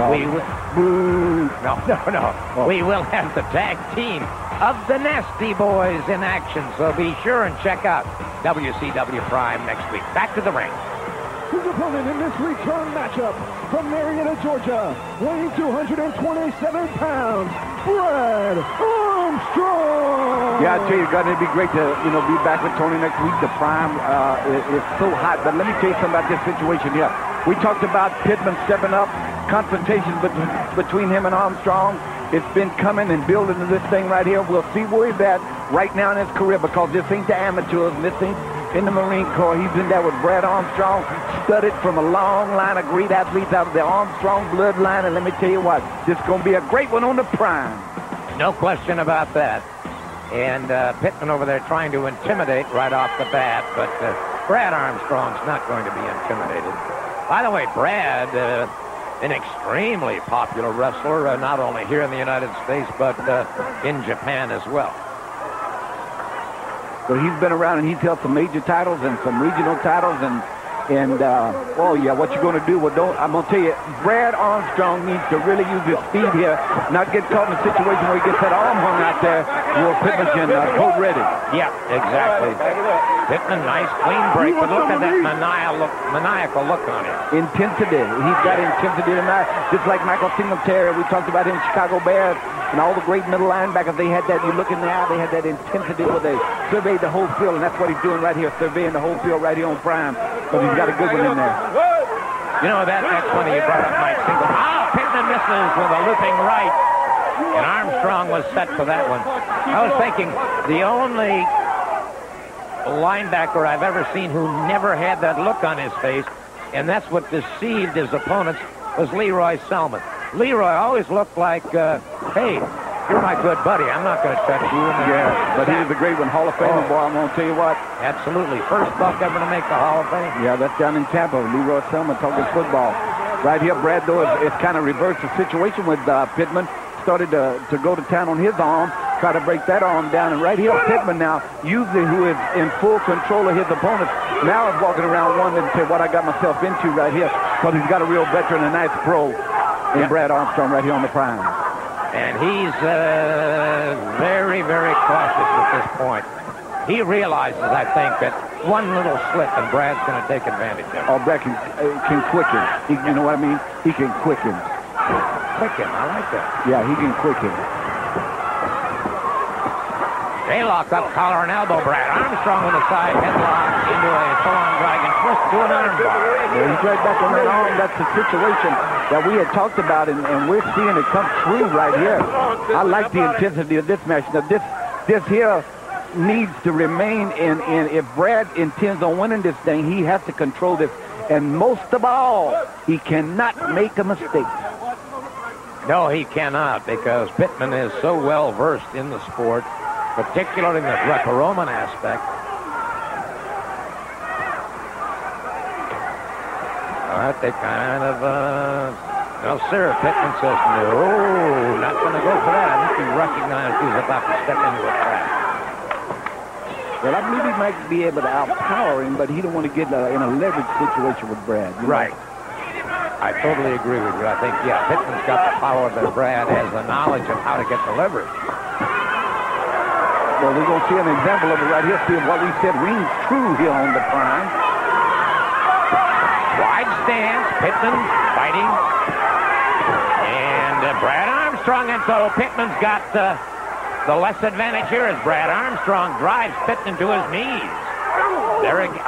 Speaker 1: we will have the tag team of the Nasty Boys in action. So be sure and check out WCW Prime next week. Back to the ring.
Speaker 3: His opponent in this return matchup, from Marietta, Georgia, weighing 227 pounds, Brad Armstrong.
Speaker 2: Yeah, I tell you, God, it'd be great to, be back with Tony next week. The Prime is so hot. But let me tell you something about this situation here. We talked about Pittman stepping up, confrontation between him and Armstrong. It's been coming and building to this thing right here. We'll see where he's at right now in his career, because this ain't the amateurs, and this ain't in the Marine Corps. He's been there with Brad Armstrong, studied from a long line of great athletes out of the Armstrong bloodline. And let me tell you what, this is going to be a great one on the Prime.
Speaker 1: No question about that. And Pittman over there trying to intimidate right off the bat, but Brad Armstrong's not going to be intimidated. By the way, Brad, an extremely popular wrestler, not only here in the United States, but in Japan as well.
Speaker 2: So he's been around, and he's held some major titles and some regional titles, and what you going to do? Well, I'm going to tell you, Brad Armstrong needs to really use his speed here, not get caught in a situation where he gets that arm hung out there, where Pittman can hold ready.
Speaker 1: Yeah, exactly. Pittman, nice clean break, but look at that maniacal look on him.
Speaker 2: Intensity. He's got intensity tonight, just like Michael Singletary. We talked about him in Chicago Bears, and all the great middle linebackers, they had that, you look in the eye, they had that intensity where they surveyed the whole field, and that's what he's doing right here, surveying the whole field right here on Prime. But he's got a good one in there.
Speaker 1: That's funny you brought up Mike Singletary. Pittman misses with a looping right, and Armstrong was set for that one. I was thinking the only linebacker I've ever seen who never had that look on his face, and that's what deceived his opponents, was Leroy Selman. Leroy always looked like, hey, you're my good buddy. I'm not going to touch you.
Speaker 2: Yeah, but he was a great one. Hall of Famer, boy, I'm going to tell you what.
Speaker 1: Absolutely. First buck ever to make the Hall of Fame.
Speaker 2: Yeah, that's down in Tampa. Leroy Selman talking football. Right here, Brad, though, it's kind of reversed the situation with Pittman. Started to go to town on his arm, try to break that arm down. And right here, Pittman now, usually who is in full control of his opponents, now is walking around wondering, say, what I got myself into right here, because he's got a real veteran, a nice pro in Brad Armstrong right here on the Prime.
Speaker 1: And he's very, very cautious at this point. He realizes, I think, that one little slip and Brad's going to take advantage of it.
Speaker 2: Oh, Brad can quicken. You know what I mean? He can quicken.
Speaker 1: Quicken, I like that.
Speaker 2: Yeah, he can quicken.
Speaker 1: They lock up, collar and elbow. Brad Armstrong with a side headlock into a full-on dragon twist to an arm bar.
Speaker 2: Yeah, he's right back on that arm. That's the situation that we had talked about, and we're seeing it come true right here. I like the intensity of this match. Now, this here
Speaker 11: needs to remain in. If Brad intends on winning this thing, he has to control this. And most of all, he cannot make a mistake.
Speaker 1: No, he cannot, because Pittman is so well versed in the sport, particularly in the Greco-Roman aspect. They kind of, no, sir. Pittman says, no, not going to go for that. I think he recognized he was about to step into a trap.
Speaker 11: Well, I believe he might be able to outpower him, but he don't want to get in a leverage situation with Brad.
Speaker 1: Right. I totally agree with you. I think, yeah, Pittman's got the power, but Brad has the knowledge of how to get the leverage.
Speaker 11: Well, we're going to see an example of it right here. See if what we said rings true here on the Prime.
Speaker 1: Wide stance, Pittman fighting. And Brad Armstrong, and so Pittman's got the less advantage here as Brad Armstrong drives Pittman to his knees. There again.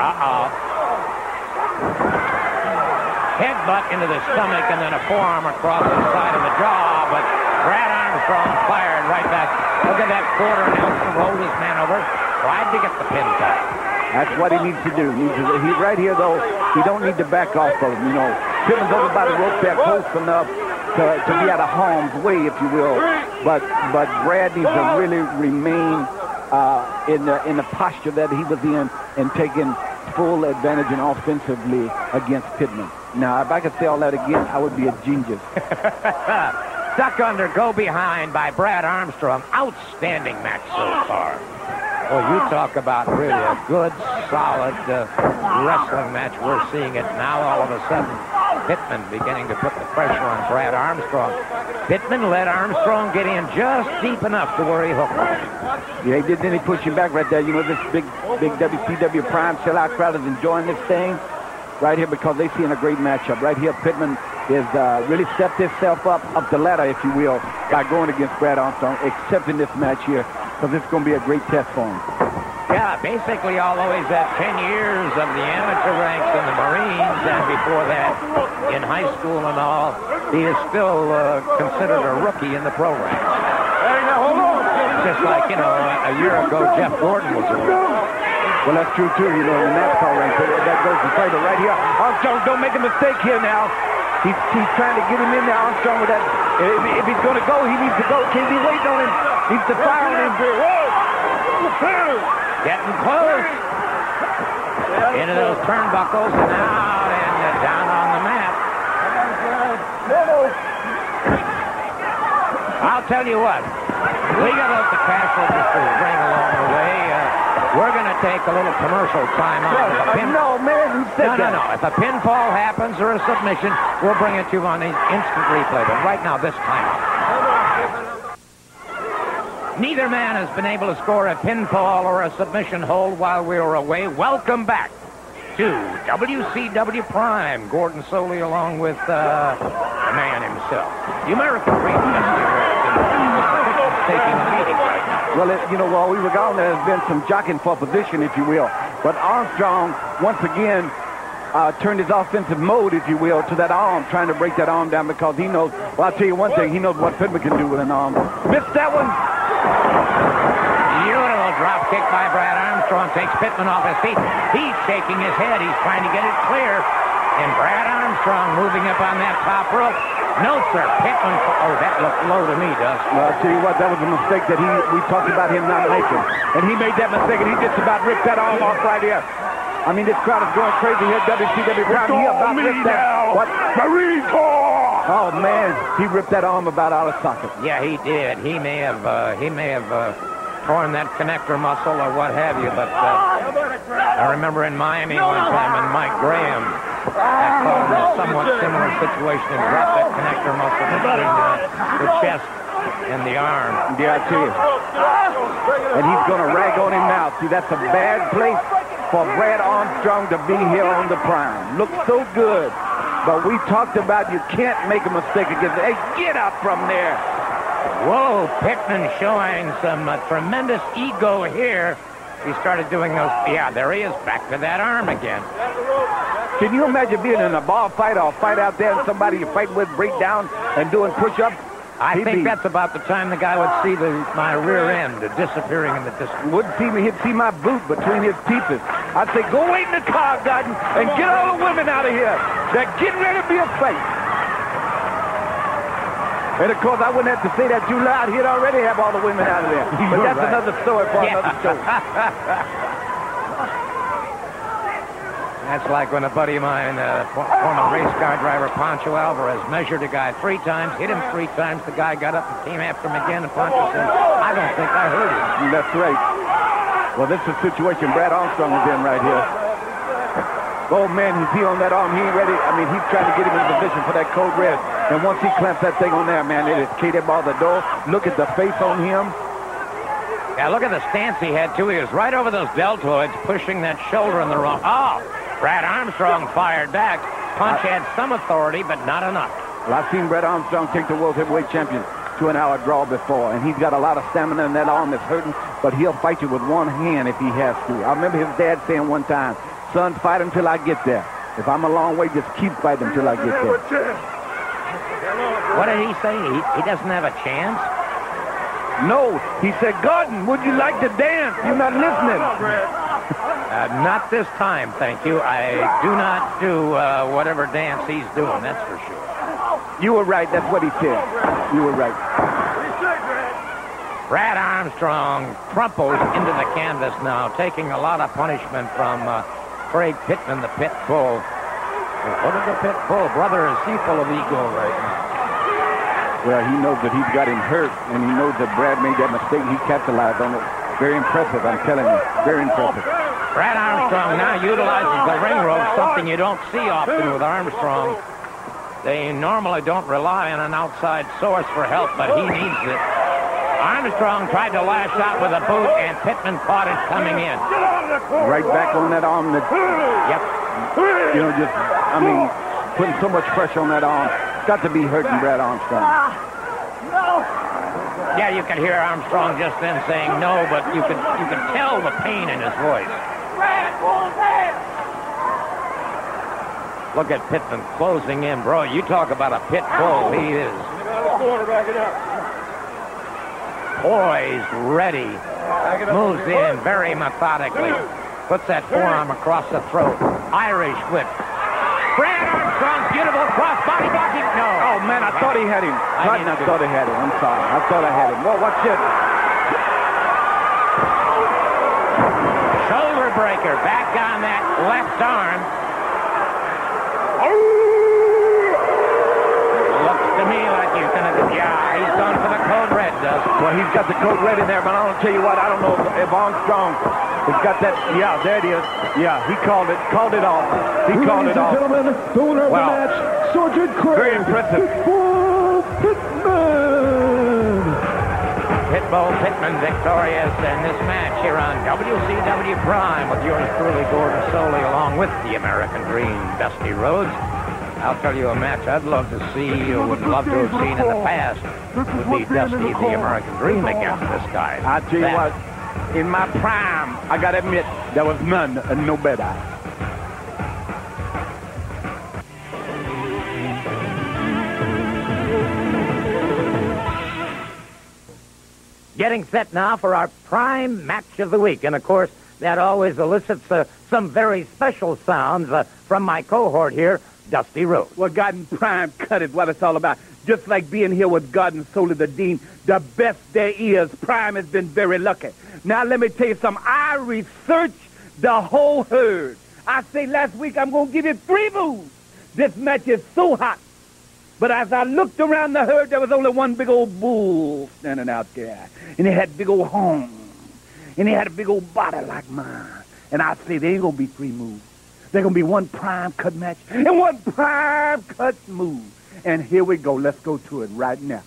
Speaker 1: Headbutt into the stomach and then a forearm across the side of the jaw, but Brad Armstrong fired right back. Look at that quarter. Nelson rolled his man over, tried to get the pin tag.
Speaker 11: That's what he needs to do. He right here, though, he don't need to back off of him, you know. Pittman's over by the rope there close enough to be out of harm's way, if you will. But Brad needs to really remain in the posture that he was in and taking full advantage and offensively against Pittman. Now, if I could say all that again, I would be a genius.
Speaker 1: Duck under, go behind by Brad Armstrong. Outstanding match so far. Well, you talk about really a good, solid wrestling match. We're seeing it now all of a sudden. Pittman beginning to put the pressure on Brad Armstrong. Pittman let Armstrong get in just deep enough to where he hooked him.
Speaker 11: Yeah, he did. Then he pushed him back right there. You know, this big WCW Prime sellout crowd is enjoying this thing right here because they're seeing a great matchup. Right here, Pittman is really stepped himself up the ladder, if you will, by going against Brad Armstrong, accepting this match here, because it's going to be a great test for him.
Speaker 1: Yeah, basically, although he's had 10 years of the amateur ranks in the Marines, and before that in high school and all, he is still considered a rookie in the program. Just like, you know, a year ago, Jeff Gordon was a rookie.
Speaker 11: Well, that's true, too, you know, in the NASCAR ranks. That goes to play, but right here, Armstrong, don't make a mistake here now. He's trying to get him in there, Armstrong, with that. If he's going to go, he needs to go. Can't be waiting on him. Needs to fire on him.
Speaker 1: Getting close. Into those turnbuckles and out and down on the mat. I'll tell you what. We got to let the cash registers ring along the way. We're going to take a little commercial time out.
Speaker 11: No, man.
Speaker 1: No. If a pinfall happens or a submission, we'll bring it to you on the instant replay. But right now, this time out. Neither man has been able to score a pinfall or a submission hold while we were away. Welcome back to WCW Prime. Gordon Soley along with the man himself. The American taking the meeting right now.
Speaker 11: Well, you know, while we were gone, there has been some jockeying for position, if you will. But Armstrong, once again, turned his offensive mode, if you will, to that arm, trying to break that arm down because he knows, well, I'll tell you one thing, he knows what Pittman can do with an arm. Missed that one.
Speaker 1: Beautiful drop kick by Brad Armstrong. Takes Pittman off his feet. He's shaking his head. He's trying to get it clear. And Brad Armstrong moving up on that top rope. No, sir. Pittman. Oh, that looked low to me, Dust.
Speaker 11: Well, I'll tell you what, that was a mistake that we talked about him not making. And he made that mistake, and he just about ripped that arm off right here. I mean, this crowd is going crazy here. WCW Prime. He about ripped that. What? Marine Corps! Oh, man. He ripped that arm about out of socket.
Speaker 1: Yeah, he did. He may have torn that connector muscle or what have you, but I remember in Miami one time when Mike Graham had caught in a somewhat similar situation and dropped that connector muscle between the chest and the arm.
Speaker 11: Yeah, I tell you. And he's going to rag on him now. See, that's a bad place for Brad Armstrong to be here on the Prime. Looks so good. But we talked about you can't make a mistake against it. Hey, get up from there.
Speaker 1: Whoa, Pittman showing some tremendous ego here. He started doing those. Yeah, there he is, back to that arm again.
Speaker 11: Can you imagine being in a bar fight or a fight out there and somebody you fight with break down and doing push-ups?
Speaker 1: I think that's about the time the guy would see my rear end disappearing in the distance.
Speaker 2: Wouldn't see me. He'd see my boot between his teeth. I'd say, go wait in the car, Gordon, and get all the women out of here. They're getting ready to be a fight. And, of course, I wouldn't have to say that too loud. He'd already have all the women out of there. But that's another story for another show.
Speaker 1: That's like when a buddy of mine, former race car driver Pancho Alvarez, measured a guy 3 times, hit him 3 times. The guy got up and came after him again, and Pancho said, I don't think I heard him.
Speaker 2: That's right. Well, this is the situation Brad Armstrong is in right here. Oh, man, he's on that arm. He ain't ready. I mean, he's trying to get him in position for that code red. And once he clamps that thing on there, man, it is K.D. ball the door. Look at the face on him.
Speaker 1: Yeah, look at the stance he had, too. He was right over those deltoids, pushing that shoulder in the wrong... Oh! Brad Armstrong fired back. Punch had some authority, but not enough.
Speaker 2: Well, I've seen Brad Armstrong take the World Heavyweight Champion to an hour draw before, and he's got a lot of stamina, and that arm is hurting, but he'll fight you with one hand if he has to. I remember his dad saying one time, son, fight until I get there. If I'm a long way, just keep fighting until I get there.
Speaker 1: What did he say? He doesn't have a chance?
Speaker 2: No, he said, Gordon, would you like to dance? You're not listening.
Speaker 1: Not this time, thank you. I do not do whatever dance he's doing, that's for sure.
Speaker 2: You were right, that's what he said. You were right.
Speaker 1: Brad Armstrong crumples into the canvas now, taking a lot of punishment from Craig Pittman, the pit bull. What is the pit bull? Brother, is he full of ego right now?
Speaker 2: Well, he knows that he's got him hurt, and he knows that Brad made that mistake. He capitalized on it. Very impressive, I'm telling you. Very impressive.
Speaker 1: Brad Armstrong now utilizes the ring rope, something you don't see often with Armstrong. They normally don't rely on an outside source for help, but he needs it. Armstrong tried to lash out with a boot, and Pittman caught it coming in.
Speaker 2: Right back on that arm.
Speaker 1: Yep.
Speaker 2: You know, just, I mean, putting so much pressure on that arm. It's got to be hurting Brad Armstrong.
Speaker 15: No.
Speaker 1: Yeah, you could hear Armstrong just then saying no, but you could tell the pain in his voice. Look at Pittman closing in, bro. You talk about a pit bull. He is. Poised, ready. Moves in very methodically. Puts that forearm across the throat. Irish whip. Brad Armstrong, beautiful cross-body blocking. No.
Speaker 2: Oh, man, I thought he had him. I thought he had him. I'm sorry. I thought I had him. Well, watch it.
Speaker 1: Shoulder breaker. Back on that left arm. Looks to me like he's going to... Yeah, he's going for the code red, does.
Speaker 2: Well, he's got the code red in there, but I don't tell you what. I don't know if Armstrong has got that... Yeah, there it is. Yeah, he called it. Called it off. He called it off.
Speaker 3: Ladies and gentlemen, the winner of the match, Sergeant Craig.
Speaker 2: Very impressive.
Speaker 3: Pittman.
Speaker 1: Pitbull Pittman victorious in this match here on WCW Prime with yours truly, Gordon Soley, along with the American Dream, Dusty Rhodes. I'll tell you a match I'd love to see, or would love to have seen in the past, would be Dusty, the American Dream, against this guy.
Speaker 2: I tell you what, in my prime, I got to admit, there was none no better.
Speaker 1: Getting set now for our prime match of the week. And, of course, that always elicits some very special sounds from my cohort here, Dusty Rhodes.
Speaker 11: Well, Gordon Prime cut it, what it's all about. Just like being here with Gordon Soley, the Dean, the best there is. Prime has been very lucky. Now, let me tell you something. I researched the whole herd. I say last week I'm going to give you 3 moves. This match is so hot. But as I looked around the herd, there was only one big old bull standing out there. And he had big old horns. And he had a big old body like mine. And I say there ain't going to be 3 moves. There's going to be one prime cut match and one prime cut move. And here we go. Let's go to it right now.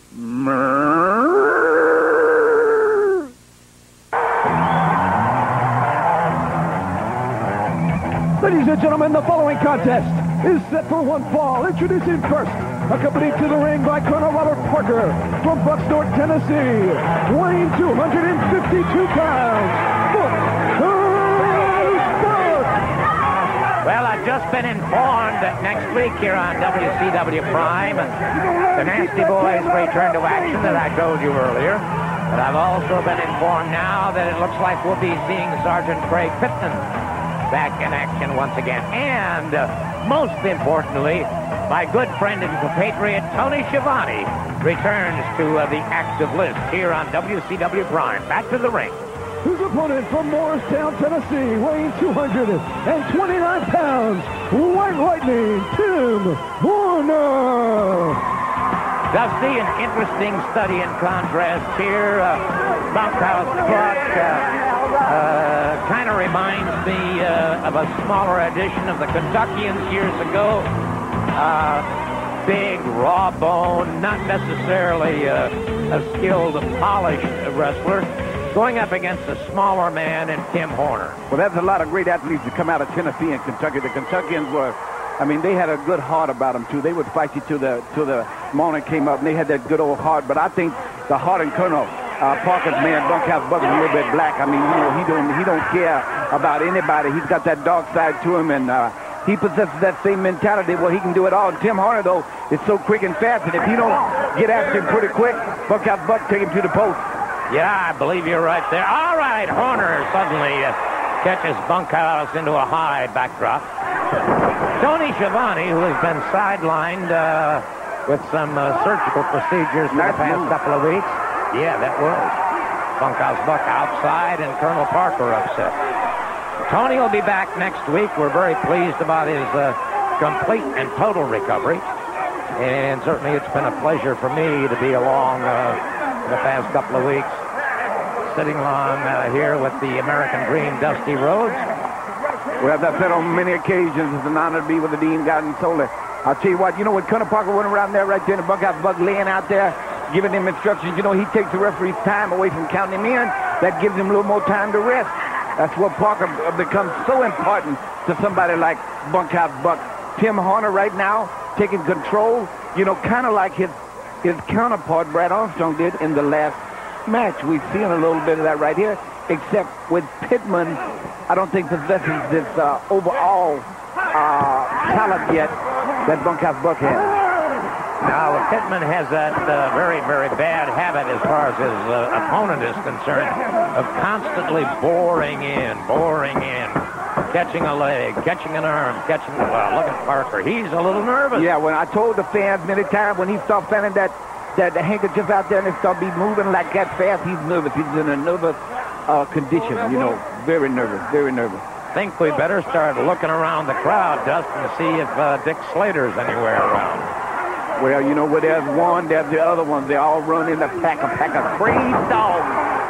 Speaker 3: Ladies and gentlemen, the following contest is set for one fall. Introducing first, accompanied to the ring by Colonel Robert Parker from Bucksport, Tennessee, weighing 252 pounds.
Speaker 1: Well, I've just been informed that next week here on WCW Prime, the Nasty Boys return to action that I told you earlier. But I've also been informed now that it looks like we'll be seeing Sergeant Craig Pittman back in action once again. And most importantly, my good friend and compatriot Tony Schiavone returns to the active list here on WCW Prime. Back to the ring.
Speaker 3: His opponent from Morristown, Tennessee, weighing 229 pounds, White Lightning, Tim Horner.
Speaker 1: Dusty, an interesting study in contrast here. Bunkhouse Buck kind of reminds me of a smaller edition of the Kentuckians years ago. Big, raw bone, not necessarily a skilled, polished wrestler, going up against a smaller man in Tim Horner.
Speaker 2: Well, there's a lot of great athletes that come out of Tennessee and Kentucky. The Kentuckians were, I mean, they had a good heart about them, too. They would fight you till the morning came up, and they had that good old heart. But I think the heart in Colonel Parker's man, Bunkhouse Buck, is a little bit black. I mean, you know, he don't care about anybody. He's got that dark side to him, and he possesses that same mentality where he can do it all. And Tim Horner, though, is so quick and fast, and if he don't get after him pretty quick, Bunkhouse Buck take him to the post.
Speaker 1: Yeah, I believe you're right there. All right, Horner suddenly catches Bunkhouse into a high backdrop. Tony Schiavone, who has been sidelined with some surgical procedures for the past couple of weeks. Yeah, that was. Bunkhouse Buck outside and Colonel Parker upset. Tony will be back next week. We're very pleased about his complete and total recovery. And certainly it's been a pleasure for me to be along the past couple of weeks, sitting along here with the American Dream, Dusty Rhodes.
Speaker 2: Well, as I've said on many occasions, it's an honor to be with the Dean Garden Solar. I'll tell you what, you know, when Colonel Parker went around there right there, and the Bunkhouse Buck laying out there, giving him instructions, you know, he takes the referee's time away from counting him in. That gives him a little more time to rest. That's what Parker becomes so important to somebody like Bunkhouse Buck. Tim Horner right now taking control, you know, kind of like his counterpart, Brad Armstrong, did in the last match. We've seen a little bit of that right here, except with Pittman, I don't think possesses this overall talent yet that Bunkhouse Buck has.
Speaker 1: Now, Pittman has that very, very bad habit as far as his opponent is concerned of constantly boring in, catching a leg, catching an arm, look at Parker. He's a little nervous.
Speaker 2: Yeah, when I told the fans many times when he starts fanning that handkerchief out there and it starts be moving like that fast, he's nervous. He's in a nervous condition, you know, very nervous, very nervous.
Speaker 1: Think we better start looking around the crowd, Dustin, to see if Dick Slater's anywhere around.
Speaker 2: Well, you know, where there's one, there's the other one. They all run in a pack of crazy dogs.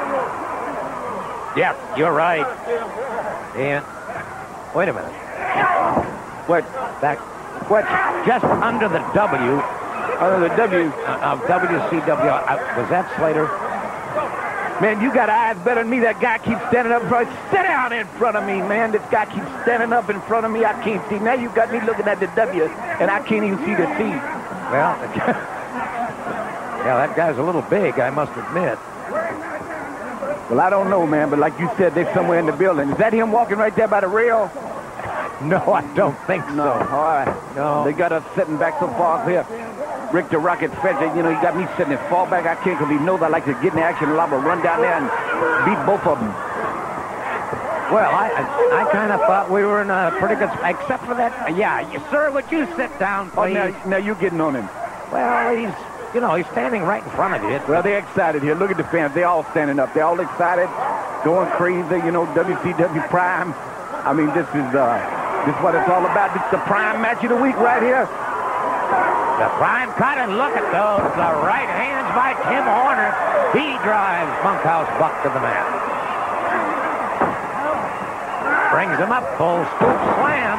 Speaker 1: Yep, you're right. And wait a minute.
Speaker 2: What?
Speaker 1: What? Just under the W.
Speaker 2: Under the W
Speaker 1: of WCW. Was that Slater?
Speaker 2: Man, you got eyes better than me. That guy keeps standing up in front. Sit down in front of me, man. This guy keeps standing up in front of me. I can't see. Now you got me looking at the W, and I can't even see the C.
Speaker 1: Well, yeah, that guy's a little big, I must admit.
Speaker 2: Well, I don't know, man, but like you said, they're somewhere in the building. Is that him walking right there by the rail?
Speaker 1: No, I don't think so.
Speaker 2: No, all right.
Speaker 1: No.
Speaker 2: They got us sitting back so far here. Rick the Rocket Frederick, you know, he got me sitting as far back I can because he knows I like to get in the action a lot, but run down there and beat both of them.
Speaker 1: Well, I kind of thought we were in a pretty good spot, except for that. Yeah, sir, would you sit down, please?
Speaker 2: Oh, now you're getting on him.
Speaker 1: Well, he's standing right in front of you.
Speaker 2: Well, they're excited here. Look at the fans. They're all standing up. They're all excited, going crazy. You know, WCW Prime. I mean, this is what it's all about. This is the Prime match of the week right here.
Speaker 1: The Prime cut, and look at those. The right hands by Tim Horner. He drives Bunkhouse Buck to the mat. Brings him up, full scoop slam.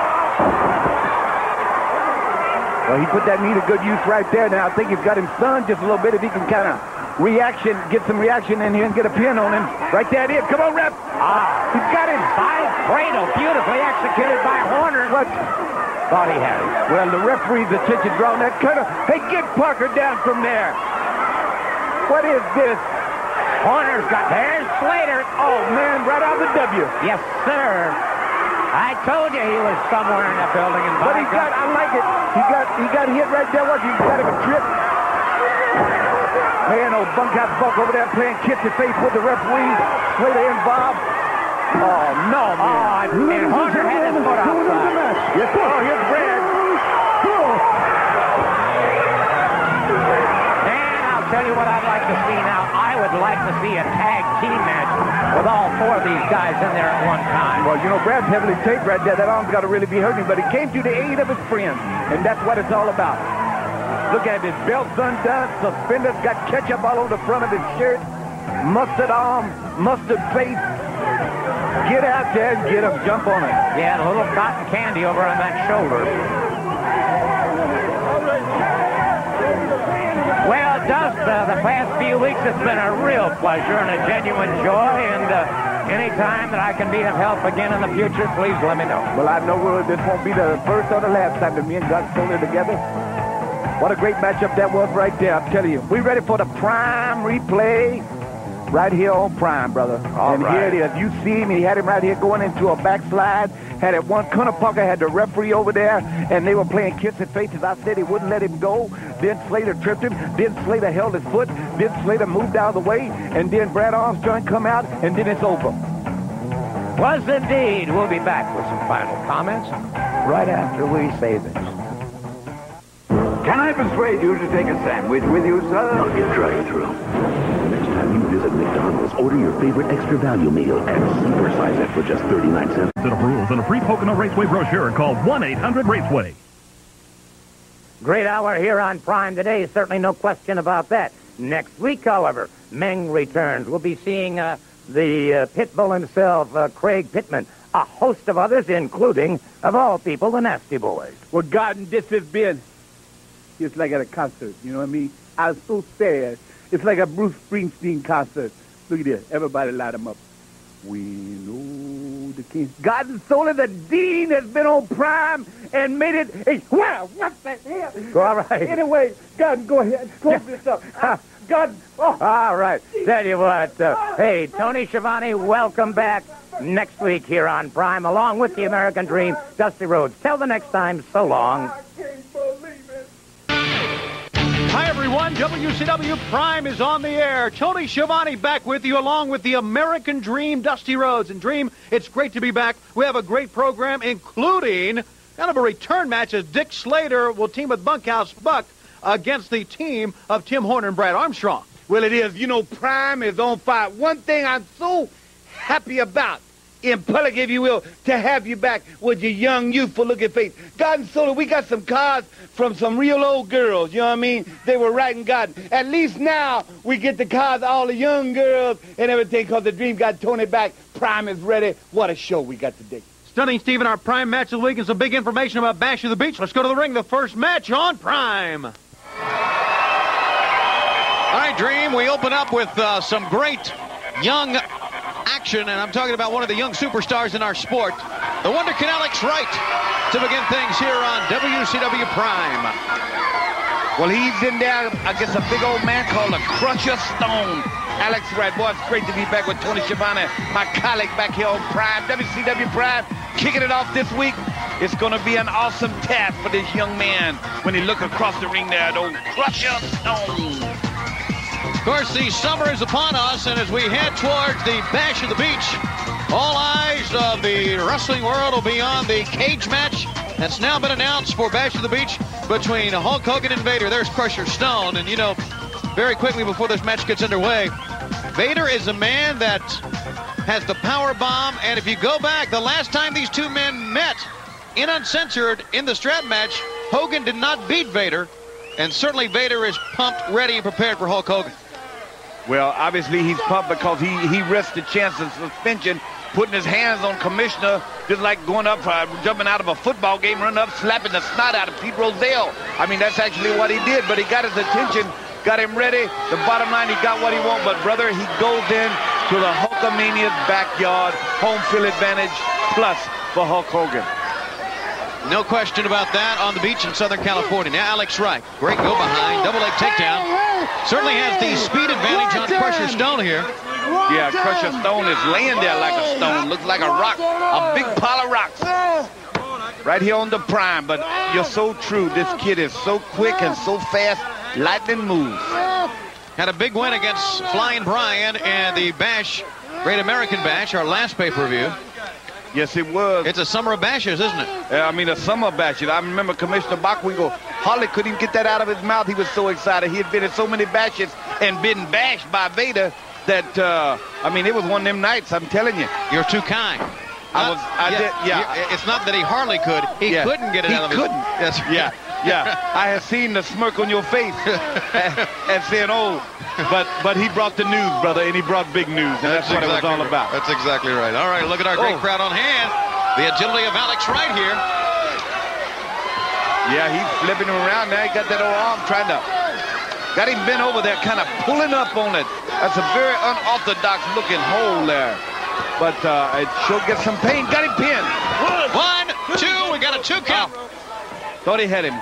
Speaker 2: Well, he put that knee to good use right there. Now, I think he's got him stunned just a little bit. If he can kind of get some reaction in here and get a pin on him. Right there it is. Come on, ref. He's got him.
Speaker 1: Side cradle, beautifully executed by Horner.
Speaker 2: What?
Speaker 1: Thought he had him.
Speaker 2: Well, the referee's attention drawn that cutter. Hey, get Parker down from there. What is this?
Speaker 1: Horner's got, there's Slater.
Speaker 2: Oh, man, right out the W.
Speaker 1: Yes, sir. I told you he was somewhere in the building. And
Speaker 2: but I like it. He got hit right there. He got him a trip. Man, old bunkhouse Buck over there playing kissy face with the referee. Slater involved. Oh, no, man.
Speaker 1: And Hunter had his foot outside.
Speaker 2: Yes, sir. Oh, here's Brad.
Speaker 1: And I'll tell you what I'd like to see now. I would like to see a tag team match with all four of these guys in there at one time.
Speaker 2: Well, you know, Brad's heavily taped right there. That arm's got to really be hurting, but he came to the aid of his friends, and that's what it's all about. Look at his belt's undone, suspenders, got ketchup all over the front of his shirt, mustard arm, mustard face. Get out there and get him. Jump on it.
Speaker 1: Yeah, a little cotton candy over on that shoulder. Well, Dust, the past few weeks it's been a real pleasure and a genuine joy, and any time that I can be of help again in the future, please let me know.
Speaker 2: Well, I know this won't be the first or the last time that me and God Solar together. What a great matchup that was right there, I'm telling you. We ready for the Prime replay right here on Prime, brother. All right. Here it is. You see him, he had him right here going into a backslide. Had it one. Connor Parker had the referee over there, and they were playing kissing faces. I said he wouldn't let him go. Then Slater tripped him. Then Slater held his foot. Then Slater moved out of the way. And then Brad Armstrong come out, and then it's over.
Speaker 1: Was indeed. We'll be back with some final comments right after we say this.
Speaker 20: Can I persuade you to take a sandwich with you, sir?
Speaker 21: I'll get drive-through. Next time you visit McDonald's, order your favorite extra value meal and supersize it for just 39 cents.
Speaker 22: Set of rules and a free Pocono Raceway brochure called 1-800-RACEWAY.
Speaker 1: Great hour here on Prime today. Certainly no question about that. Next week, however, Meng returns. We'll be seeing the Pitbull himself, Craig Pittman, a host of others, including, of all people, the Nasty Boys.
Speaker 2: Well, God, this has been just like at a concert, you know what I mean? I was so sad. It's like a Bruce Springsteen concert. Look at this. Everybody light them up. We know the king. God and Soul of the Dean has been on Prime and made it a... Wow, what the hell?
Speaker 1: All right.
Speaker 2: Anyway, God, go ahead. Close this up. God. Oh.
Speaker 1: All right. Tell you what. Hey, Tony Schiavone, welcome back next week here on Prime, along with the American Dream, Dusty Rhodes. Till the next time, so long.
Speaker 3: Hi, everyone. WCW Prime is on the air. Tony Schiavone back with you, along with the American Dream, Dusty Rhodes. And Dream, it's great to be back. We have a great program, including kind of a return match as Dick Slater will team with Bunkhouse Buck against the team of Tim Horner and Brad Armstrong.
Speaker 11: Well, it is. You know, Prime is on fire. One thing I'm so happy about, in public, if you will, to have you back with your young, youthful-looking face. God and Soul, we got some cards from some real old girls, you know what I mean? They were writing God. At least now we get the cards of all the young girls and everything because the Dream got Tony back. Prime is ready. What a show we got today.
Speaker 3: Stunning, Stephen, our Prime match of the week and some big information about Bash of the Beach. Let's go to the ring. The first match on Prime.
Speaker 23: All right, Dream, we open up with some great young action, and I'm talking about one of the young superstars in our sport, the Wonderkid Alex Wright, to begin things here on WCW Prime.
Speaker 11: Well, he's in there against a big old man called the Crusher Stone. Alex Wright, boy, it's great to be back with Tony Schiavone, my colleague back here on Prime, WCW Prime, kicking it off this week. It's going to be an awesome task for this young man when he look across the ring there at old Crusher Stone.
Speaker 23: Of course, the summer is upon us, and as we head towards the Bash of the Beach, all eyes of the wrestling world will be on the cage match that's now been announced for Bash of the Beach between Hulk Hogan and Vader. There's Crusher Stone, and you know, very quickly before this match gets underway, Vader is a man that has the power bomb, and if you go back, the last time these two men met in Uncensored in the strap match, Hogan did not beat Vader, and certainly Vader is pumped, ready, and prepared for Hulk Hogan.
Speaker 11: Well, obviously he's pumped because he risked the chance of suspension, putting his hands on Commissioner, just like going up, jumping out of a football game, running up, slapping the snot out of Pete Rozelle. I mean, that's actually what he did, but he got his attention, got him ready. The bottom line, he got what he wanted, but brother, he goes in to the Hulkamania's backyard, home field advantage, plus for Hulk Hogan.
Speaker 23: No question about that on the beach in Southern California. Now Alex Wright, great go behind, double leg takedown. Certainly has the speed advantage on Crusher Stone here.
Speaker 2: Yeah, Crusher Stone is laying there like a stone. Looks like a rock, a big pile of rocks. Right here on the prime, but you're so true. This kid is so quick and so fast. Lightning moves.
Speaker 23: Had a big win against Flying Brian and the Bash, Great American Bash, our last pay-per-view.
Speaker 2: Yes, it was.
Speaker 23: It's a summer of bashes, isn't it?
Speaker 2: Yeah, I mean, a summer of bashes. I remember Commissioner Bockwinkel hardly couldn't even get that out of his mouth. He was so excited. He had been in so many bashes and been bashed by Vader that, I mean, it was one of them nights, I'm telling you.
Speaker 23: You're too kind. It's not that he hardly could. He couldn't get it out of his mouth. Yes.
Speaker 2: Yeah. I have seen the smirk on your face and saying, oh, but he brought the news, brother, and he brought big news, and that's what it was all about.
Speaker 23: That's exactly right. All right, look at our great crowd on hand. The agility of Alex Wright here.
Speaker 2: Yeah, he's flipping him around now. He got that old arm got him bent over there, kind of pulling up on it. That's a very unorthodox looking hold there. But it sure gets some pain. Got him pinned.
Speaker 23: 1, 2, we got a 2 count.
Speaker 2: Thought he had him.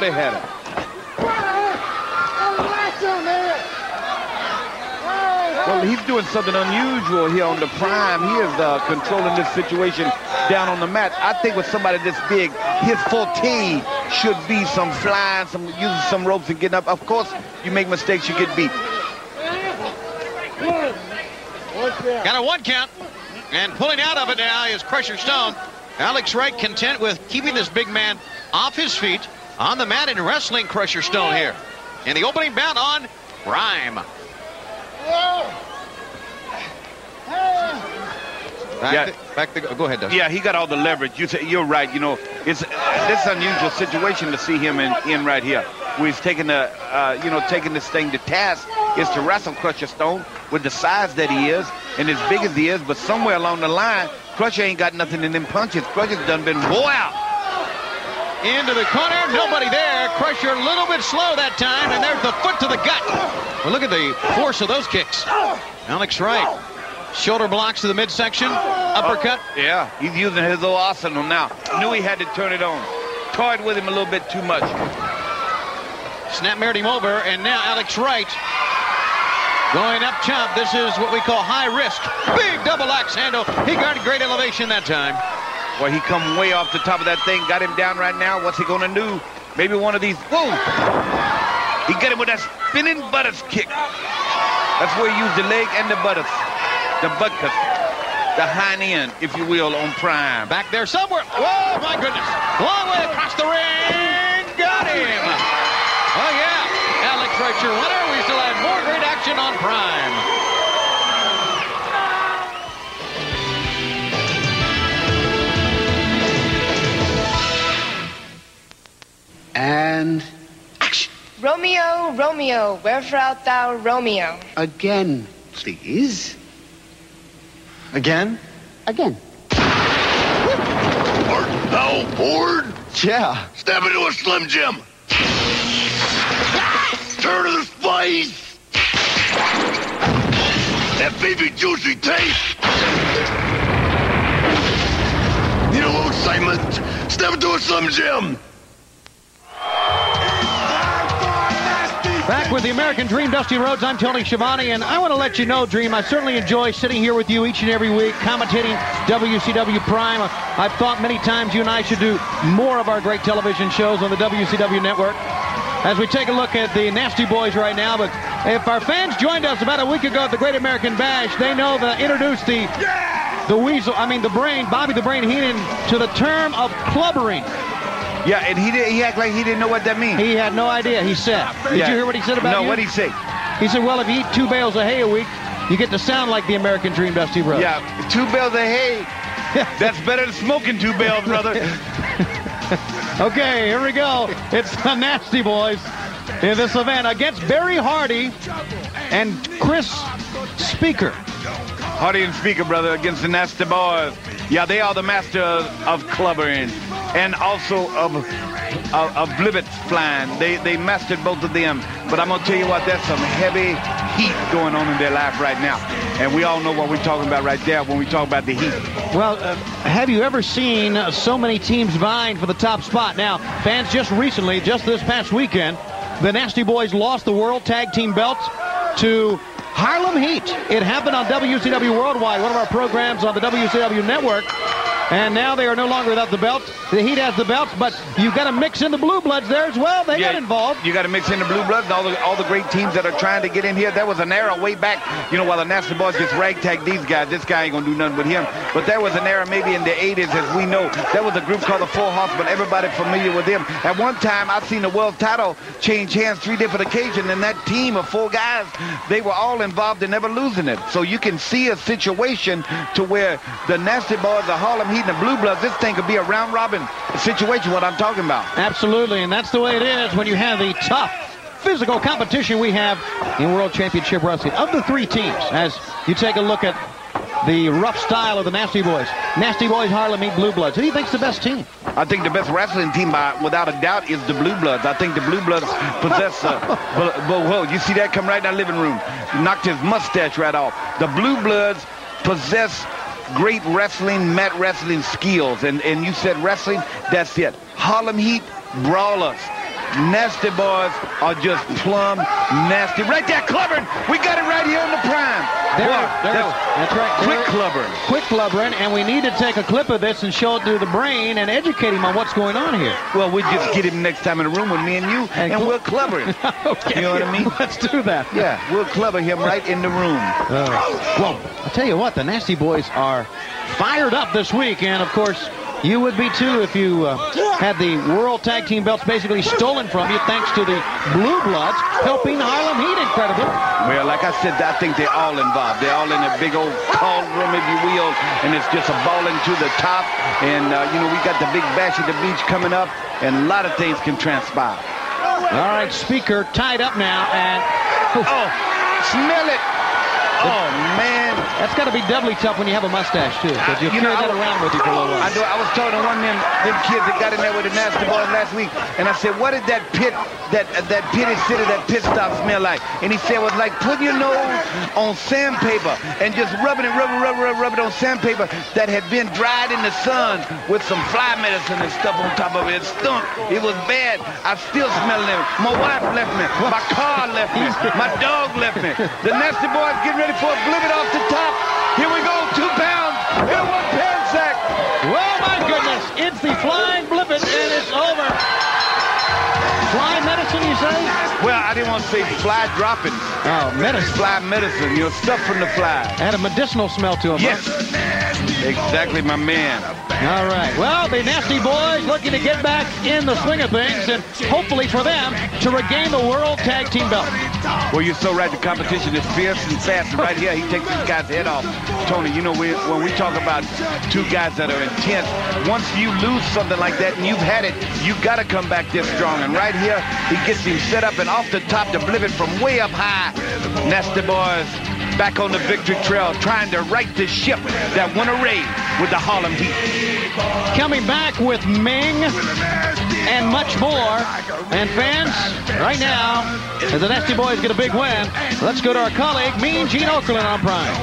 Speaker 2: Well, he's doing something unusual here on the prime. He is controlling this situation down on the mat. I think with somebody this big, his forte should be some flying, using some ropes and getting up. Of course, you make mistakes, you get beat.
Speaker 23: Got a 1 count. And pulling out of it now is Crusher Stone. Alex Wright content with keeping this big man off his feet on the mat and wrestling Crusher Stone here. And the opening bout on Prime. Go ahead, Dustin.
Speaker 2: Yeah, he got all the leverage. You're right. You know, it's this unusual situation to see him in right here, where he's taking taking this thing to task, is to wrestle Crusher Stone with the size that he is and as big as he is. But somewhere along the line, Crusher ain't got nothing in them punches. Crusher's done been wore out.
Speaker 23: Into the corner, nobody there. Crusher a little bit slow that time, and there's the foot to the gut. Well, look at the force of those kicks. Alex Wright, shoulder blocks to the midsection, uppercut.
Speaker 2: Yeah, he's using his old arsenal now. Knew he had to turn it on. Toyed with him a little bit too much.
Speaker 23: Snapmared him over, and now Alex Wright going up chop. This is what we call high risk. Big double axe handle. He got great elevation that time.
Speaker 2: Well, he come way off the top of that thing. Got him down right now. What's he going to do? Maybe one of these. Whoa! He got him with that spinning buttocks kick. That's where he used the leg and the buttocks. The buttock. The hind end, if you will, on Prime.
Speaker 23: Back there somewhere. Whoa, my goodness. Long way across the ring. Got him. Oh, yeah. Alex Wright, your winner. We still have more great action on Prime.
Speaker 8: And action.
Speaker 9: Romeo, Romeo, wherefore art thou, Romeo?
Speaker 8: Again, please. Again? Again.
Speaker 6: Art thou bored?
Speaker 8: Yeah.
Speaker 6: Step into a Slim Jim. Turn to the spice. That baby juicy taste. Need a little excitement? Step into a Slim Jim.
Speaker 23: Back with the American Dream, Dusty Rhodes. I'm Tony Schiavone, and I want to let you know, Dream, I certainly enjoy sitting here with you each and every week, commentating WCW Prime. I've thought many times you and I should do more of our great television shows on the WCW Network. As we take a look at the Nasty Boys right now, but if our fans joined us about a week ago at the Great American Bash, they know that I introduced the Brain, Bobby the Brain Heenan, to the term of clubbering.
Speaker 2: Yeah, and he acted like he didn't know what that means.
Speaker 23: He had no idea, he said. Did you hear what he said about you?
Speaker 2: No, what did he say?
Speaker 23: He said, well, if you eat 2 bales of hay a week, you get to sound like the American Dream, Dusty Rhodes.
Speaker 2: Yeah, 2 bales of hay. That's better than smoking 2 bales, brother.
Speaker 23: Okay, here we go. It's the Nasty Boys in this event against Barry Hardy and Chris Speaker.
Speaker 2: Hardy and Speaker, brother, against the Nasty Boys. Yeah, they are the master of clubbering and also of blibbits flying. They mastered both of them. But I'm going to tell you what, there's some heavy heat going on in their life right now. And we all know what we're talking about right there when we talk about the heat.
Speaker 23: Well, have you ever seen so many teams vying for the top spot? Now, fans, just this past weekend, the Nasty Boys lost the World Tag Team belts to Harlem Heat. It happened on WCW Worldwide, one of our programs on the WCW Network. And now they are no longer without the belts. The Heat has the belts, but you've got to mix in the Blue Bloods there as well. They got involved.
Speaker 2: You got to mix in the Blue Bloods and all the great teams that are trying to get in here. There was an era way back, while the Nasty Boys just ragtag these guys. This guy ain't going to do nothing with him. But there was an era maybe in the 80s, as we know. There was a group called the Full Horsemen. Everybody familiar with them. At one time, I've seen the world title change hands 3 different occasions, and that team of 4 guys, they were all involved in never losing it. So you can see a situation to where the Nasty Boys, the Harlem Heat, and the Blue Bloods, this thing could be a round-robin situation, what I'm talking about.
Speaker 23: Absolutely, and that's the way it is when you have the tough physical competition we have in World Championship Wrestling. Of the 3 teams, as you take a look at the rough style of the Nasty Boys, Harlem Heat, Blue Bloods, who do you think's the best team?
Speaker 2: I think the best wrestling team, without a doubt, is the Blue Bloods. I think the Blue Bloods possess... whoa, you see that come right in our living room. Knocked his mustache right off. The Blue Bloods possess great mat wrestling skills, and you said wrestling, that's it. Harlem Heat, brawlers. Nasty Boys are just plumb nasty. Right there, clubbering. We got it right here on the prime.
Speaker 23: That's right.
Speaker 2: Quick clubbering.
Speaker 23: Quick clubbering, and we need to take a clip of this and show it to the brain and educate him on what's going on here.
Speaker 2: Well, we'll just get him next time in the room with me and you, and we'll clubber him.
Speaker 23: Okay.
Speaker 2: You know what I mean?
Speaker 23: Let's do that.
Speaker 2: Yeah, we'll clubber him right in the room.
Speaker 23: Well, I'll tell you what, the Nasty Boys are fired up this week, and of course, you would be too if you had the World Tag Team belts basically stolen from you thanks to the Blue Bloods helping Harlem Heat incredibly.
Speaker 2: Well, like I said, I think they're all involved. They're all in a big old cauldron, if you will, and it's just a balling to the top. And, we got the big bash at the beach coming up, and a lot of things can transpire.
Speaker 23: All right, Speaker tied up now, and...
Speaker 2: Oh, smell it! Oh, man.
Speaker 23: That's got to be doubly tough when you have a mustache, too, because you carry that around with you for a little while.
Speaker 2: I was talking to one of them kids that got in there with the Nasty Boys last week, and I said, what did that pitty city, that pit stop smell like? And he said it was like putting your nose on sandpaper and just rubbing it on sandpaper that had been dried in the sun with some fly medicine and stuff on top of it. It stunk. It was bad. I still smell it. My wife left me. My car left me. My dog left me. The Nasty Boys getting ready for a blivet off the top. Here we go, 2 pounds in a 1-pound sack.
Speaker 23: Well, my goodness, it's the flying blivet, and it's over. Fly medicine, you say?
Speaker 2: Well, I didn't want to say fly dropping.
Speaker 23: Oh, medicine.
Speaker 2: Fly medicine, stuff from the fly.
Speaker 23: Had a medicinal smell to them.
Speaker 2: Yes. Exactly, my man.
Speaker 23: All right. Well, the Nasty Boys looking to get back in the swing of things, and hopefully for them to regain the World Tag Team belt.
Speaker 2: Well, you're so right. The competition is fierce and fast. And right here, he takes this guy's head off. Tony, when we talk about 2 guys that are intense, once you lose something like that and you've had it, you got to come back this strong. And right here, he gets him set up and off the top to blivet from way up high. Nasty Boys back on the victory trail, trying to right the ship that won a raid with the Harlem Heat.
Speaker 23: Coming back with Ming and much more. And fans, right now, as the Nasty Boys get a big win, let's go to our colleague, Mean Gene Okerlund on Prime.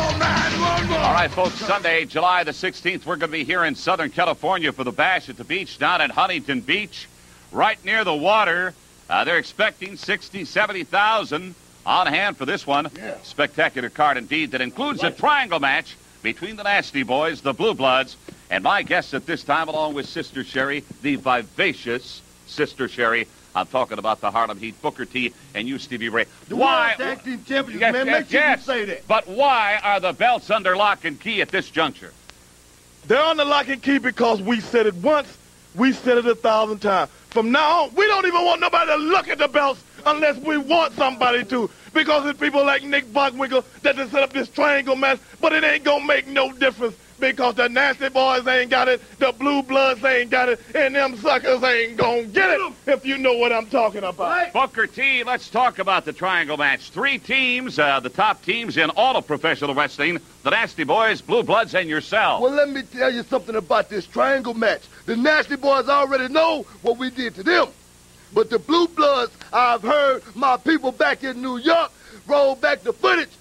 Speaker 4: All right, folks, Sunday, July the 16th, we're going to be here in Southern California for the Bash at the Beach down at Huntington Beach, right near the water. They're expecting 60,000, 70,000 on hand for this one. Yeah. Spectacular card indeed that includes a triangle match between the Nasty Boys, the Blue Bloods, and my guests at this time, along with Sister Sherry, the vivacious Sister Sherry. I'm talking about the Harlem Heat, Booker T, and you, Stevie Ray.
Speaker 5: Why? Tag team champions, man. Make sure you say that.
Speaker 4: But why are the belts under lock and key at this juncture?
Speaker 5: They're under lock and key because we said it once, we said it 1,000 times. From now on, we don't even want nobody to look at the belts unless we want somebody to. Because it's people like Nick Bockwinkel that just set up this triangle match, but it ain't going to make no difference because the Nasty Boys ain't got it, the Blue Bloods ain't got it, and them suckers ain't going to get it, if you know what I'm talking about.
Speaker 4: Right. Booker T, let's talk about the triangle match. 3 teams, the top teams in all of professional wrestling, the Nasty Boys, Blue Bloods, and yourself.
Speaker 6: Well, let me tell you something about this triangle match. The Nasty Boys already know what we did to them. But the Blue Bloods, I've heard my people back in New York roll back the footage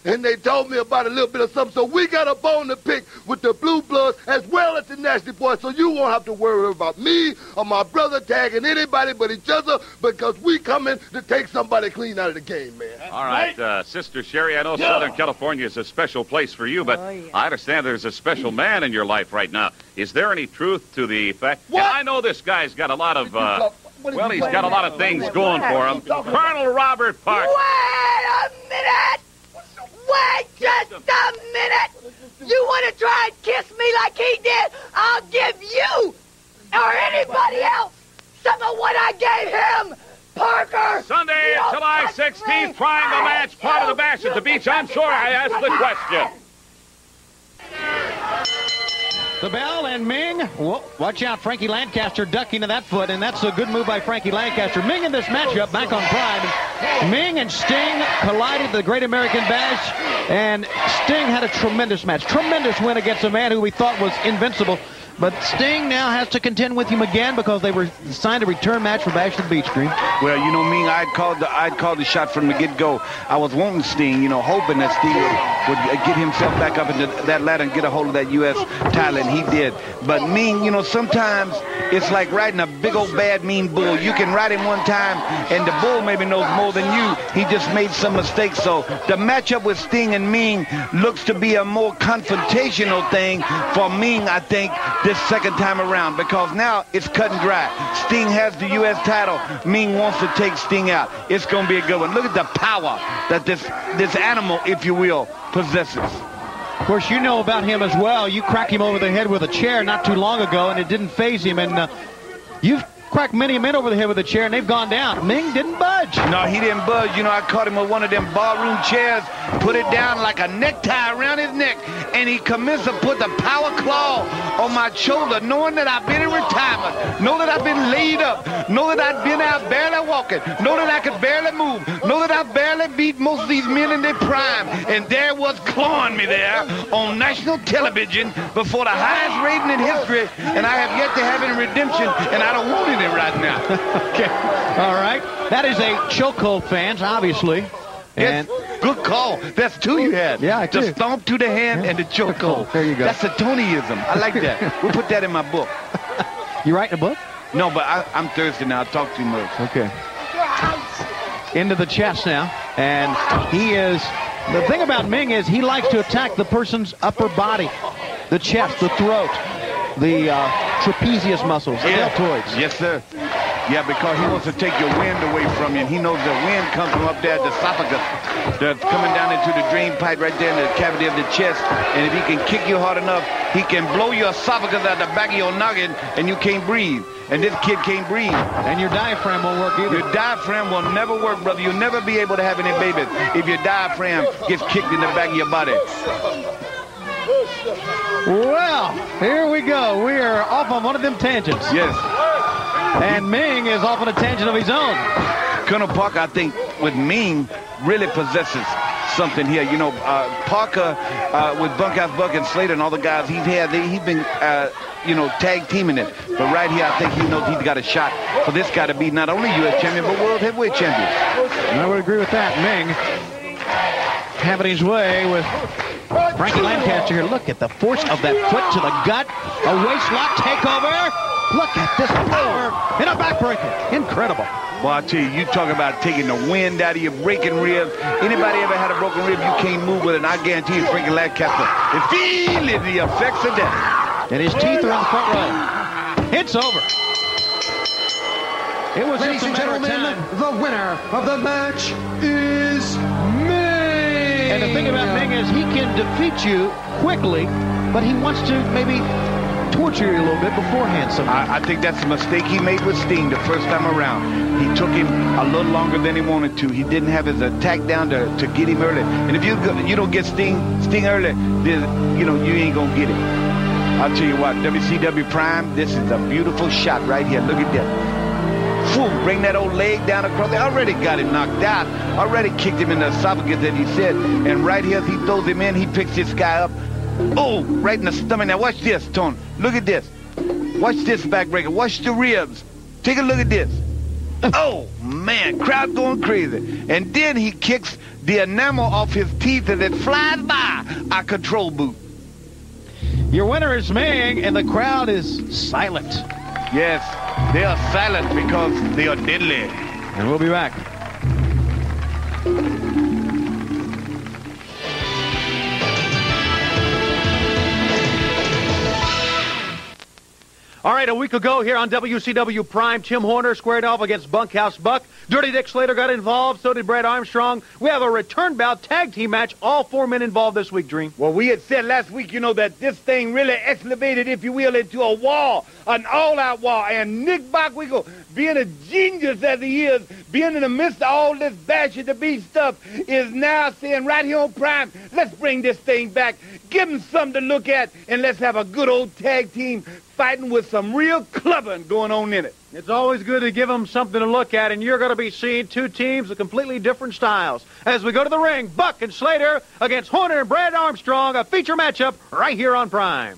Speaker 6: and they told me about a little bit of something. So we got a bone to pick with the Blue Bloods as well as the Nasty Boys, so you won't have to worry about me or my brother tagging anybody but each other, because we coming to take somebody clean out of the game, man.
Speaker 4: All right, Sister Sherry, I know Southern California is a special place for you, but I understand there's a special man in your life right now. Is there any truth to the fact? And I know this guy's got a lot of, well, he's got a lot of things going for him. Colonel Robert Park.
Speaker 15: Wait a minute! Wait just a minute! You want to try and kiss me like he did? I'll give you or anybody else some of what I gave him, Parker!
Speaker 4: Sunday, July 16th, trying the match, part of the bash at the beach. I'm sure I asked the question.
Speaker 23: The bell and Ming. Whoa, watch out, Frankie Lancaster ducking to that foot, and that's a good move by Frankie Lancaster. Ming in this matchup back on Prime. Ming and Sting collided the Great American Bash, and Sting had a tremendous match. Tremendous win against a man who we thought was invincible. But Sting now has to contend with him again because they were signed a return match for Bash at the Beach, Green.
Speaker 2: Well, you know, Ming, I'd called the shot from the get-go. I was wanting Sting, you know, hoping that Sting would get himself back up into that ladder and get a hold of that U.S. title, and he did. But Ming, you know, sometimes it's like riding a big old bad mean bull. You can ride him one time, and the bull maybe knows more than you. He just made some mistakes. So the matchup with Sting and Ming looks to be a more confrontational thing for Ming, I think, this second time around, because now it's cut and dry. Sting has the U.S. title. Ming wants to take Sting out. It's going to be a good one. Look at the power that this animal, if you will, possesses.
Speaker 23: Of course, you know about him as well. You cracked him over the head with a chair not too long ago, and it didn't faze him. And you've cracked many men over the head with a chair, and they've gone down. Ming didn't budge.
Speaker 2: No, he didn't budge. You know, I caught him with one of them ballroom chairs, put it down like a necktie around his neck, and he commenced to put the power claw on my shoulder, knowing that I've been in retirement, know that I've been laid up, know that I've been out barely walking, know that I could barely move, know that I barely beat most of these men in their prime, and there was clawing me there on national television before the highest rating in history, and I have yet to have any redemption, and I don't want any right now.
Speaker 23: Okay. All right. That is a chokehold, fans, obviously. And
Speaker 2: yes, good call. That's two you had.
Speaker 23: Yeah, I
Speaker 2: the
Speaker 23: do.
Speaker 2: stomp to the hand and the chokehold.
Speaker 23: There you go.
Speaker 2: That's a Tonyism. I like that. We'll put that in my book.
Speaker 23: You writing a book?
Speaker 2: No, but I'm thirsty now. I talk too much.
Speaker 23: Okay. Into the chest now. And he is... The thing about Ming is he likes to attack the person's upper body. The chest, the throat, the trapezius muscles, the deltoids.
Speaker 2: Yes, sir. Yeah, because he wants to take your wind away from you, and he knows the wind comes from up there at the esophagus. That's coming down into the drain pipe right there in the cavity of the chest. And if he can kick you hard enough, he can blow your esophagus out the back of your noggin, and you can't breathe. And this kid can't breathe.
Speaker 23: And your diaphragm won't work either.
Speaker 2: Your diaphragm will never work, brother. You'll never be able to have any babies if your diaphragm gets kicked in the back of your body.
Speaker 23: Well, here we go. We are off on one of them tangents.
Speaker 2: Yes.
Speaker 23: And Ming is off on a tangent of his own.
Speaker 2: Colonel Parker, I think, with Ming, really possesses something here. You know, Parker, with Bunkhouse Buck and Slater and all the guys he's been, you know, tag teaming it. But right here, I think he knows he's got a shot for this guy to be not only U.S. champion, but world heavyweight champion.
Speaker 23: I would agree with that. Ming having his way with Frankie Lancaster here. Look at the force of that foot to the gut. A waist lock takeover. Look at this power in a backbreaker. Incredible.
Speaker 2: Well, I tell you, you talk about taking the wind out of your breaking ribs. Anybody ever had a broken rib, you can't move with it. And I guarantee you, Frankie Lancaster is feeling the effects of that.
Speaker 23: And his teeth are in the front row. It's over. It was
Speaker 3: Ladies and gentlemen, the winner of the match is Ming.
Speaker 23: And the thing about Ming is he can defeat you quickly, but he wants to maybe torture you a little bit beforehand.
Speaker 2: I think that's a mistake he made with Sting the first time around. He took him a little longer than he wanted to. He didn't have his attack down to get him early. And if you don't get Sting early, then, you know, you ain't going to get him. I'll tell you what, WCW Prime, this is a beautiful shot right here. Look at that. Bring that old leg down across. They already got him knocked out. Already kicked him in the esophagus, as he said. And right here, as he throws him in, he picks this guy up. Oh, right in the stomach. Now watch this, Tone. Look at this. Watch this backbreaker. Watch the ribs. Take a look at this. Oh, man, crowd going crazy. And then he kicks the enamel off his teeth as it flies by our control booth.
Speaker 23: Your winner is Ming, and the crowd is silent.
Speaker 2: Yes, they are silent because they are deadly.
Speaker 23: And we'll be back. All right, a week ago here on WCW Prime, Tim Horner squared off against Bunkhouse Buck. Dirty Dick Slater got involved, so did Brad Armstrong. We have a return bout tag team match, all 4 men involved this week, Dream.
Speaker 11: Well, we had said last week, that this thing really excavated, if you will, into a wall, an all-out wall. And Nick Bockwinkel, being a genius as he is, being in the midst of all this Bash at the Beach stuff, is now saying right here on Prime, let's bring this thing back, give him something to look at, and let's have a good old tag team fighting with some real clubbing going on in it.
Speaker 23: It's always good to give them something to look at, and you're going to be seeing two teams with completely different styles. As we go to the ring, Buck and Slater against Horner and Brad Armstrong, a feature matchup right here on Prime.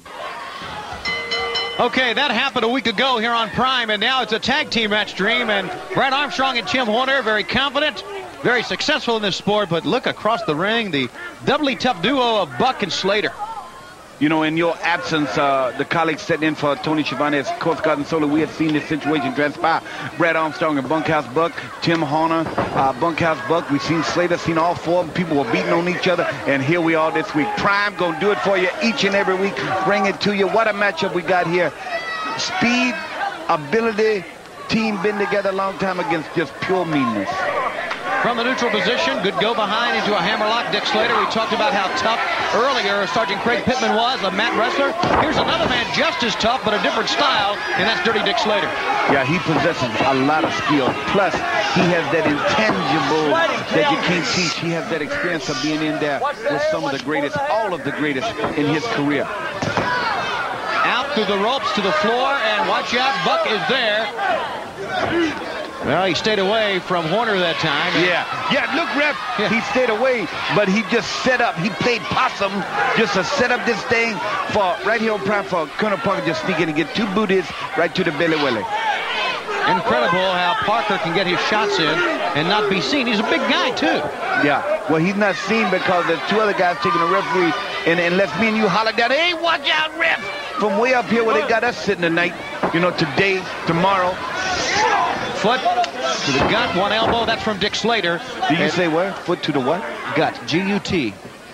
Speaker 23: Okay, that happened a week ago here on Prime, and now it's a tag team match, Dream, and Brad Armstrong and Tim Horner, very confident, very successful in this sport, but look across the ring, the doubly tough duo of Buck and Slater.
Speaker 2: In your absence, the colleagues sitting in for Tony Schiavone as Coast Guard and Solo, we had seen this situation transpire. Brad Armstrong and Bunkhouse Buck, Tim Horner, Bunkhouse Buck. We've seen Slater, seen all 4 of them. People were beating on each other, and here we are this week. Prime gonna do it for you each and every week. Bring it to you. What a matchup we got here. Speed, ability, team been together a long time against just pure meanness.
Speaker 23: From the neutral position, good go behind into a hammerlock. Dick Slater, we talked about how tough earlier Sergeant Craig Pittman was, a mat wrestler. Here's another man just as tough, but a different style, and that's Dirty Dick Slater.
Speaker 2: Yeah, he possesses a lot of skill. Plus, he has that intangible that you can't teach. He has that experience of being in there with some of the greatest, all of the greatest in his career.
Speaker 23: Out through the ropes to the floor, and watch out, Buck is there. Well, he stayed away from Horner that time.
Speaker 2: Yeah, look, Ref, he stayed away, but he just set up. He played possum just to set up this thing for right here on Prime for Colonel Parker just sneak in and get 2 booties right to the belly willy.
Speaker 23: Incredible how Parker can get his shots in and not be seen. He's a big guy, too.
Speaker 2: Yeah, well, he's not seen because there's 2 other guys taking the referee, and unless me and you holler down, hey, watch out, Ref, from way up here where they got us sitting tonight, today, tomorrow.
Speaker 23: Foot to the gut, 1 elbow. That's from Dick Slater.
Speaker 2: Did you say what? Foot to the what?
Speaker 23: Gut. G-U-T.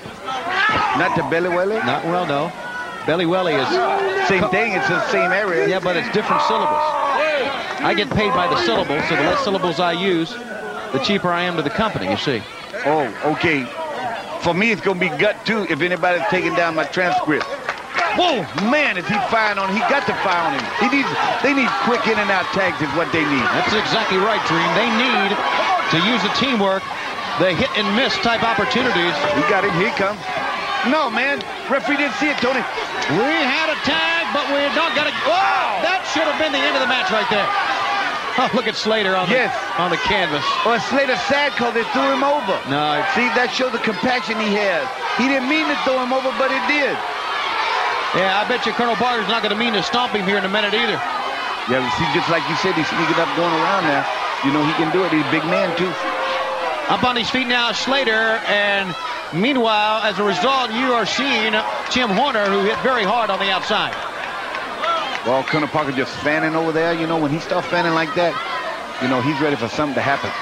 Speaker 2: Not the belly welly?
Speaker 23: Not, well, no. Belly welly is...
Speaker 2: Same thing. It's the same area.
Speaker 23: Yeah, but it's different syllables. I get paid by the syllables, so the less syllables I use, the cheaper I am to the company, you see.
Speaker 2: Oh, okay. For me, it's going to be gut, too, if anybody's taking down my transcript. Whoa, man, is he firing on him? He got to fire on him. They need quick in and out tags is what they need.
Speaker 23: That's exactly right, Dream. They need to use the teamwork, the hit and miss type opportunities.
Speaker 2: We got him. Here he comes. No, man. Referee didn't see it, Tony.
Speaker 23: We had a tag, but we had not got it. Oh, that should have been the end of the match right there. Oh, look at Slater on the canvas.
Speaker 2: Well, Slater's sad because they threw him over.
Speaker 23: No.
Speaker 2: See, that shows the compassion he has. He didn't mean to throw him over, but it did.
Speaker 23: Yeah, I bet you Colonel Barter's not going to mean to stomp him here in a minute either.
Speaker 2: Yeah, see, just like you said, he's sneaking up, going around now. He can do it. He's a big man, too.
Speaker 23: Up on his feet now, Slater, and meanwhile, as a result, you are seeing Tim Horner, who hit very hard on the outside.
Speaker 2: Well, Colonel Parker just fanning over there. When he starts fanning like that, he's ready for something to happen.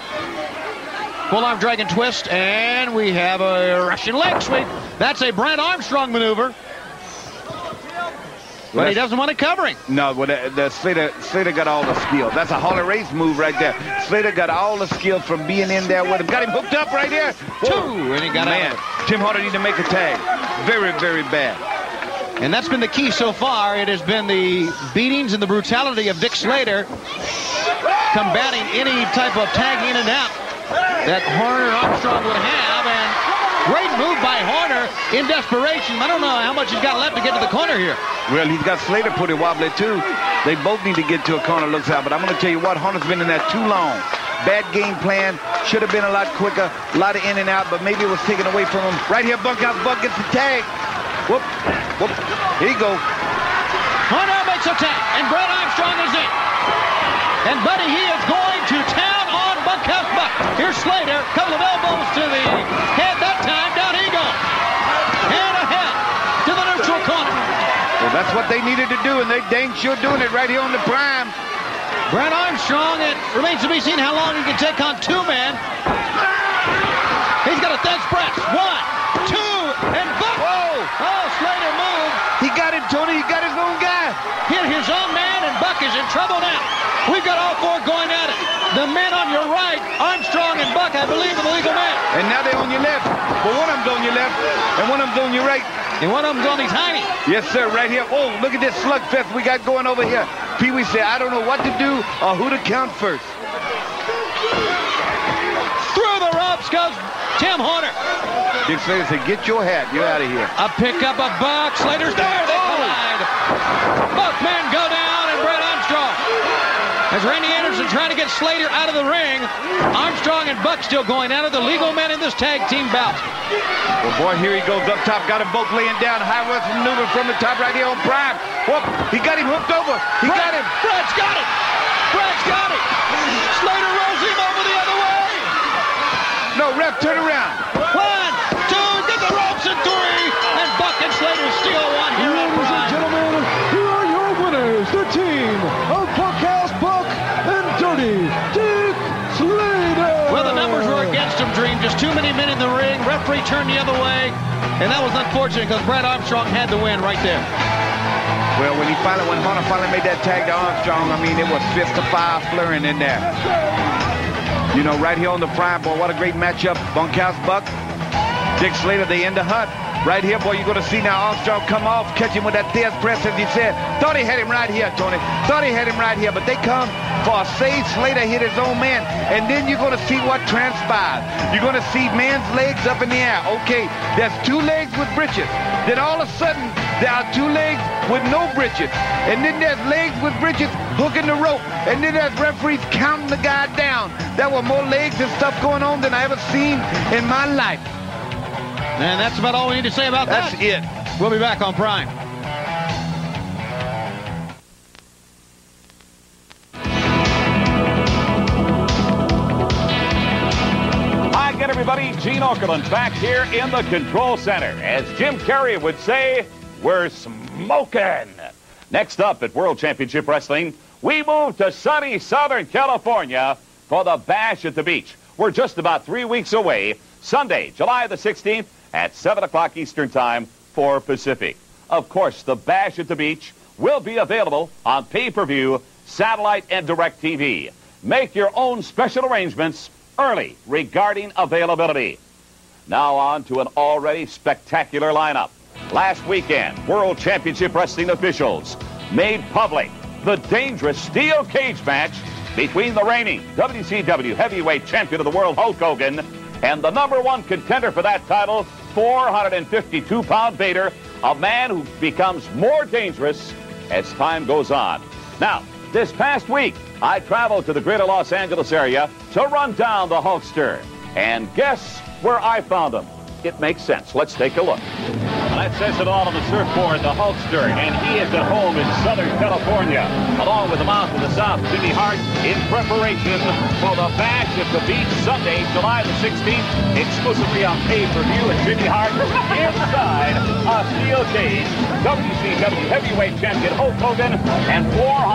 Speaker 23: Full arm dragon twist, and we have a Russian leg sweep. That's a Brad Armstrong maneuver. But he doesn't want it covering.
Speaker 2: No, well, the Slater got all the skill. That's a Harley Race move right there. Slater got all the skill from being in there with him. Got him hooked up right there.
Speaker 23: 2, and he got out.
Speaker 2: Tim Horner need to make a tag. Very, very bad.
Speaker 23: And that's been the key so far. It has been the beatings and the brutality of Dick Slater combating any type of tag in and out that Horner and Armstrong would have. And great move by Horner in desperation. I don't know how much he's got left to get to the corner here.
Speaker 2: Well, he's got Slater pretty wobbly, too. They both need to get to a corner, looks out. But I'm going to tell you what, Horner's been in there too long. Bad game plan. Should have been a lot quicker. A lot of in and out, but maybe it was taken away from him. Right here, Bunkhouse Buck gets the tag. Whoop, whoop. Here you go.
Speaker 23: Horner makes a tag, and Brad Armstrong is in. And Buddy, he is going to town on Bunkhouse Buck. Here's Slater, a couple of elbows to the head that time. Down he goes. And ahead to the neutral corner.
Speaker 2: Well, that's what they needed to do, and they dang sure doing it right here on the Prime.
Speaker 23: Brent Armstrong, it remains to be seen how long he can take on two men. He's got a dense press. 1, 2, and Buck.
Speaker 2: Whoa!
Speaker 23: Oh, Slater moved.
Speaker 2: He got him, Tony. He got his own guy.
Speaker 23: Hit his own man, and Buck is in trouble now. We've got all four going at it. The men on your right, Armstrong and Buck, I believe, are the legal man.
Speaker 2: And now they're on your left. But one of them's on your left, and one of them's on your right.
Speaker 23: And one of them's on his hiney.
Speaker 2: Yes, sir, right here. Oh, look at this slugfest we got going over here. Pee-wee said, I don't know what to do or who to count first.
Speaker 23: Through the ropes goes Tim Horner.
Speaker 2: Dick Slater said, get your hat. You're out of here.
Speaker 23: A pickup of Buck. Slater's there. They collide. Both men go down, and Brent Armstrong. As Randy Anderson trying to get Slater out of the ring, Armstrong and Buck still going out of the legal men in this tag team bout.
Speaker 2: Well, boy, here he goes up top. Got them both laying down. High West maneuver from the top right here on Prime. Whoop, he got him hooked over. He got him.
Speaker 23: Brad's got it. Brad's got it. Slater rolls him over the other way.
Speaker 2: No, ref, turn around.
Speaker 23: 1, 2, get the ropes and 3. And Buck and Slater steal one here on
Speaker 3: Ladies and
Speaker 23: Prime.
Speaker 3: gentlemen, here are your winners, the team of Bunkhouse Buck and Dirty Dick Slater.
Speaker 23: Well, the numbers were against him, Dream. Just too many men in the ring. Referee turned the other way. And that was unfortunate because Brad Armstrong had the win right there.
Speaker 2: Well, when Hunter finally made that tag to Armstrong, I mean, it was fist to fire flurrying in there. You know, right here on the Prime, boy, what a great matchup. Bunkhouse Buck, Dick Slater, they in the hut. Right here, boy, you're going to see now Armstrong come off, catch him with that Thea's press, as he said. Thought he had him right here, Tony. Thought he had him right here, but they come for a save. Slater hit his own man, and then you're going to see what transpires. You're going to see man's legs up in the air. Okay, there's two legs with breeches. Then all of a sudden, there are two legs with no breeches. And then there's legs with breeches hooking the rope. And then there's referees counting the guy down. There were more legs and stuff going on than I ever seen in my life.
Speaker 23: And that's about all we need to say about that.
Speaker 2: That's it.
Speaker 23: We'll be back on Prime.
Speaker 4: Hi again, everybody. Gene Okerlund back here in the control center. As Jim Carrey would say, we're smoking. Next up at World Championship Wrestling, we move to sunny Southern California for the Bash at the Beach. We're just about 3 weeks away, Sunday, July the 16th at 7 o'clock Eastern Time, 4 Pacific. Of course, the Bash at the Beach will be available on pay-per-view, satellite, and direct TV. Make your own special arrangements early regarding availability. Now on to an already spectacular lineup. Last weekend, World Championship Wrestling officials made public the dangerous steel cage match between the reigning WCW Heavyweight Champion of the World, Hulk Hogan, and the #1 contender for that title, 452-pound Vader, a man who becomes more dangerous as time goes on. Now, this past week, I traveled to the greater Los Angeles area to run down the Hulkster. And guess where I found him? It makes sense. Let's take a look. That says it all on the surfboard, the Hulkster, and he is at home in Southern California, along with the Mouth of the South, Jimmy Hart, in preparation for the Bash at the Beach Sunday, July the 16th, exclusively on pay-per-view, and Jimmy Hart inside a steel cage, WCW Heavyweight Champion Hulk Hogan and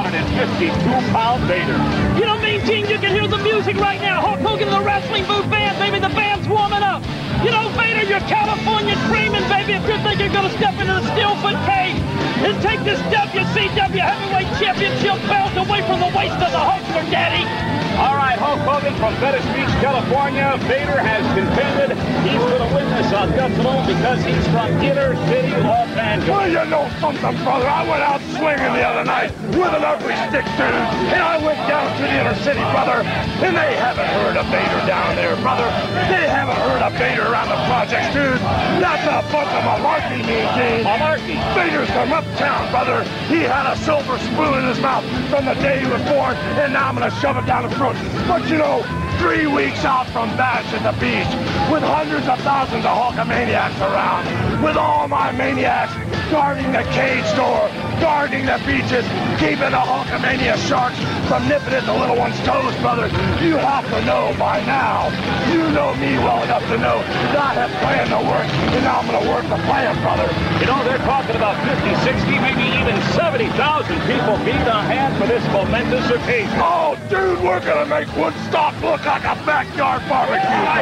Speaker 4: 452-pound Vader.
Speaker 10: You know, Mean Gene, you can hear the music right now. Hulk Hogan and the Wrestling Booth Band, baby, the band's warming up. You know, Vader, you're California dreaming, baby, if you think you're going to step into the steel foot cage and take this WCW Heavyweight Championship belt away from the waist of the Hulkster, Daddy.
Speaker 4: All right, Hulk Hogan from Venice Beach, California. Vader has contended. He's going to win this on guts alone because he's from inner city Los Angeles.
Speaker 5: Well, you know something, brother. I went out swinging the other night with an ugly stick, dude. And I went down to the inner city, brother. And they haven't heard of Vader down there, brother. They haven't heard of Vader around the projects, dude. That's a bunch of malarkey, Mean Gene.
Speaker 4: Malarkey?
Speaker 5: Vader's from uptown, brother. He had a silver spoon in his mouth from the day he was born, and now I'm going to shove it down his throat. But, you know, 3 weeks out from Bash at the Beach, with hundreds of thousands of Hulkamaniacs around, with all my maniacs guarding the cage door, guarding the beaches, keeping the Hulkamania sharks from nipping at the little one's toes, brother. You have to know by now. You know me well enough to know that I have planned the work, and now I'm going to work the plan, brother.
Speaker 4: You know, they're talking about 50, 60, maybe even 70,000 people being on hand for this momentous occasion.
Speaker 5: Oh, dude, we're going to make Woodstock look like a backyard barbecue.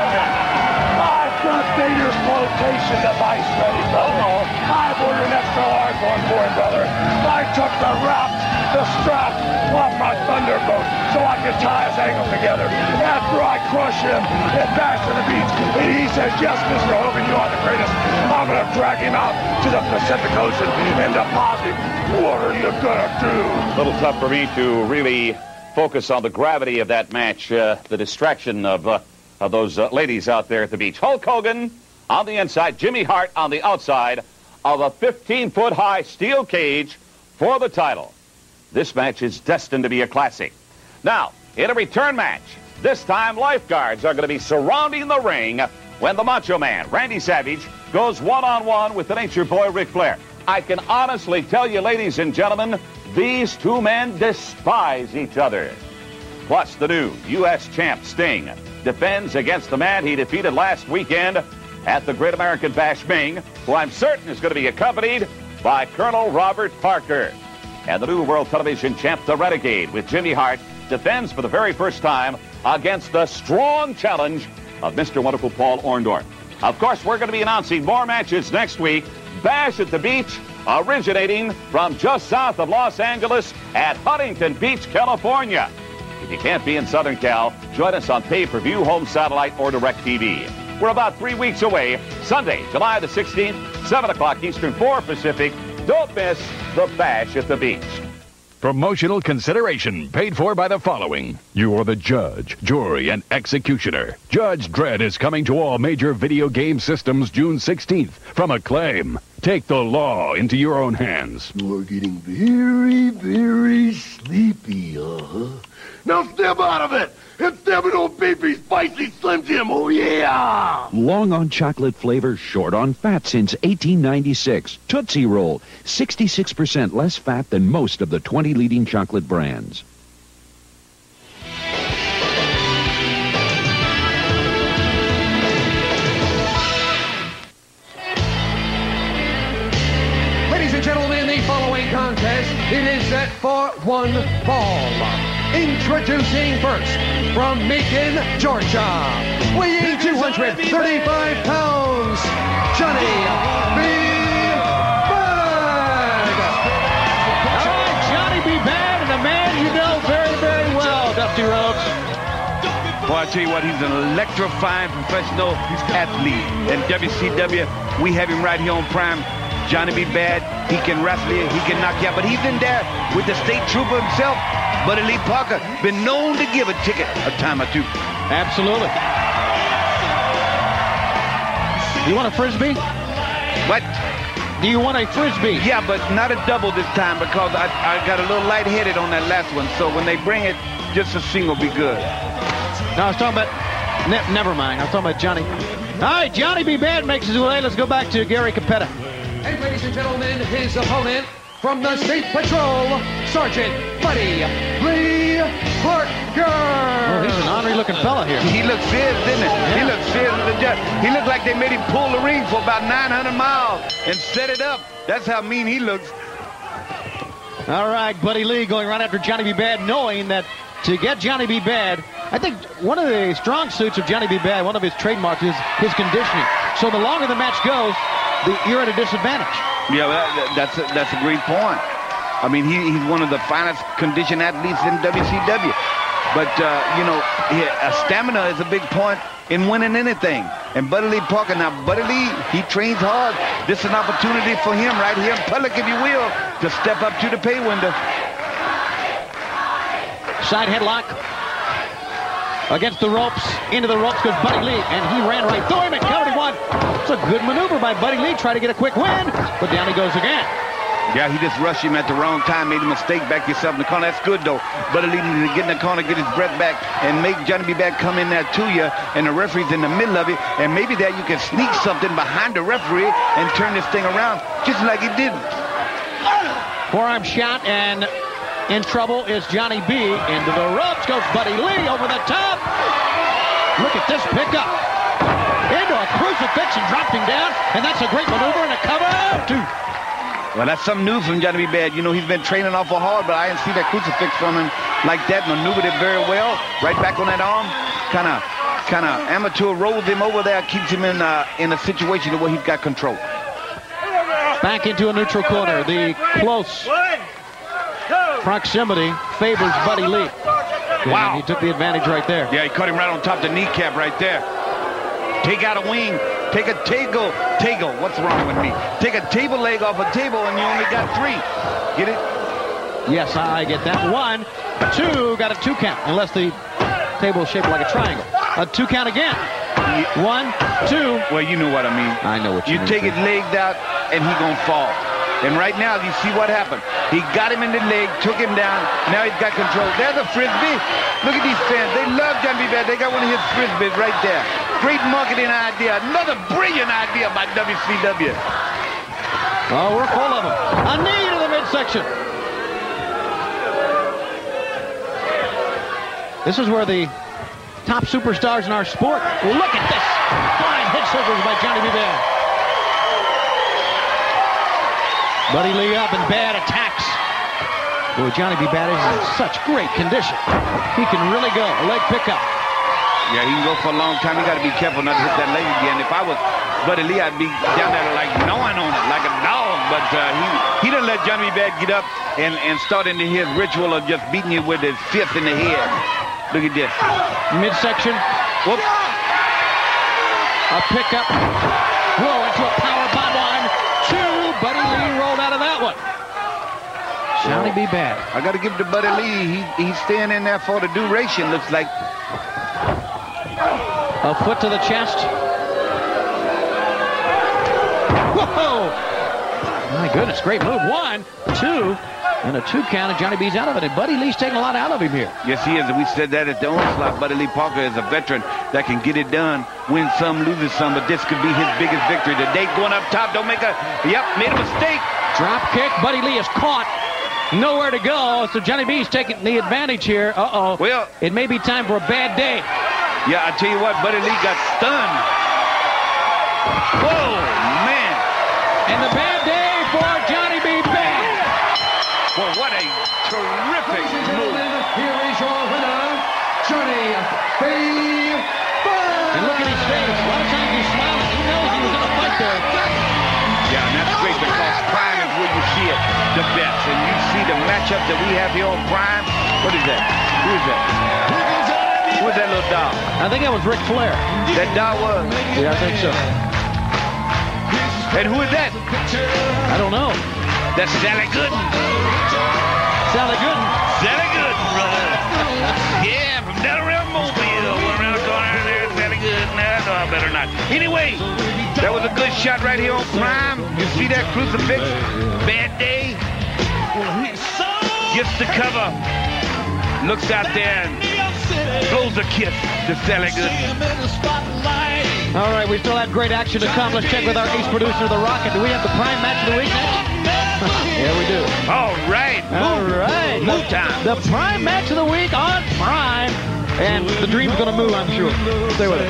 Speaker 5: I've got Vader's flotation device ready, brother. I've ordered an extra large one for him, brother. I took the wraps, the straps off my Thunderbolt so I could tie his ankles together. After I crush him and Bash to the Beach, and he says, yes, Mr. Hogan, you are the greatest, I'm going to drag him out to the Pacific Ocean and deposit him. What are you going to do?
Speaker 4: A little tough for me to really focus on the gravity of that match, the distraction of those ladies out there at the beach. Hulk Hogan on the inside, Jimmy Hart on the outside of a 15-foot-high steel cage for the title. This match is destined to be a classic. Now, in a return match, this time lifeguards are going to be surrounding the ring when the Macho Man, Randy Savage, goes one-on-one with the Nature Boy, Ric Flair. I can honestly tell you, ladies and gentlemen, these two men despise each other. Plus, the new U.S. champ Sting defends against the man he defeated last weekend at the Great American Bash, Ming, who I'm certain is going to be accompanied by Colonel Robert Parker. And the new World Television champ, the Renegade, with Jimmy Hart, defends for the very first time against the strong challenge of Mr. Wonderful Paul Orndorff. Of course, we're going to be announcing more matches next week. Bash at the Beach, originating from just south of Los Angeles at Huntington Beach, California. If you can't be in Southern Cal, join us on pay-per-view, home satellite, or direct TV. We're about 3 weeks away. Sunday, July the 16th, 7 o'clock Eastern, 4 Pacific. Don't miss the Bash at the Beach.
Speaker 7: Promotional consideration paid for by the following. You are the judge, jury, and executioner. Judge Dredd is coming to all major video game systems June 16th from Acclaim. Take the law into your own hands.
Speaker 6: You're getting very, very sleepy, Now step out of it and step in old beefy, spicy Slim Jim, oh yeah!
Speaker 12: Long on chocolate flavor, short on fat since 1896. Tootsie Roll, 66% less fat than most of the 20 leading chocolate brands.
Speaker 3: Ladies and gentlemen, the following contest, it is set for one fall. Introducing first, from Macon, Georgia, weighing 235 pounds, Johnny B. Bad.
Speaker 23: All right, Johnny B. Bad, and a man you know very, very well, Dusty Rhodes.
Speaker 2: Boy, I tell you what, he's an electrifying professional athlete. And WCW, we have him right here on Prime. Johnny B. Bad, he can wrestle you, he can knock you out, but he's in there with the state trooper himself, Buddy Lee Parker, been known to give a ticket a time or two.
Speaker 23: Absolutely. You want a Frisbee?
Speaker 2: What?
Speaker 23: Do you want a Frisbee?
Speaker 2: Yeah, but not a double this time because I got a little lightheaded on that last one, so when they bring it, just a single will be good.
Speaker 23: No, I was talking about... never mind. I was talking about Johnny. All right, Johnny B. Bad makes his way. Let's go back to Gary Capetta.
Speaker 3: And ladies and gentlemen, his opponent from the State Patrol, Sergeant Buddy Lee Parker.
Speaker 23: Oh, he's an ornery-looking fella here.
Speaker 2: He looks serious, didn't he?
Speaker 23: Yeah.
Speaker 2: He looks serious as a judge. He looked like they made him pull the ring for about 900 miles and set it up. That's how mean he looks.
Speaker 23: All right, Buddy Lee going right after Johnny B. Bad, knowing that to get Johnny B. Bad, I think one of the strong suits of Johnny B. Bad, one of his trademarks is his conditioning. So the longer the match goes, you're at a disadvantage.
Speaker 2: Yeah, that's a great point. I mean, he's one of the finest conditioned athletes in WCW. But, stamina is a big point in winning anything. And Buddy Lee Parker, now, Buddy Lee, he trains hard. This is an opportunity for him right here in public, if you will, to step up to the pay window.
Speaker 23: Side headlock. Against the ropes, into the ropes goes Buddy Lee, and he ran right through him and covered him one. It's a good maneuver by Buddy Lee, try to get a quick win, but down he goes again.
Speaker 2: Yeah, he just rushed him at the wrong time, made a mistake, back yourself in the corner. That's good, though. Buddy Lee needs to get in the corner, get his breath back, and make Johnny B. Bad come in there to you, and the referee's in the middle of it, and maybe that you can sneak something behind the referee and turn this thing around, just like he did.
Speaker 23: Forearm shot, and in trouble is Johnny B. Into the ropes goes Buddy Lee over the top. Look at this pickup. Into a crucifix and dropped him down, and that's a great maneuver and a cover. Two.
Speaker 2: Well, that's something new from Johnny B. Bad. You know, he's been training awful hard, but I didn't see that crucifix from him like that. Maneuvered it very well. Right back on that arm. Kind of amateur rolls him over there, keeps him in a situation where he's got control.
Speaker 23: Back into a neutral corner. The close proximity favors Buddy Lee.
Speaker 2: Wow.
Speaker 23: And he took the advantage right there.
Speaker 2: Yeah, he caught him right on top of the kneecap right there. Take out a wing. Take a table. What's wrong with me? Take a table leg off a table and you only got 3. Get it?
Speaker 23: Yes, I get that. 1, 2, got a 2 count. Unless the table is shaped like a triangle. A 2 count again. 1, 2.
Speaker 2: Well, you know what I mean.
Speaker 23: I know what you mean.
Speaker 2: You take his legs out and he gonna fall. And right now, you see what happened. He got him in the leg, took him down. Now he's got control. There's a frisbee. Look at these fans. They love Johnny B. Bad. They got one of his frisbees right there. Great marketing idea. Another brilliant idea by WCW.
Speaker 23: Oh, we're full of them. A knee to the midsection. This is where the top superstars in our sport. Look at this. Fine head scissors by Johnny B. Bad. Buddy Lee up and Bad attacks. Boy, Johnny B. Bad is in such great condition. He can really go. A leg pickup.
Speaker 2: Yeah, he can go for a long time. You got to be careful not to hit that leg again. If I was Buddy Lee, I'd be down there like gnawing on it, like a dog. But he didn't let Johnny B. Bad get up and start into his ritual of just beating you with his fist in the head. Look at this.
Speaker 23: Midsection.
Speaker 2: Whoop.
Speaker 23: A pickup. Whoa, into a power bomb. 1, 2. Buddy Lee rolled out of that one. Johnny B. Bad.
Speaker 2: I got to give it to Buddy Lee. He's staying in there for the duration, looks like.
Speaker 23: A foot to the chest. Whoa! My goodness, great move. 1, 2, and a 2 count, and Johnny B's out of it. And Buddy Lee's taking a lot out of him here.
Speaker 2: Yes, he is. We said that at the onslaught. Buddy Lee Parker is a veteran that can get it done. Win some, loses some, but this could be his biggest victory today. Going up top, don't make a... Yep, made a mistake.
Speaker 23: Drop kick. Buddy Lee is caught. Nowhere to go, so Johnny B's taking the advantage here. Uh-oh.
Speaker 2: Well,
Speaker 23: it may be time for a bad day.
Speaker 2: Yeah, I tell you what, Buddy Lee got stunned. Whoa, man.
Speaker 23: And the bad day for Johnny B. Bad.
Speaker 2: Well, what a terrific move.
Speaker 3: Here is your winner, Johnny B. Bad.
Speaker 23: And look at his face. A lot of times he's smiling. He knows he was in a fight there.
Speaker 2: Yeah, and that's great because Prime is where you see it the best. And you see the matchup that we have here on Prime. What is that? Who is that? Who is that little doll?
Speaker 23: I think that was Ric Flair.
Speaker 2: That doll was?
Speaker 23: Yeah, I think so.
Speaker 2: And who is that?
Speaker 23: I don't know.
Speaker 2: That's Sally Gooden.
Speaker 23: Sally Gooden.
Speaker 2: Sally Gooden, brother. Yeah, from down around Mobile. Went around the corner there, Sally Gooden. No, I better not. Anyway, that was a good shot right here on Prime. You see that crucifix? Bad day. Gets the cover. Looks out there and blows a kiss to Sally Gooden.
Speaker 23: All right, we still have great action to come. Let's check with our ace producer, The Rocket. Do we have the Prime match of the week next? Yeah, we do.
Speaker 2: All right.
Speaker 23: All right.
Speaker 2: Move time.
Speaker 23: The Prime match of the week on Prime. And the dream's going to move, I'm sure. Stay with us.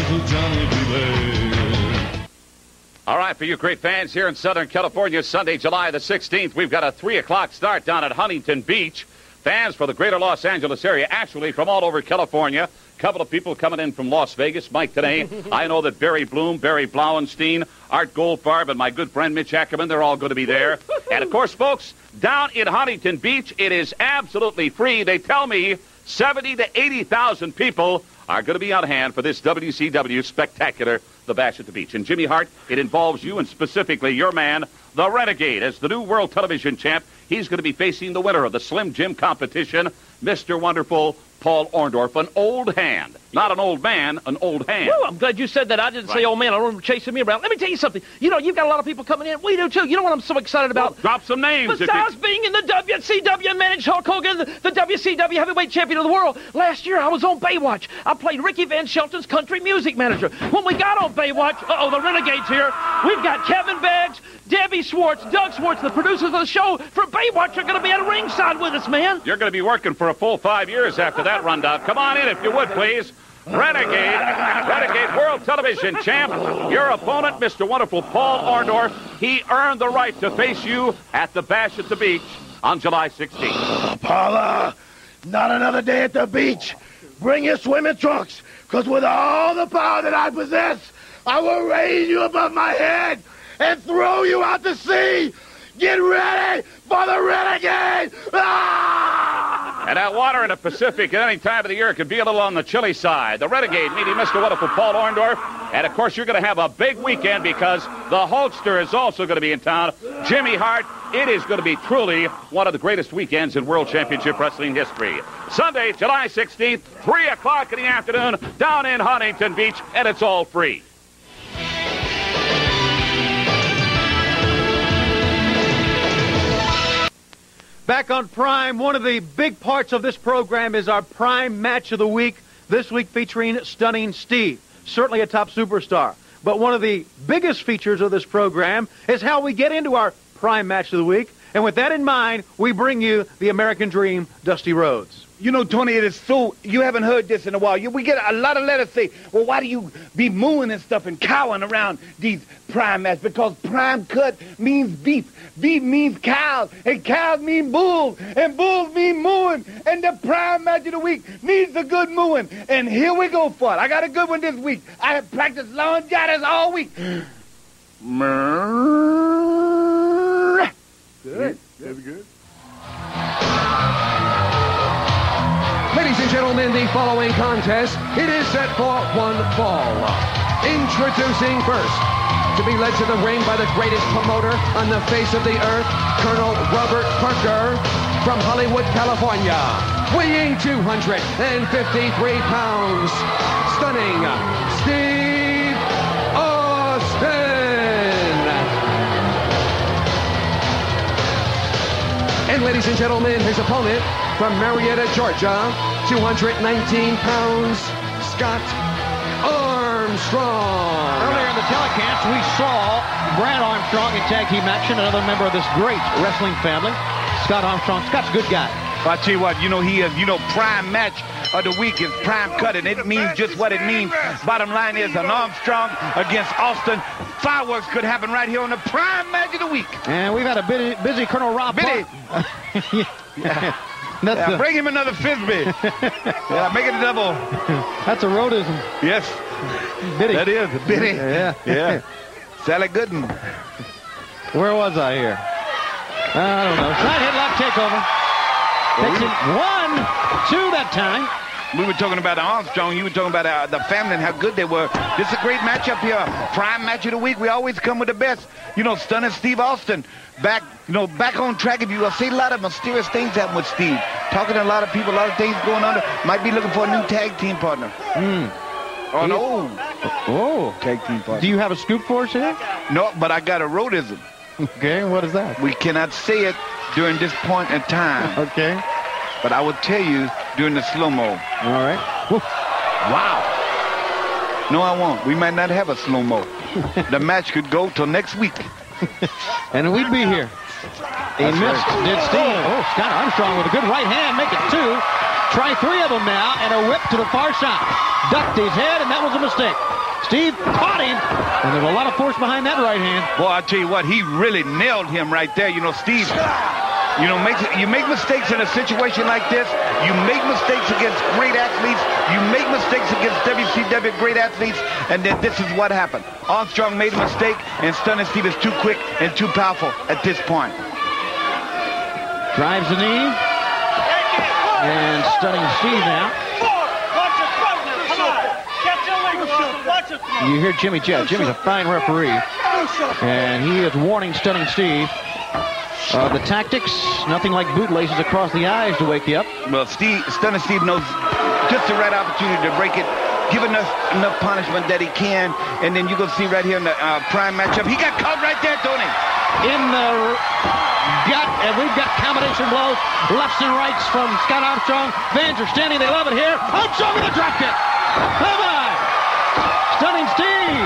Speaker 4: All right, for you great fans here in Southern California, Sunday, July the 16th, we've got a 3 o'clock start down at Huntington Beach. Fans for the greater Los Angeles area, actually from all over California. A couple of people coming in from Las Vegas. Mike today. I know that Barry Bloom, Barry Blauenstein, Art Goldfarb, and my good friend Mitch Ackerman, they're all going to be there. And, of course, folks, down in Huntington Beach, it is absolutely free. They tell me 70 to 80,000 people are going to be on hand for this WCW spectacular, the Bash at the Beach. And Jimmy Hart, it involves you and specifically your man, the Renegade, as the new World Television Champ. He's going to be facing the winner of the Slim Jim competition, Mr. Wonderful Paul Orndorff, an old hand. Not an old man, an old hand.
Speaker 10: Woo, I'm glad you said that. I didn't say old man. I don't remember chasing me around. Let me tell you something. You know, you've got a lot of people coming in. We do, too. You know what I'm so excited about?
Speaker 4: Well, drop some names.
Speaker 10: Besides being in the WCW and managed Hulk Hogan, the WCW heavyweight champion of the world, last year I was on Baywatch. I played Ricky Van Shelton's country music manager. When we got on Baywatch, the Renegades here, we've got Kevin Beggs, Debbie Schwartz, Doug Schwartz, the producers of the show for Baywatch are going to be at ringside with us, man.
Speaker 4: You're going to be working for a full 5 years after that rundown. Come on in if you would, please. Renegade World Television Champ, your opponent, Mr. Wonderful Paul Orndorff. He earned the right to face you at the Bash at the Beach on July 16th.
Speaker 6: Paula, not another day at the beach. Bring your swimming trunks, because with all the power that I possess, I will raise you above my head and throw you out to sea. Get ready for the Renegade! Ah!
Speaker 4: And that water in the Pacific at any time of the year could be a little on the chilly side. The Renegade meeting Mr. Wonderful Paul Orndorff. And, of course, you're going to have a big weekend because the Hulkster is also going to be in town. Jimmy Hart. It is going to be truly one of the greatest weekends in World Championship Wrestling history. Sunday, July 16th, 3 o'clock in the afternoon, down in Huntington Beach, and it's all free.
Speaker 23: Back on Prime, one of the big parts of this program is our Prime Match of the Week, this week featuring Stunning Steve, certainly a top superstar. But one of the biggest features of this program is how we get into our Prime Match of the Week. And with that in mind, we bring you the American Dream, Dusty Rhodes.
Speaker 2: You know, Tony, it is so, you haven't heard this in a while. We get a lot of letters say, well, why do you be mooing and stuff and cowing around these prime matches? Because prime cut means beef. Beef means cows, and cows mean bulls, and bulls mean mooing. And the prime match of the week needs a good mooing. And here we go for it. I got a good one this week. I have practiced laryngitis all week.
Speaker 3: Good. Very good.
Speaker 13: Ladies and gentlemen, the following contest, it is set for one fall. Introducing first, to be led to the ring by the greatest promoter on the face of the earth, Colonel Robert Parker from Hollywood, California. Weighing 253 pounds, stunning Steve Austin. And ladies and gentlemen, his opponent from Marietta, Georgia, 219 pounds, Scott Armstrong.
Speaker 23: Earlier in the telecast, we saw Brad Armstrong in tag team action, another member of this great wrestling family. Scott Armstrong. Scott's a good guy.
Speaker 2: I tell you what, he is, prime match of the week is prime cut, and it means just what it means. Bottom line is an Armstrong against Austin. Fireworks could happen right here on the prime match of the week.
Speaker 23: And we've had a busy Colonel Rob.
Speaker 2: Biddy. Bring him another Frisbee. Make it a double.
Speaker 23: That's a roadism.
Speaker 2: Yes.
Speaker 23: Biddy.
Speaker 2: That is. Biddy.
Speaker 23: Yeah.
Speaker 2: Sally Gooden.
Speaker 23: Where was I here? I don't know. Side headlock takeover. Takes him 1-2 that time.
Speaker 2: We were talking about Armstrong. You were talking about the family and how good they were. This is a great matchup here. Prime match of the week. We always come with the best. Stunning Steve Austin. Back on track, if you will. See a lot of mysterious things happen with Steve. Talking to a lot of people, a lot of things going on. Might be looking for a new tag team partner. Or an old tag team partner.
Speaker 23: Do you have a scoop for us here?
Speaker 2: No, but I got a roadism.
Speaker 23: Okay, what is that?
Speaker 2: We cannot say it during this point in time.
Speaker 23: Okay.
Speaker 2: But I will tell you during the slow-mo.
Speaker 23: All right.
Speaker 2: Wow. No, I won't. We might not have a slow-mo. The match could go till next week.
Speaker 23: And we'd be here. He missed. Right. Did Steve. Oh, Scott Armstrong with a good right hand. Make it 2. Try 3 of them now. And a whip to the far side. Ducked his head, and that was a mistake. Steve caught him. And there's a lot of force behind that right hand.
Speaker 2: Boy, I tell you what, he really nailed him right there. Steve, you make mistakes in a situation like this. You make mistakes against great athletes. You make mistakes against WCW great athletes. And then this is what happened. Armstrong made a mistake, and Stunning Steve is too quick and too powerful at this point.
Speaker 23: Drives the knee. And Stunning Steve now. You hear Jimmy Jet. Jimmy's a fine referee. And he is warning Stunning Steve. The tactics, nothing like bootlaces across the eyes to wake you up.
Speaker 2: Well, Stunner Steve knows just the right opportunity to break it, give enough punishment that he can, and then you're going to see right here in the prime matchup. He got caught right there, Tony.
Speaker 23: In the gut, and we've got combination blows, lefts and rights from Scott Armstrong. Fans are standing, they love it here. Armstrong with a drop kick. Come on. Stunning Steve.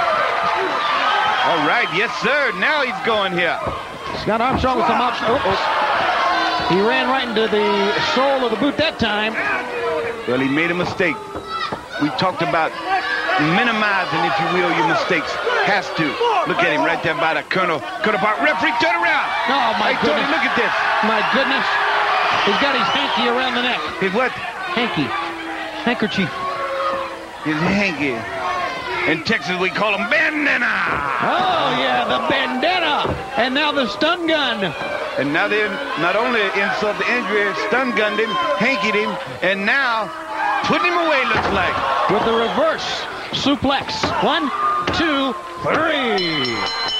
Speaker 2: All right, yes, sir. Now he's going here.
Speaker 23: Scott Armstrong with some option. Oops. He ran right into the sole of the boot that time.
Speaker 2: Well, he made a mistake. We talked about minimizing, if you will, your mistakes. Has to. Look at him right there by the Colonel Park. Referee, turn around.
Speaker 23: Oh, my goodness.
Speaker 2: Tony, look at this.
Speaker 23: My goodness. He's got his hanky around the neck.
Speaker 2: His what?
Speaker 23: Hanky. Handkerchief.
Speaker 2: His hanky. In Texas, we call him bandana.
Speaker 23: Oh, yeah, the bandana. And now the stun gun.
Speaker 2: And now they not only insult the injury, stun gunned him, hankied him, and now putting him away, looks like.
Speaker 23: With the reverse suplex. 1, 2, 3.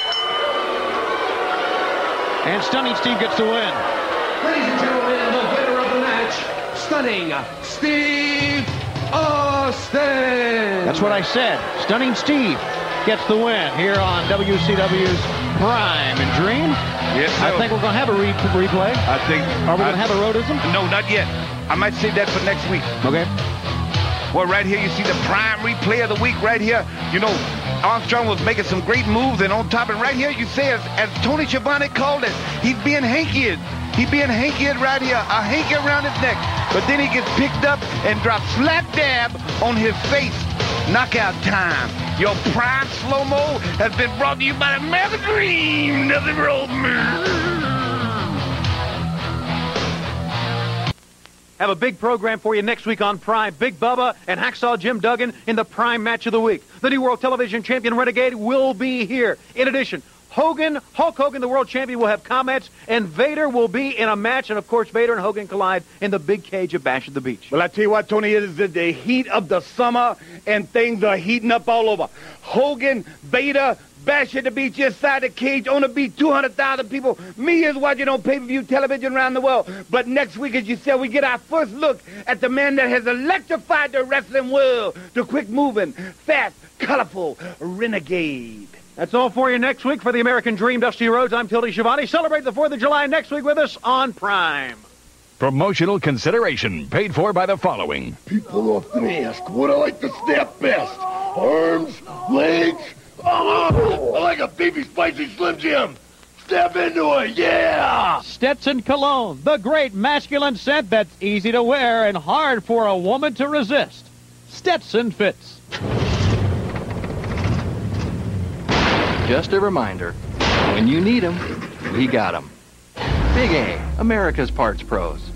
Speaker 23: And Stunning Steve gets the win.
Speaker 13: Ladies and gentlemen, the winner of the match, Stunning Steve Austin.
Speaker 23: That's what I said. Stunning Steve gets the win here on WCW's Prime and Dream.
Speaker 2: Yes, sir.
Speaker 23: I think we're going to have a replay.
Speaker 2: I think.
Speaker 23: Are we going to have a roadism?
Speaker 2: No, not yet. I might save that for next week.
Speaker 23: Okay.
Speaker 2: Well, right here, you see the prime replay of the week right here. You know, Armstrong was making some great moves, and on top, and right here, you say, as Tony Schiavone called it, he's being hankied. He's being hankied right here, a hanky around his neck. But then he gets picked up and dropped slap dab on his face. Knockout time. Your prime slow-mo has been brought to you by the American Dream. Nothing wrong, man.
Speaker 23: Have a big program for you next week on Prime. Big Bubba and Hacksaw Jim Duggan in the Prime match of the week. The new World Television Champion Renegade will be here. In addition, Hulk Hogan, the world champion, will have comments, and Vader will be in a match, and of course, Vader and Hogan collide in the big cage of Bash at the Beach.
Speaker 2: Well, I tell you what, Tony, it is the heat of the summer, and things are heating up all over. Hogan, Vader, Bash at the Beach inside the cage on the beat, 200,000 people. Millions watching on pay-per-view television around the world. But next week, as you said, we get our first look at the man that has electrified the wrestling world, the quick-moving, fast, colorful Renegade.
Speaker 23: That's all for you next week for the American Dream. Dusty Rhodes, I'm Tony Schiavone. Celebrate the 4th of July next week with us on Prime.
Speaker 7: Promotional consideration paid for by the following.
Speaker 6: People often ask what I like to snap best. Arms, legs. Oh, I like a beefy, spicy Slim Jim. Step into it, yeah!
Speaker 23: Stetson Cologne, the great masculine scent that's easy to wear and hard for a woman to resist. Stetson fits.
Speaker 14: Just a reminder, when you need them, we got them. Big A, America's Parts Pros.